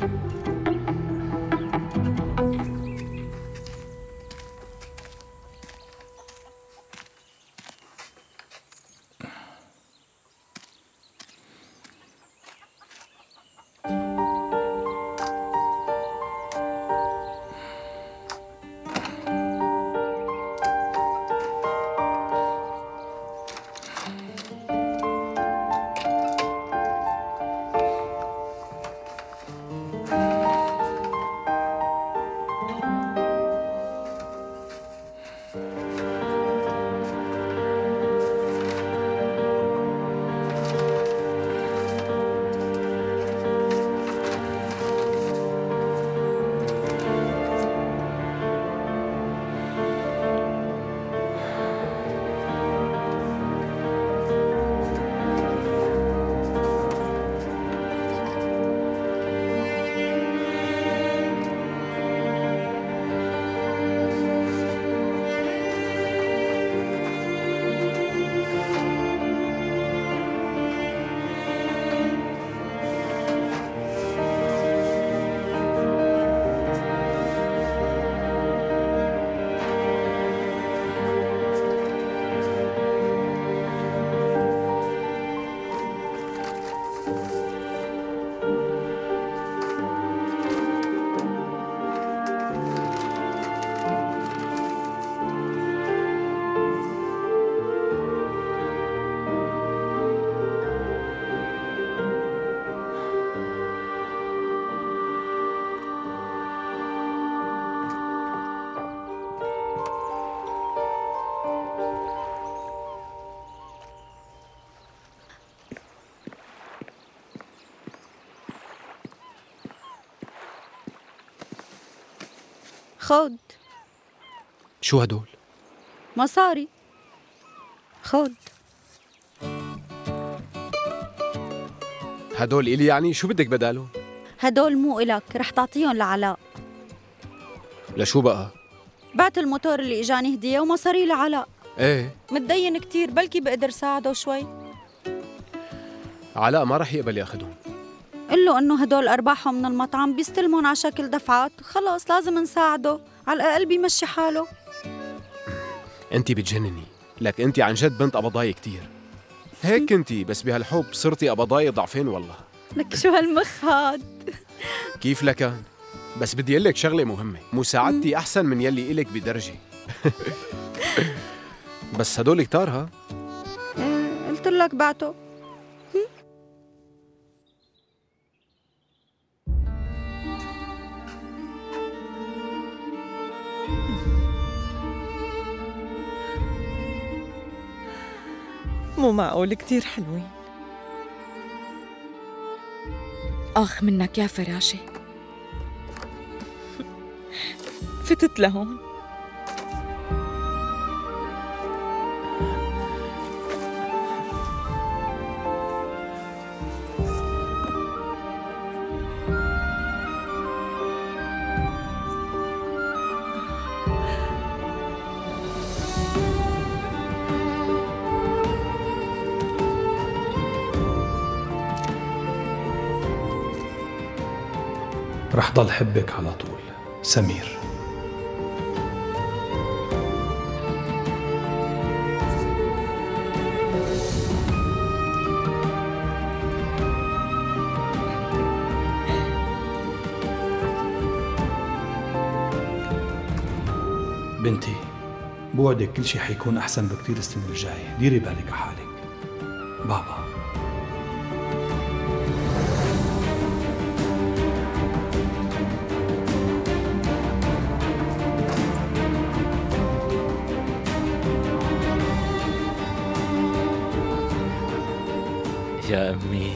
خود. شو هدول؟ مصاري. خود. هدول إلي يعني؟ شو بدك بداله؟ هدول مو إلك، رح تعطيهم لعلاء. لشو بقى؟ بعت الموتور اللي إجاني هدية ومصاري لعلاء. ايه متدين كتير، بلكي بقدر ساعده شوي. علاء ما رح يقبل ياخدهم. قل له إنه هدول أرباحهم من المطعم بيستلمون على شكل دفعات، خلاص لازم نساعده، على الأقل بيمشي حاله. انت بتجنني، لك انت عن جد بنت قبضاي كتير. هيك كنتي بس بهالحب صرتي قبضاي ضعفين والله. لك شو هالمخ هاد؟ كيف لكان؟ بس بدي اقول لك شغله مهمه، مساعدتي احسن من يلي إلك بدرجه. بس هدول كتار ها؟ قلت لك بعته. مو معقول، كتير حلوين. آخ منك يا فراشة. فتت لهون. رح ضل حبك على طول، سمير. بنتي، بوعدك كل شيء حيكون أحسن بكتير السنة الجاية. ديري بالك على حالك. بابا. يا أمي.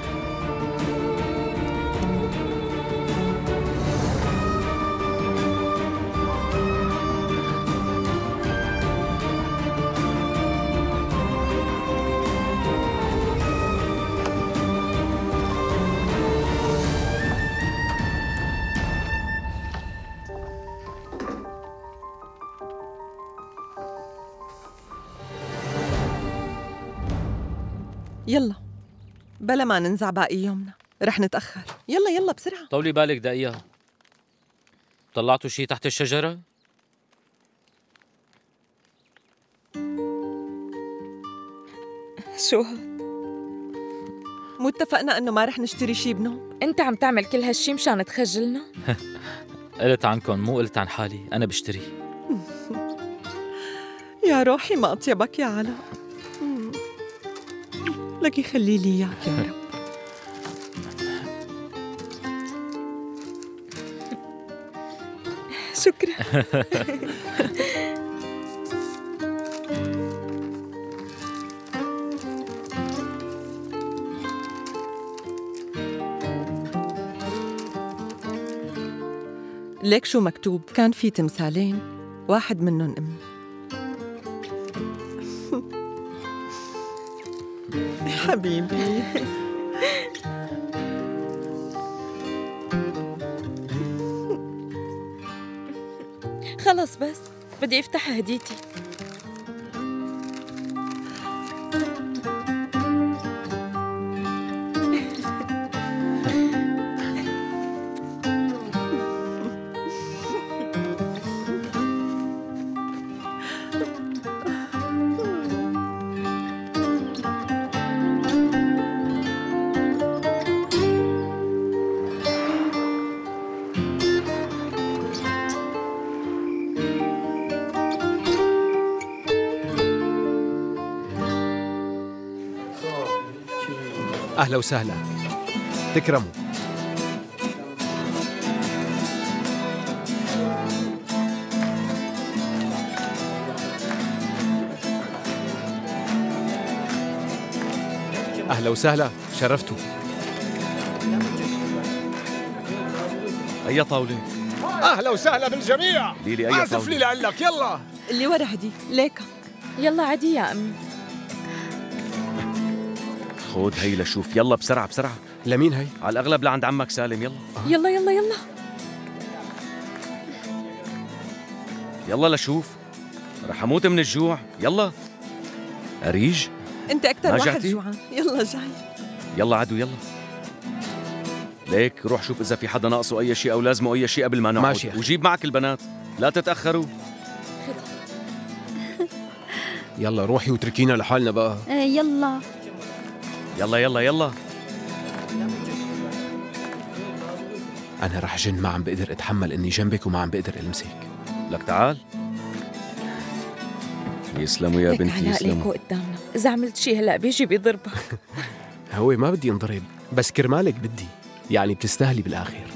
يلا بلا ما ننزع باقي يومنا، رح نتأخر. يلا يلا بسرعة. طولي بالك دقيقة. طلعتوا شي تحت الشجرة؟ شو هاد؟ مو اتفقنا انه ما رح نشتري شي بنوب؟ انت عم تعمل كل هالشي مشان تخجلنا؟ قلت عنكم مو قلت عن حالي، أنا بشتري. يا روحي ما أطيبك يا علاء. لك يخلي لي إياك يا رب. شكرا. ليك شو مكتوب؟ كان في تمثالين، واحد منهم أمي. حبيبي. خلص بس بدي افتح هديتي. أهلا وسهلا. تكرموا. أهلا وسهلا، شرفتوا. أي طاولة؟ أهلا وسهلا بالجميع. ليلي أي عازف لي لعلك. يلا اللي ورا هدي ليكا. يلا عادي يا أمي. خود هي لشوف. يلا بسرعة بسرعة. لمين هي؟ على الأغلب لعند عمك سالم. يلا يلا يلا يلا يلا لشوف، رح أموت من الجوع. يلا أريج، أنت أكتر ما واحد جعتي؟ جوعان. يلا جاي. يلا عدو يلا. ليك روح شوف إذا في حدا ناقصه أي شيء أو لازمه أي شيء قبل ما نقعد. ماشي. وجيب معك البنات، لا تتأخروا. يلا روحي وتركينا لحالنا بقى. يلا يلا يلا يلا. أنا رح جن، ما عم بقدر أتحمل إني جنبك وما عم بقدر ألمسك. لك تعال. يسلموا يا لك بنتي علاء يسلموا. ليكو قدامنا، إذا عملت شي هلأ بيجي بيضربك. هو ما بدي انضرب، بس كرمالك بدي، يعني بتستاهلي بالآخر.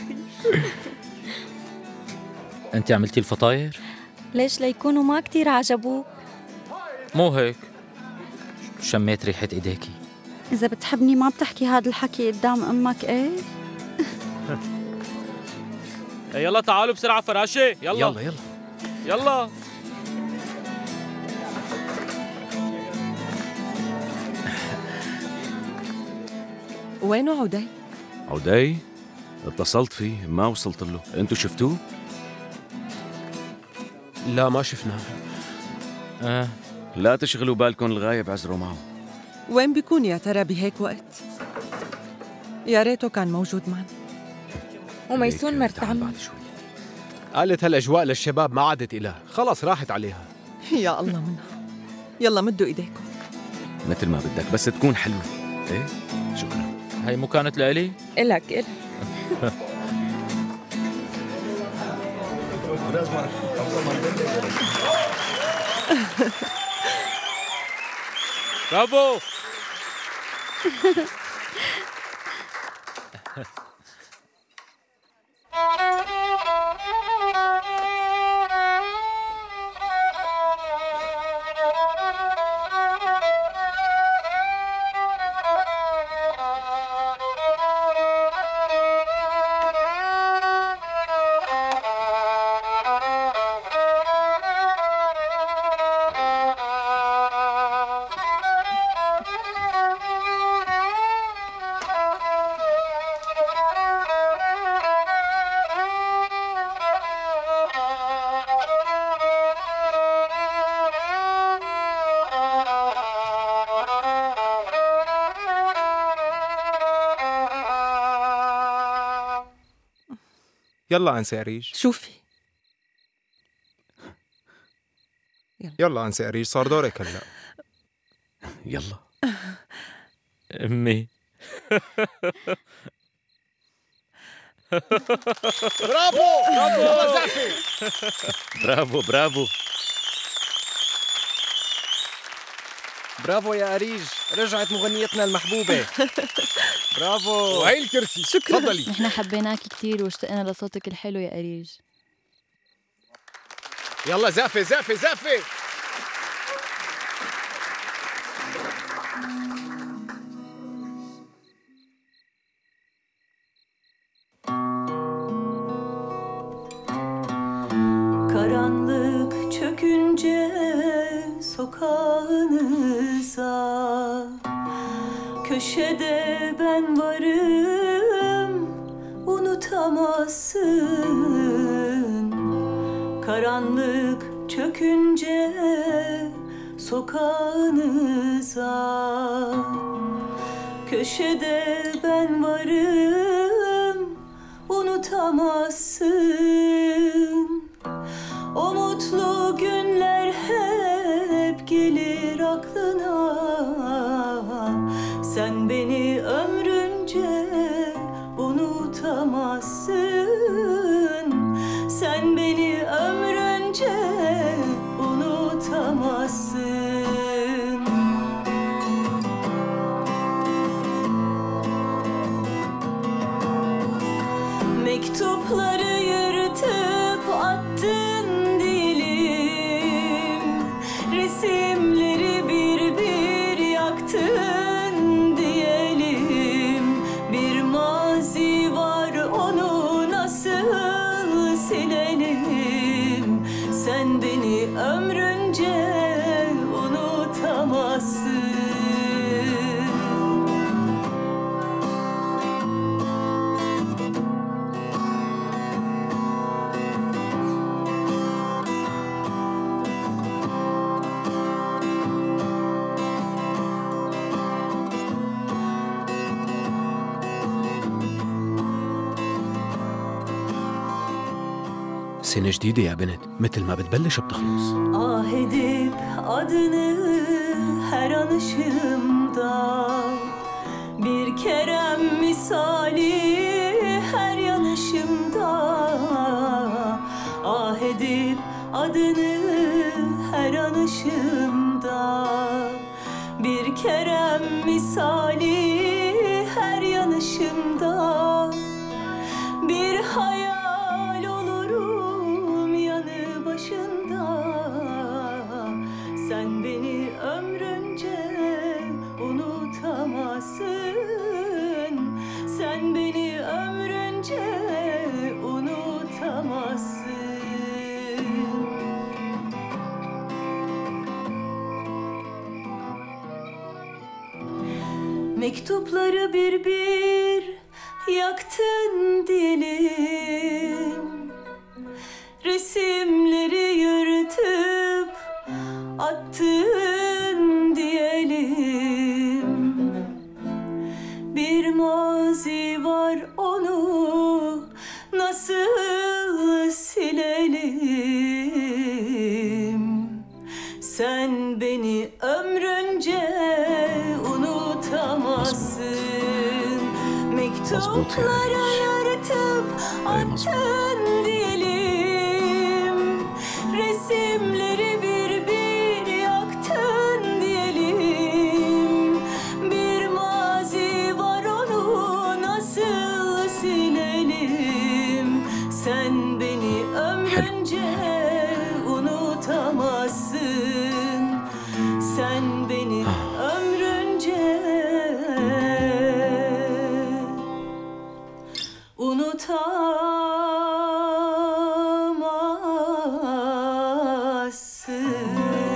أنت عملتي الفطاير؟ ليش ليكونوا ما كتير عجبوك؟ مو هيك، شميت ريحة إيديكي. إذا بتحبني ما بتحكي هذا الحكي قدام أمك. إيه؟ يلا تعالوا بسرعة فراشة. يلا يلا يلا يلا. وينه عودي؟ عودي اتصلت فيه ما وصلت له. انتوا شفتوه؟ لا ما شفناه. لا تشغلوا بالكم، الغايب عذروا معه. وين بيكون يا ترى بهيك وقت؟ يا ريته كان موجود معنا. وميسون مرت عمي قالت هالأجواء للشباب ما عادت إلها، خلص راحت عليها. يا الله منها. يلا مدوا إيديكم. مثل ما بدك بس تكون حلوة. ايه شكرا. هي مو كانت لإلي؟ إلك إلك. برافو. يلا أنسة أريج. شوفي يلا أنسة أريج، صار دورك هلا. يلا أمي. برافو برافو زعفي. برافو برافو برافو يا أريج، رجعت مغنيتنا المحبوبة. برافو. وهي الكرسي. شكرا. تفضلي. نحن حبيناك كثير واشتقنا لصوتك الحلو يا أريج. يلا زعفي زعفي زعفي. Karanlık çökünce sokağınıza, köşede ben varım, unutamazsın. Karanlık çökünce sokağınıza, köşede ben varım, unutamazsın. O mutlu günler hep gelir aklına. Sen beni ömrünce unutamazsın. Sen beni ömrünce unutamazsın. Mektupları yırtıp attın dilim, resimleri bir bir yaktın diyelim. Bir mazi var, onu nasıl silelim? Sen beni ömrünce unutamazsın. سنة جديدة يا بنت، مثل ما بتبلش بتخلص. Ah edip adını her anışımda, bir kerem misali her yanışımda. Ah edip adını her anışımda, bir kerem misali her yanışımda. Bir hayal olurum yanı başında. Sen beni ömrünce unutamazsın. Sen beni ömrünce unutamazsın. Mektupları bir bir yaktın diyelim, resimleri yırtıp attın diyelim. Bir mazi var, onu nasıl silelim? Sen beni ömrünce unutamazsın. Mektupları yırtıp attın diyelim, resimleri bir bir diyelim. Sen beni ömrünce unutamazsın. Sen beni ömrünce unutamazsın.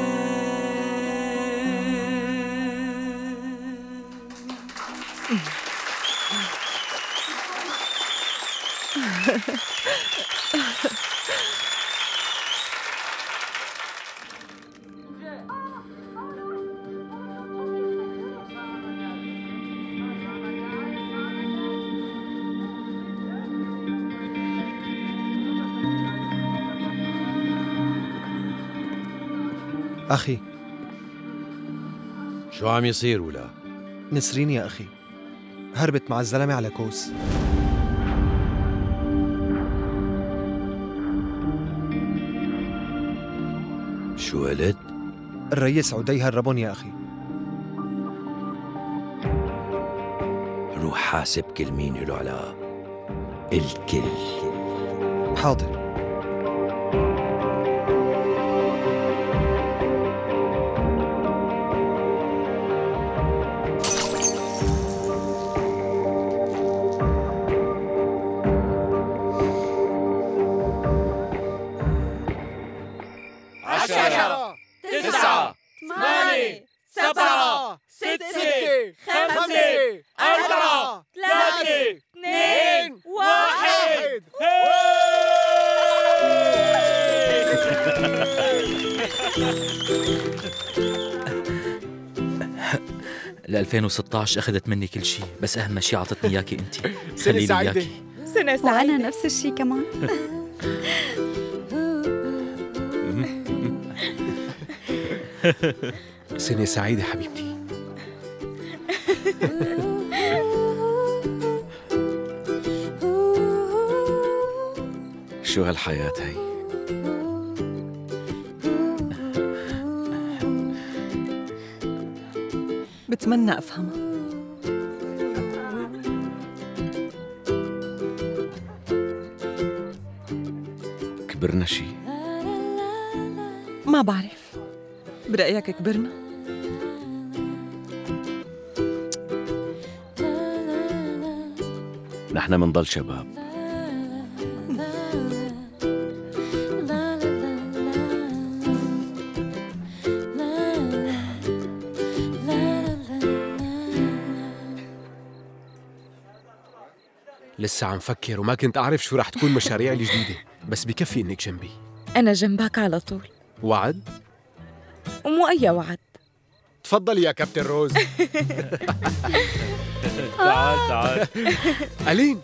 أخي شو عم يصير ولا؟ نسرين يا أخي هربت مع الزلمة على كوس. شو قلت؟ الريس عدي هربون يا أخي. روح حاسب كل مين له علاقة. الكل. حاضر. ال 2016 اخذت مني كل شيء، بس اهم شيء اعطتني اياكي انت. سنة خلي لي سعيدة. اياكي. سنة سعيدة. وأنا نفس الشيء كمان. سنة سعيدة حبيبتي. شو هالحياة هي؟ بتمنى أفهمها. كبرنا شي؟ ما بعرف، برأيك كبرنا؟ نحن منضل شباب. لسه عم فكر وما كنت أعرف شو رح تكون مشاريعي الجديدة، بس بكفي إنك جنبي. أنا جنبك على طول. وعد؟ ومو أي وعد. تفضل يا كابتن روز. تعال تعال. ألين.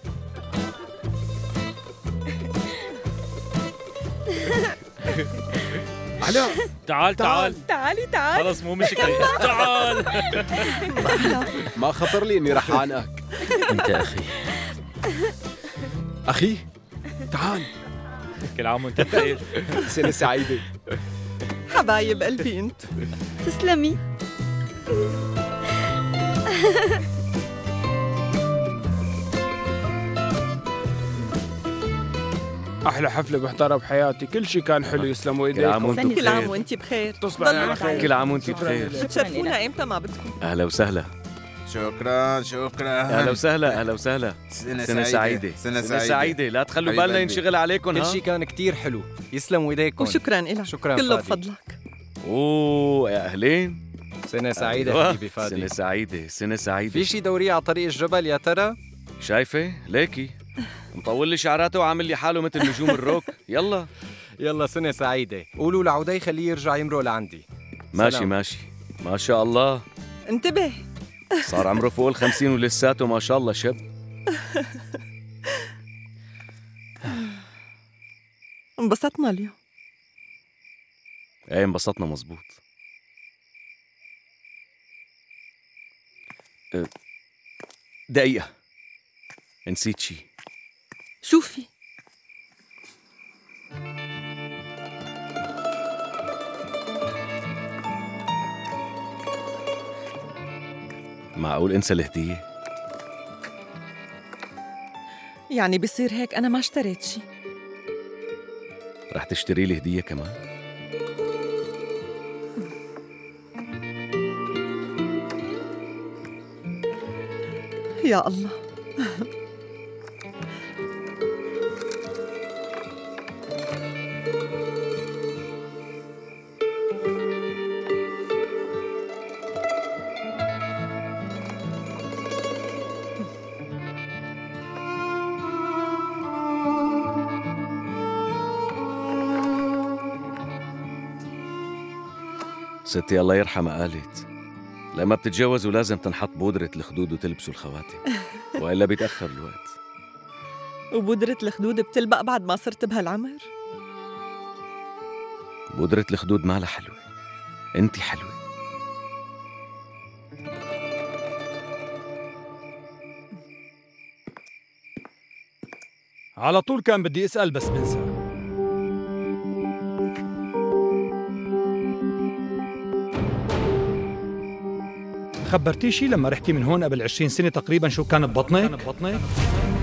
علاء. تعال تعال. تعالي تعال. خلص مو مشكلة. تعال. ما خطر لي إني رح أعنقك. أنت أخي. أخي تعال. كل عام وأنت بخير. سنة سعيدة. حبايب قلبي انتو. تسلمي. احلى حفله بحضرها بحياتي، كل شيء كان حلو. يسلموا ايديكم. كل عام وانت بخير. تصبحي على خير. كل عام وانت بخير. بتشرفونا امتى ما بدكم. اهلا وسهلا. شكرا شكرا. اهلا وسهلا اهلا وسهلا. سنة سعيدة. سنة سعيدة. لا تخلوا بالنا ينشغل عليكم. كل شيء كان كتير حلو، يسلموا ايديكم. وشكرا لك. شكرا كله فادي. بفضلك. اوه يا اهلين. سنة سعيدة حبيبي فادي. سنة سعيدة سنة سعيدة. في شي دورية على طريق الجبل يا ترى؟ شايفة؟ ليكي مطول لي شعراته وعامل لي حاله مثل نجوم الروك. يلا يلا سنة سعيدة. قولوا لعودي خليه يرجع يمرق لعندي. ماشي سلام. ماشي. ما شاء الله انتبه. صار عمره فوق ال50 ولساته ما شاء الله شب. انبسطنا اليوم. ايه انبسطنا مزبوط. دقيقة نسيت شي. شو في؟ معقول انسى الهدية؟ يعني بصير هيك أنا ما اشتريت شي. رح تشتري لي هدية كمان؟ يا الله. ستي الله يرحمها قالت لما بتتجوزوا لازم تنحط بودرة الخدود وتلبسوا الخواتم وإلا بيتأخر الوقت. وبودرة الخدود بتلبق بعد ما صرت بهالعمر؟ بودرة الخدود مالها حلوة، انتي حلوة. على طول كان بدي اسأل بس بنسى. خبرتي شي لما رحتي من هون قبل 20 سنة تقريبا شو كان ببطنك؟